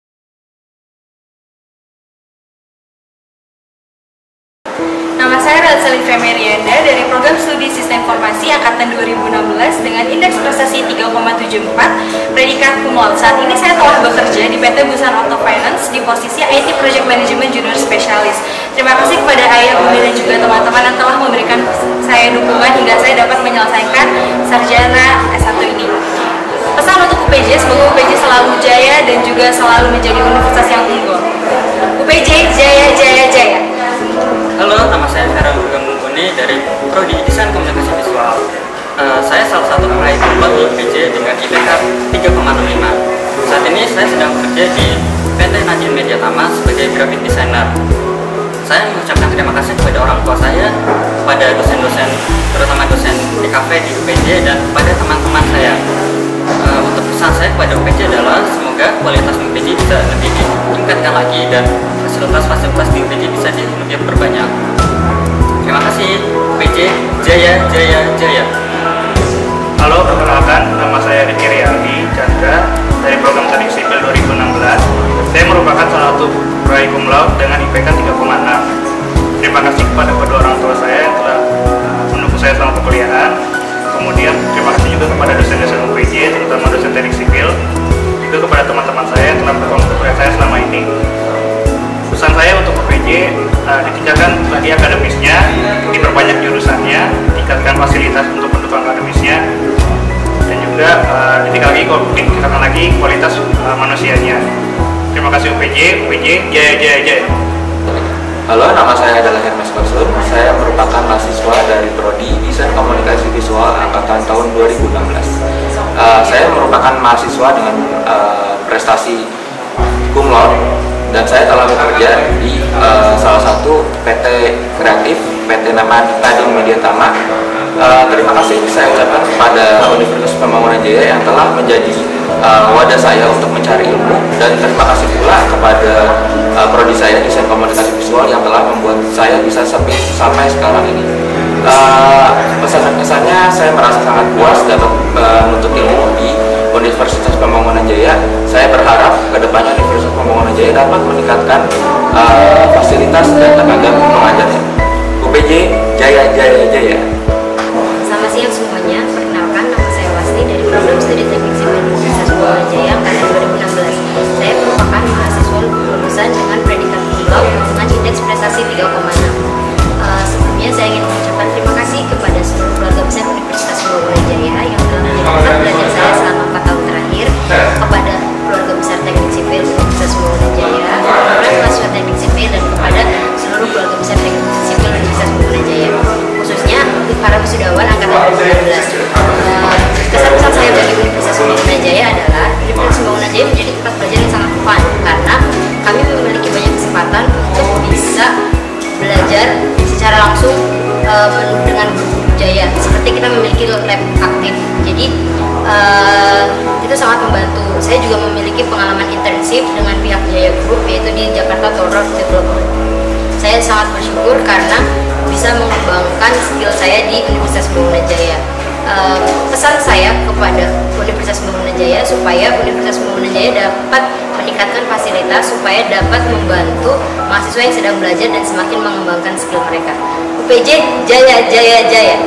Nama saya Radsali Femerianda dari Program Studi Sistem Informasi Angkatan 2016 dengan indeks prestasi 3,74, predikat cum laude. Saat ini saya telah bekerja di PT Busana Auto Finance di posisi IT Project Management Junior Specialist. Terima kasih kepada ayah, bunda, dan juga teman-teman yang telah memberikan saya dukungan hingga saya dapat menyelesaikan sarjana S1 ini. Pesan untuk UPJ, semoga UPJ selalu jaya dan juga selalu menjadi universitas yang unggul. UPJ jaya jaya jaya. Halo, nama saya Vera Mumpuni dari Prodi Desain Komunikasi Visual. Saya salah satu peraih diploma di UPJ dengan IPK 3,65. Saat ini saya sedang bekerja di PT Najin Media Tama sebagai graphic designer. Saya mengucapkan terima kasih kepada orang tua saya, pada dosen-dosen, terutama dosen di kafe di UPJ, dan pada teman-teman saya. untuk pesan saya kepada UPJ adalah semoga kualitas UPJ bisa lebih ditingkatkan lagi dan fasilitas-fasilitas di UPJ bisa lebih perbanyak. Terima kasih. UPJ Jaya Jaya Jaya. Halo, perkenalkan, nama saya Riki Riyaldi Chandra dari program Teknik Sipil 2016. Saya merupakan salah satu peraih cum laude dengan IPK 3,6. Terima kasih kepada kedua orang tua saya yang telah mendukung saya selama perkuliahan. Kemudian terima kasih juga kepada dosen-dosen UPJ, terutama dosen Teknik Sipil, juga kepada teman-teman saya yang telah mendukung perkuliahan saya selama ini. Pesan saya untuk UPJ, ditingkatkan lagi akademisnya, diperbanyak jurusannya, tingkatkan fasilitas untuk pendukung akademisnya, dan juga ditingkatkan lagi kualitas manusianya. Terima kasih UPJ, UPJ Jaya Jaya Jaya. Halo, nama saya adalah Hermes Kosun. Saya merupakan mahasiswa dari Prodi Desain Komunikasi Visual angkatan tahun 2016. Saya merupakan mahasiswa dengan prestasi cum laude dan saya telah bekerja di salah satu PT kreatif, PT nama Kadin Media Tama. Terima kasih saya ucapkan kepada Universitas Pembangunan Jaya yang telah menjadi wadah saya untuk mencari ilmu, dan terima kasih pula kepada prodi saya Desain Komunikasi Visual yang telah membuat saya bisa sampai sekarang ini. Pesan dan kesannya, saya merasa sangat puas dapat menuntut ilmu di Universitas Pembangunan Jaya. Saya berharap kedepannya Universitas Pembangunan Jaya dapat meningkatkan fasilitas dan tenaga pengajarnya. UPJ Jaya Jaya Jaya. Selamat siang semuanya, perkenalkan nama saya Wasti dari program studi Teknik Sipil Universitas Pembangunan Jaya angkatan 2016. Saya merupakan mahasiswa lulusan dengan predikat cum laude dengan indeks prestasi 3,6. Sebelumnya saya ingin mengucapkan terima kasih kepada seluruh keluarga besar Universitas Pembangunan Jaya yang telah menjadi tempat belajar saya selama 4 tahun terakhir, kepada keluarga besar Teknik Sipil Universitas Pembangunan Jaya, program mahasiswa Teknik Sipil, dan kepada seluruh keluarga besar Teknik Sipil Universitas Pembangunan Jaya, khususnya para wisudawan angkatan 2016. Kesan-kesan saya bagi Universitas Pembangunan Jaya adalah Universitas Pembangunan Jaya menjadi tempat belajar yang sangat fun karena kami memiliki banyak kesempatan untuk bisa belajar secara langsung dengan guru Jaya, seperti kita memiliki lab aktif. Jadi itu sangat membantu. Saya juga memiliki pengalaman internship dengan pihak Jaya Group, yaitu di Jakarta Toll Road Development. Saya sangat bersyukur karena bisa mengembangkan skill saya di Universitas Pembangunan Jaya. Pesan saya kepada Universitas Pembangunan Jaya supaya Universitas Pembangunan Jaya dapat meningkatkan fasilitas supaya dapat membantu mahasiswa yang sedang belajar dan semakin mengembangkan skill mereka. UPJ Jaya Jaya Jaya.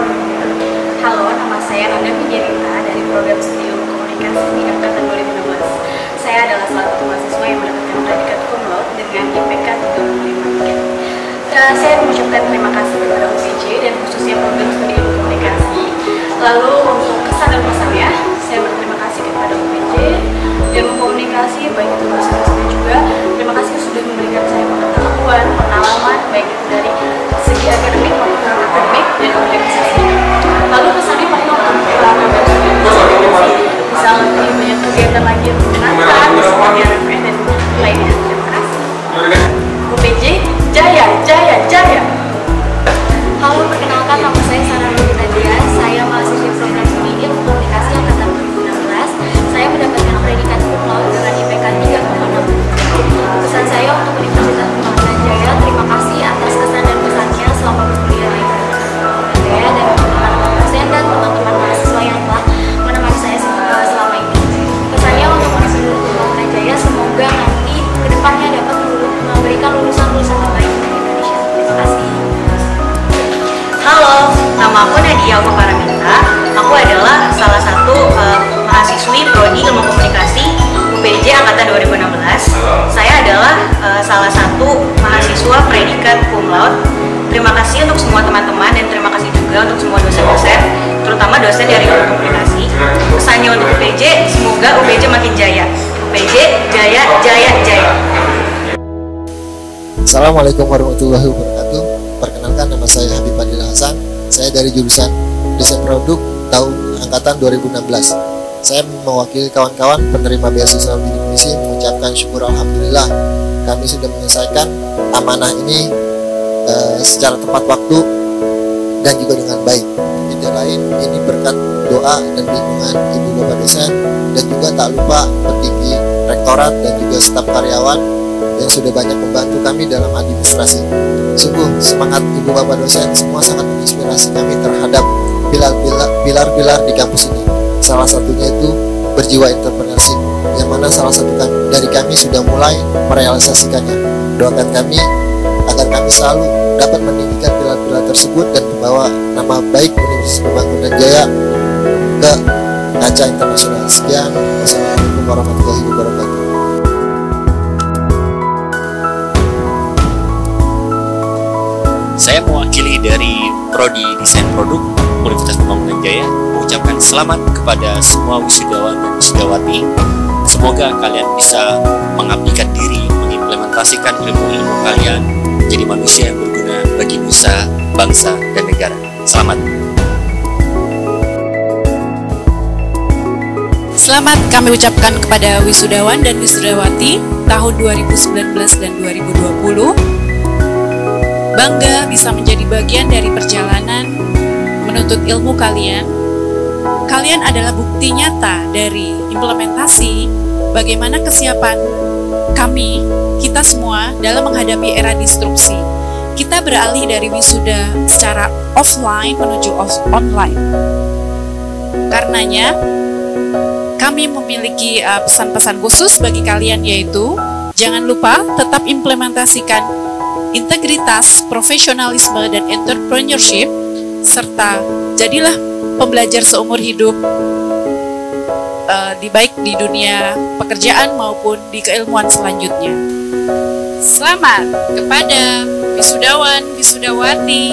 Halo, nama saya Nanda Fidyarita dari program studi komunikasi angkatan 2016. Saya adalah salah satu mahasiswa yang mendapatkan predikat cum laude dengan IPK 3,5. Saya mengucapkan terima kasih kepada UPJ dan khususnya program studi komunikasi. Lalu untuk kesan dan pesannya, saya berterima kasih kepada UPJ dan komunikasi, baik itu dosen-dosennya juga. Terima kasih sudah memberikan saya pengetahuan, pengalaman, baik itu dari segi akademik maupun non akademik dan organisasi. Lalu pesannya paling bisa lebih banyak kegiatan lagi untuk mengenalkan kegiatan dan lainnya. Terima kasih. UPJ Jaya Jaya Jaya. Halo, perkenalkan nama saya Sarah Nurita Dia. Saya mahasiswa program studi ilmu komunikasi angkatan 2016. Saya mendapatkan predikat cum laude dengan IPK 3,6. Pesan saya untuk Universitas Pembangunan Jaya, terima kasih atas kesan dan pesannya selama berkuliah di Universitas Pembangunan Jaya, dan teman-teman dosen dan teman-teman mahasiswa yang telah menemani saya selama ini. Pesannya untuk Universitas Pembangunan Jaya, semoga nanti kedepannya dapat memberikan lulusan-lulusan terbaik untuk Indonesia. Terima kasih. Halo, nama aku Nadia Paraminta. Aku adalah salah satu mahasiswi Prodi Ilmu Komunikasi UPJ angkatan 2016. Saya adalah salah satu mahasiswa predikat cum laude. Terima kasih untuk semua teman-teman dan terima kasih juga untuk semua dosen-dosen, terutama dosen dari Ilmu Komunikasi. Pesannya untuk UPJ, semoga UPJ makin jaya. UPJ Jaya Jaya Jaya. Assalamualaikum warahmatullahi wabarakatuh. Perkenalkan, nama saya Habib Fadil Hasan. Saya dari jurusan Desain Produk tahun angkatan 2016. Saya mewakili kawan-kawan penerima beasiswa bidik misi mengucapkan syukur alhamdulillah kami sudah menyelesaikan amanah ini secara tepat waktu dan juga dengan baik. Tidak lain ini berkat doa dan bimbingan Ibu Bapak dosen dan juga tak lupa petinggi rektorat dan juga staf karyawan yang sudah banyak membantu kami dalam administrasi. Sungguh semangat Ibu Bapak dosen semua sangat menginspirasi kami terhadap pilar-pilar di kampus ini. Salah satunya itu berjiwa entrepreneurship, yang mana salah satu dari kami sudah mulai merealisasikannya. Doakan kami agar kami selalu dapat meninggikan pilar-pilar tersebut dan membawa nama baik Universitas Pembangunan Jaya ke kancah internasional. Sekian, wassalamualaikum warahmatullahi wabarakatuh. Saya mewakili dari Prodi Desain Produk Universitas Pembangunan Jaya mengucapkan selamat kepada semua wisudawan dan wisudawati. Semoga kalian bisa mengabdikan diri, mengimplementasikan ilmu-ilmu kalian menjadi manusia yang berguna bagi nusa, bangsa, dan negara. Selamat. Selamat kami ucapkan kepada wisudawan dan wisudawati tahun 2019 dan 2020. Bangga bisa menjadi bagian dari perjalanan menuntut ilmu kalian. Kalian adalah bukti nyata dari implementasi bagaimana kesiapan kami, kita semua dalam menghadapi era disrupsi. Kita beralih dari wisuda secara offline menuju online. Karenanya, kami memiliki pesan-pesan khusus bagi kalian, yaitu jangan lupa tetap implementasikan integritas, profesionalisme, dan entrepreneurship, serta jadilah pembelajar seumur hidup, baik di dunia pekerjaan maupun di keilmuan selanjutnya. Selamat kepada wisudawan, wisudawati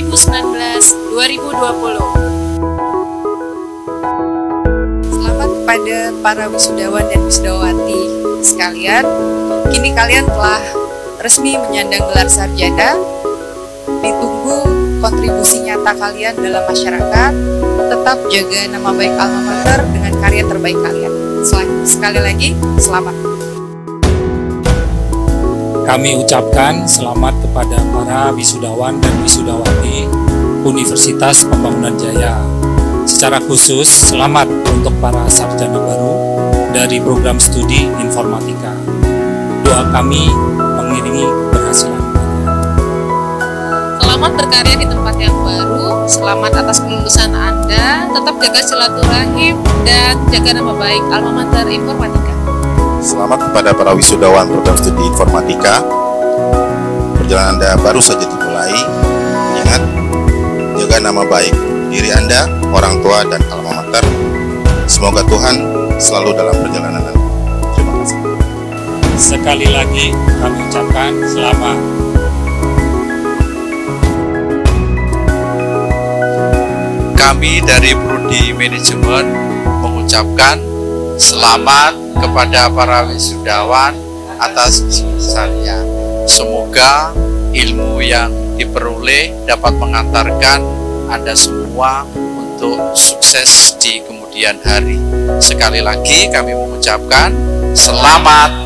2019-2020. Selamat kepada para wisudawan dan wisudawati sekalian. Kini kalian telah resmi menyandang gelar sarjana. Ditunggu kontribusi nyata kalian dalam masyarakat. Tetap jaga nama baik alma mater dengan karya terbaik kalian. Sekali lagi, selamat. Kami ucapkan selamat kepada para wisudawan dan wisudawati Universitas Pembangunan Jaya. Secara khusus, selamat untuk para sarjana baru dari program studi informatika. Doa kami mengiringi keberhasilan. Selamat berkarya di tempat yang baru, selamat atas kelulusan Anda, tetap jaga silaturahim dan jaga nama baik alma mater informatika. Selamat kepada para wisudawan program studi informatika. Perjalanan Anda baru saja dimulai. Ingat, jaga nama baik diri Anda, orang tua, dan alma mater. Semoga Tuhan selalu dalam perjalanan Anda. Terima kasih. Sekali lagi kami ucapkan selamat. Kami dari Prodi Manajemen mengucapkan selamat kepada para wisudawan atas kesuksesannya. Semoga ilmu yang diperoleh dapat mengantarkan Anda semua untuk sukses di kemudian hari. Sekali lagi kami mengucapkan selamat.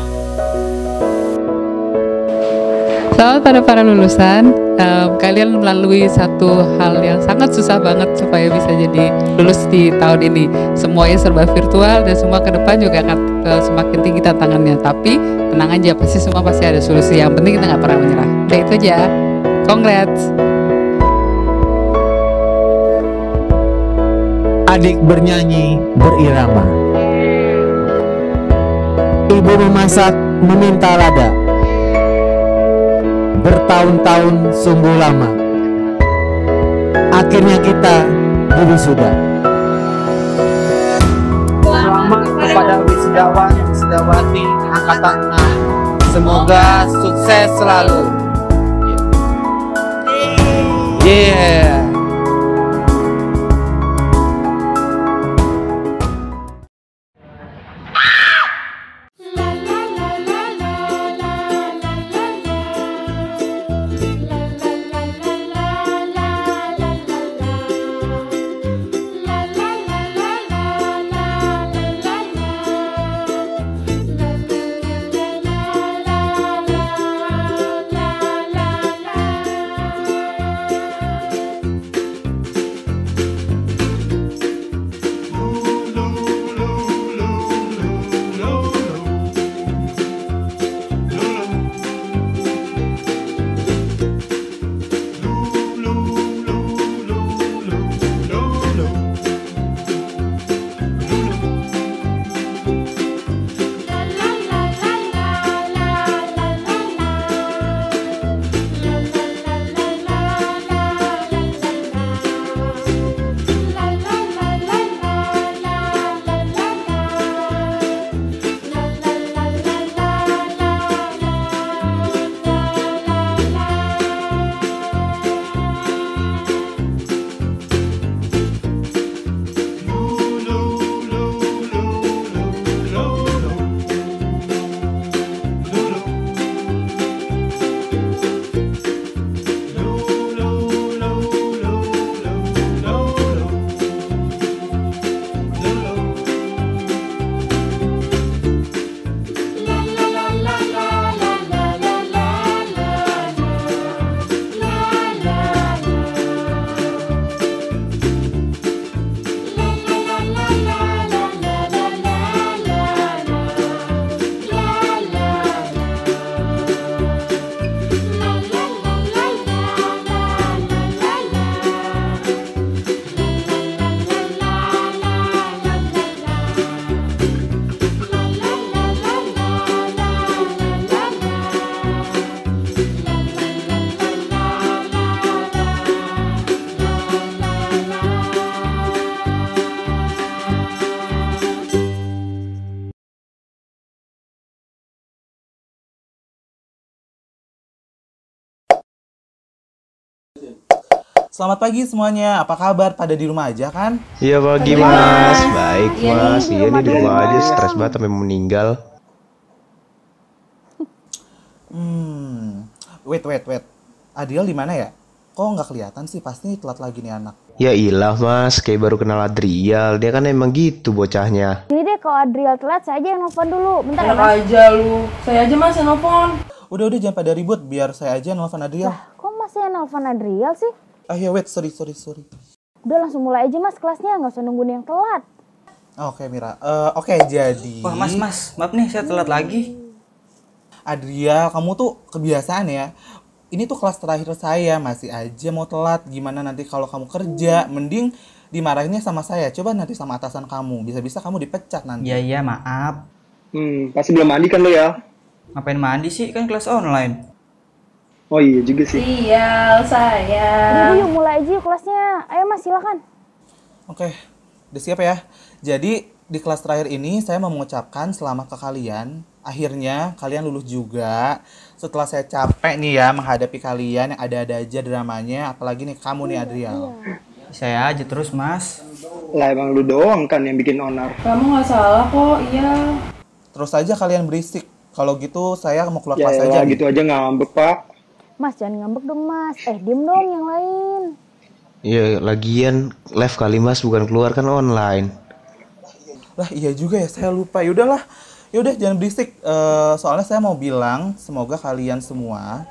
Selamat pada para lulusan. Kalian melalui satu hal yang sangat susah banget supaya bisa jadi lulus di tahun ini. Semuanya serba virtual dan semua ke depan juga akan semakin tinggi tantangannya. Tapi tenang aja, semua pasti ada solusi. Yang penting kita nggak pernah menyerah. Udah itu aja. Congrats. Adik bernyanyi berirama. Ibu memasak meminta lada. Bertahun-tahun sungguh lama. Akhirnya kita berwisuda. Selamat kepada wisudawan, wisudawati angkatan 6. Semoga sukses selalu. Yeah. Selamat pagi semuanya, apa kabar? Pada di rumah aja kan? Iya pagi mas, baik mas. Iya nih di rumah aja, stres banget sampai mau meninggal. Wait. Adriel di mana ya? Kok nggak kelihatan sih? Pasti telat lagi nih anak. Ya ilah mas, kayak baru kenal Adriel. Dia kan emang gitu bocahnya. Ini deh kalau Adriel telat, saya aja yang nelfon dulu. Bentar ya, Enak Mas. aja lu. Saya aja Mas yang nelfon. Udah jangan pada ribut, biar saya aja nelfon Adriel. Kok Mas yang nelfon Adriel sih? Ah ya wait, sorry. Udah langsung mulai aja Mas kelasnya, nggak usah nungguin yang telat. Oke Mira, oke jadi. Wah mas, maaf nih saya telat lagi. Adriel, kamu tuh kebiasaan ya. Ini tuh kelas terakhir saya, masih aja mau telat. Gimana nanti kalau kamu kerja, mending dimarahinnya sama saya. Coba nanti sama atasan kamu, bisa-bisa kamu dipecat nanti. Iya maaf. Pasti belum mandi kan lo ya? Ngapain mandi sih, kan kelas online. Oh iya juga sih. Sial saya. Udah yuk mulai aja yuk kelasnya. Ayo Mas silakan. Oke, udah siap ya. Jadi di kelas terakhir ini saya mau mengucapkan selamat ke kalian. Akhirnya kalian lulus juga. Setelah saya capek nih ya menghadapi kalian yang ada-ada aja dramanya. Apalagi nih kamu nih Adriel. Saya aja terus mas. Lah emang lu doang kan yang bikin onar. Kamu nggak salah kok, iya. Terus aja kalian berisik. Kalau gitu saya mau keluar kelas aja. Ya gitu aja ngambek pak. Mas jangan ngambek dong Mas. Diem dong yang lain. Iya lagian live kali mas, bukan keluar kan online. Lah iya juga ya, saya lupa. Yaudah jangan berisik. Soalnya saya mau bilang semoga kalian semua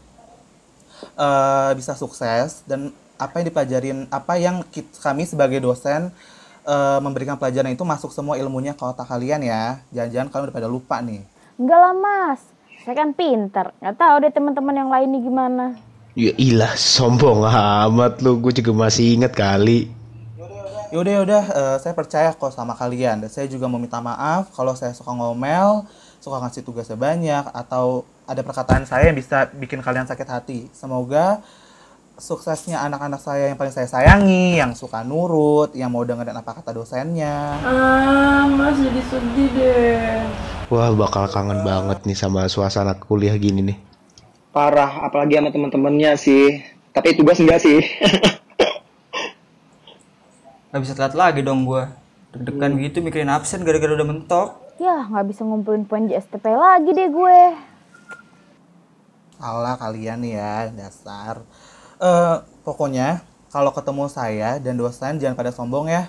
bisa sukses dan apa yang dipelajarin, apa yang kami sebagai dosen memberikan pelajaran itu masuk semua ilmunya ke otak kalian ya. Jangan-jangan kalian udah pada lupa nih. Enggak lah Mas, saya kan pinter. Nggak tahu deh teman-teman yang lain nih gimana. Ya ilah, sombong amat lu, gue juga masih inget kali. Yaudah, saya percaya kok sama kalian. Dan saya juga mau minta maaf kalau saya suka ngomel, suka ngasih tugasnya banyak, atau ada perkataan saya yang bisa bikin kalian sakit hati. Semoga suksesnya anak-anak saya yang paling saya sayangi, yang suka nurut, yang mau dengerin apa kata dosennya. Mas jadi sedih deh. Wah bakal kangen banget nih sama suasana kuliah gini nih. Parah, apalagi sama temen-temennya sih. Tapi tugas enggak sih. Gak bisa telat lagi dong gue. Deg-degan gitu mikirin absen gara-gara udah mentok. Ya nggak bisa ngumpulin poin di STP lagi deh gue. Alah kalian ya, dasar. Pokoknya kalau ketemu saya dan dosen jangan pada sombong ya.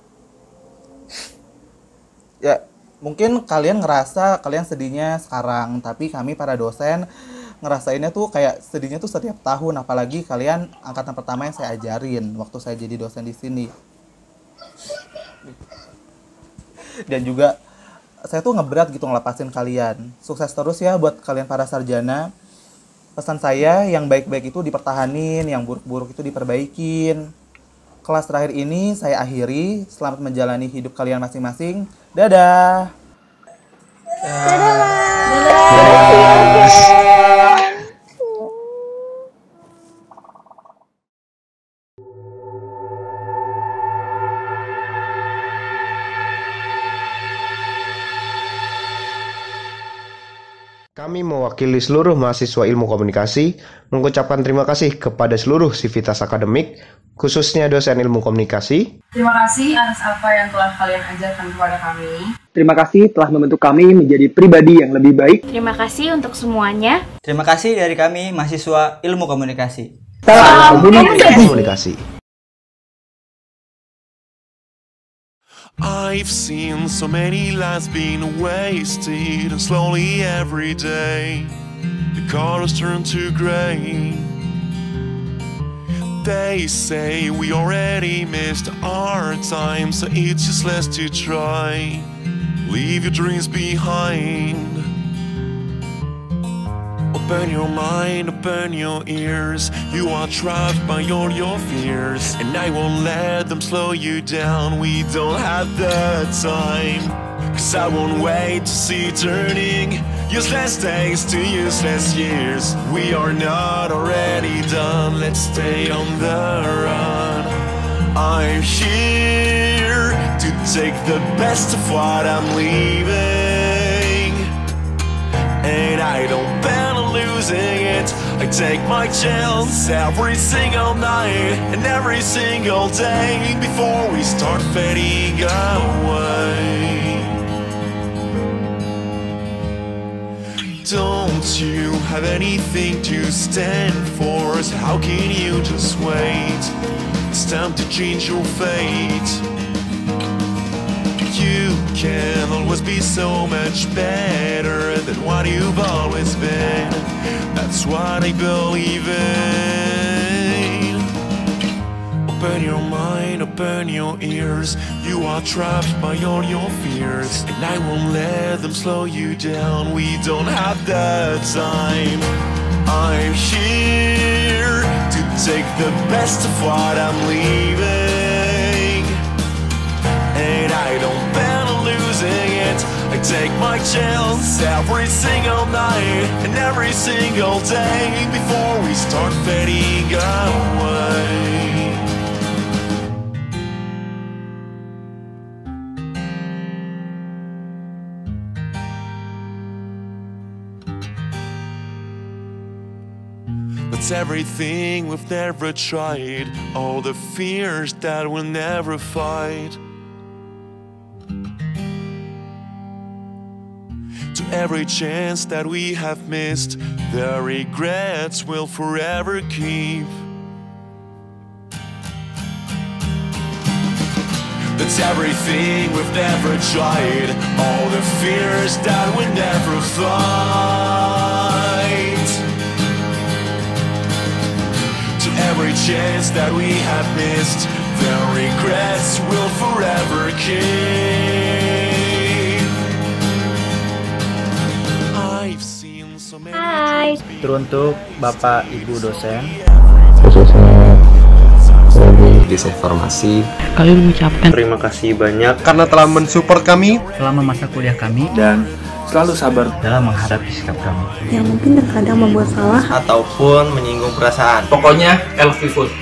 Ya, mungkin kalian ngerasa kalian sedihnya sekarang, tapi kami para dosen ngerasainnya tuh kayak sedihnya tuh setiap tahun, apalagi kalian angkatan pertama yang saya ajarin waktu saya jadi dosen di sini. Dan juga saya tuh ngeberat gitu ngelepasin kalian. Sukses terus ya buat kalian para sarjana. Pesan saya, yang baik-baik itu dipertahanin, yang buruk-buruk itu diperbaikin. Kelas terakhir ini saya akhiri. Selamat menjalani hidup kalian masing-masing. Dadah. Kami mewakili seluruh mahasiswa ilmu komunikasi mengucapkan terima kasih kepada seluruh sivitas akademik, khususnya dosen ilmu komunikasi. Terima kasih atas apa yang telah kalian ajarkan kepada kami. Terima kasih telah membentuk kami menjadi pribadi yang lebih baik. Terima kasih untuk semuanya. Terima kasih dari kami mahasiswa ilmu komunikasi. Salam komunikasi. I've seen so many lives being wasted, and slowly every day the colors turn to gray. They say we already missed our time, so it's useless to try. Leave your dreams behind. Open your mind, open your ears. You are trapped by all your fears, and I won't let them slow you down. We don't have the time, 'cause I won't wait to see turning useless days to useless years. We are not already done, let's stay on the run. I'm here to take the best of what I'm leaving, and I don't plan on losing losing it. I take my chance every single night and every single day before we start fading away. Don't you have anything to stand for? So how can you just wait? It's time to change your fate. You can always be so much better than what you've always been. That's what I believe in. Open your mind, open your ears. You are trapped by all your fears, and I won't let them slow you down. We don't have the time. I'm here to take the best of what I'm leaving, and I don't plan on losing it. I take my chance every single night and every single day before we start fading away. That's everything we've never tried, all the fears that we'll never fight. To every chance that we have missed, the regrets we'll forever keep. That's everything we've never tried, all the fears that we never fight. To every chance that we have missed, the regrets we'll forever keep. I've seen so many. Hai. Teruntuk Bapak Ibu dosen, khususnya dari desain informasi, kami mengucapkan terima kasih banyak karena telah mensupport kami selama masa kuliah kami dan selalu sabar dalam menghadapi sikap kami yang mungkin terkadang membuat salah ataupun menyinggung perasaan. Pokoknya LV Food.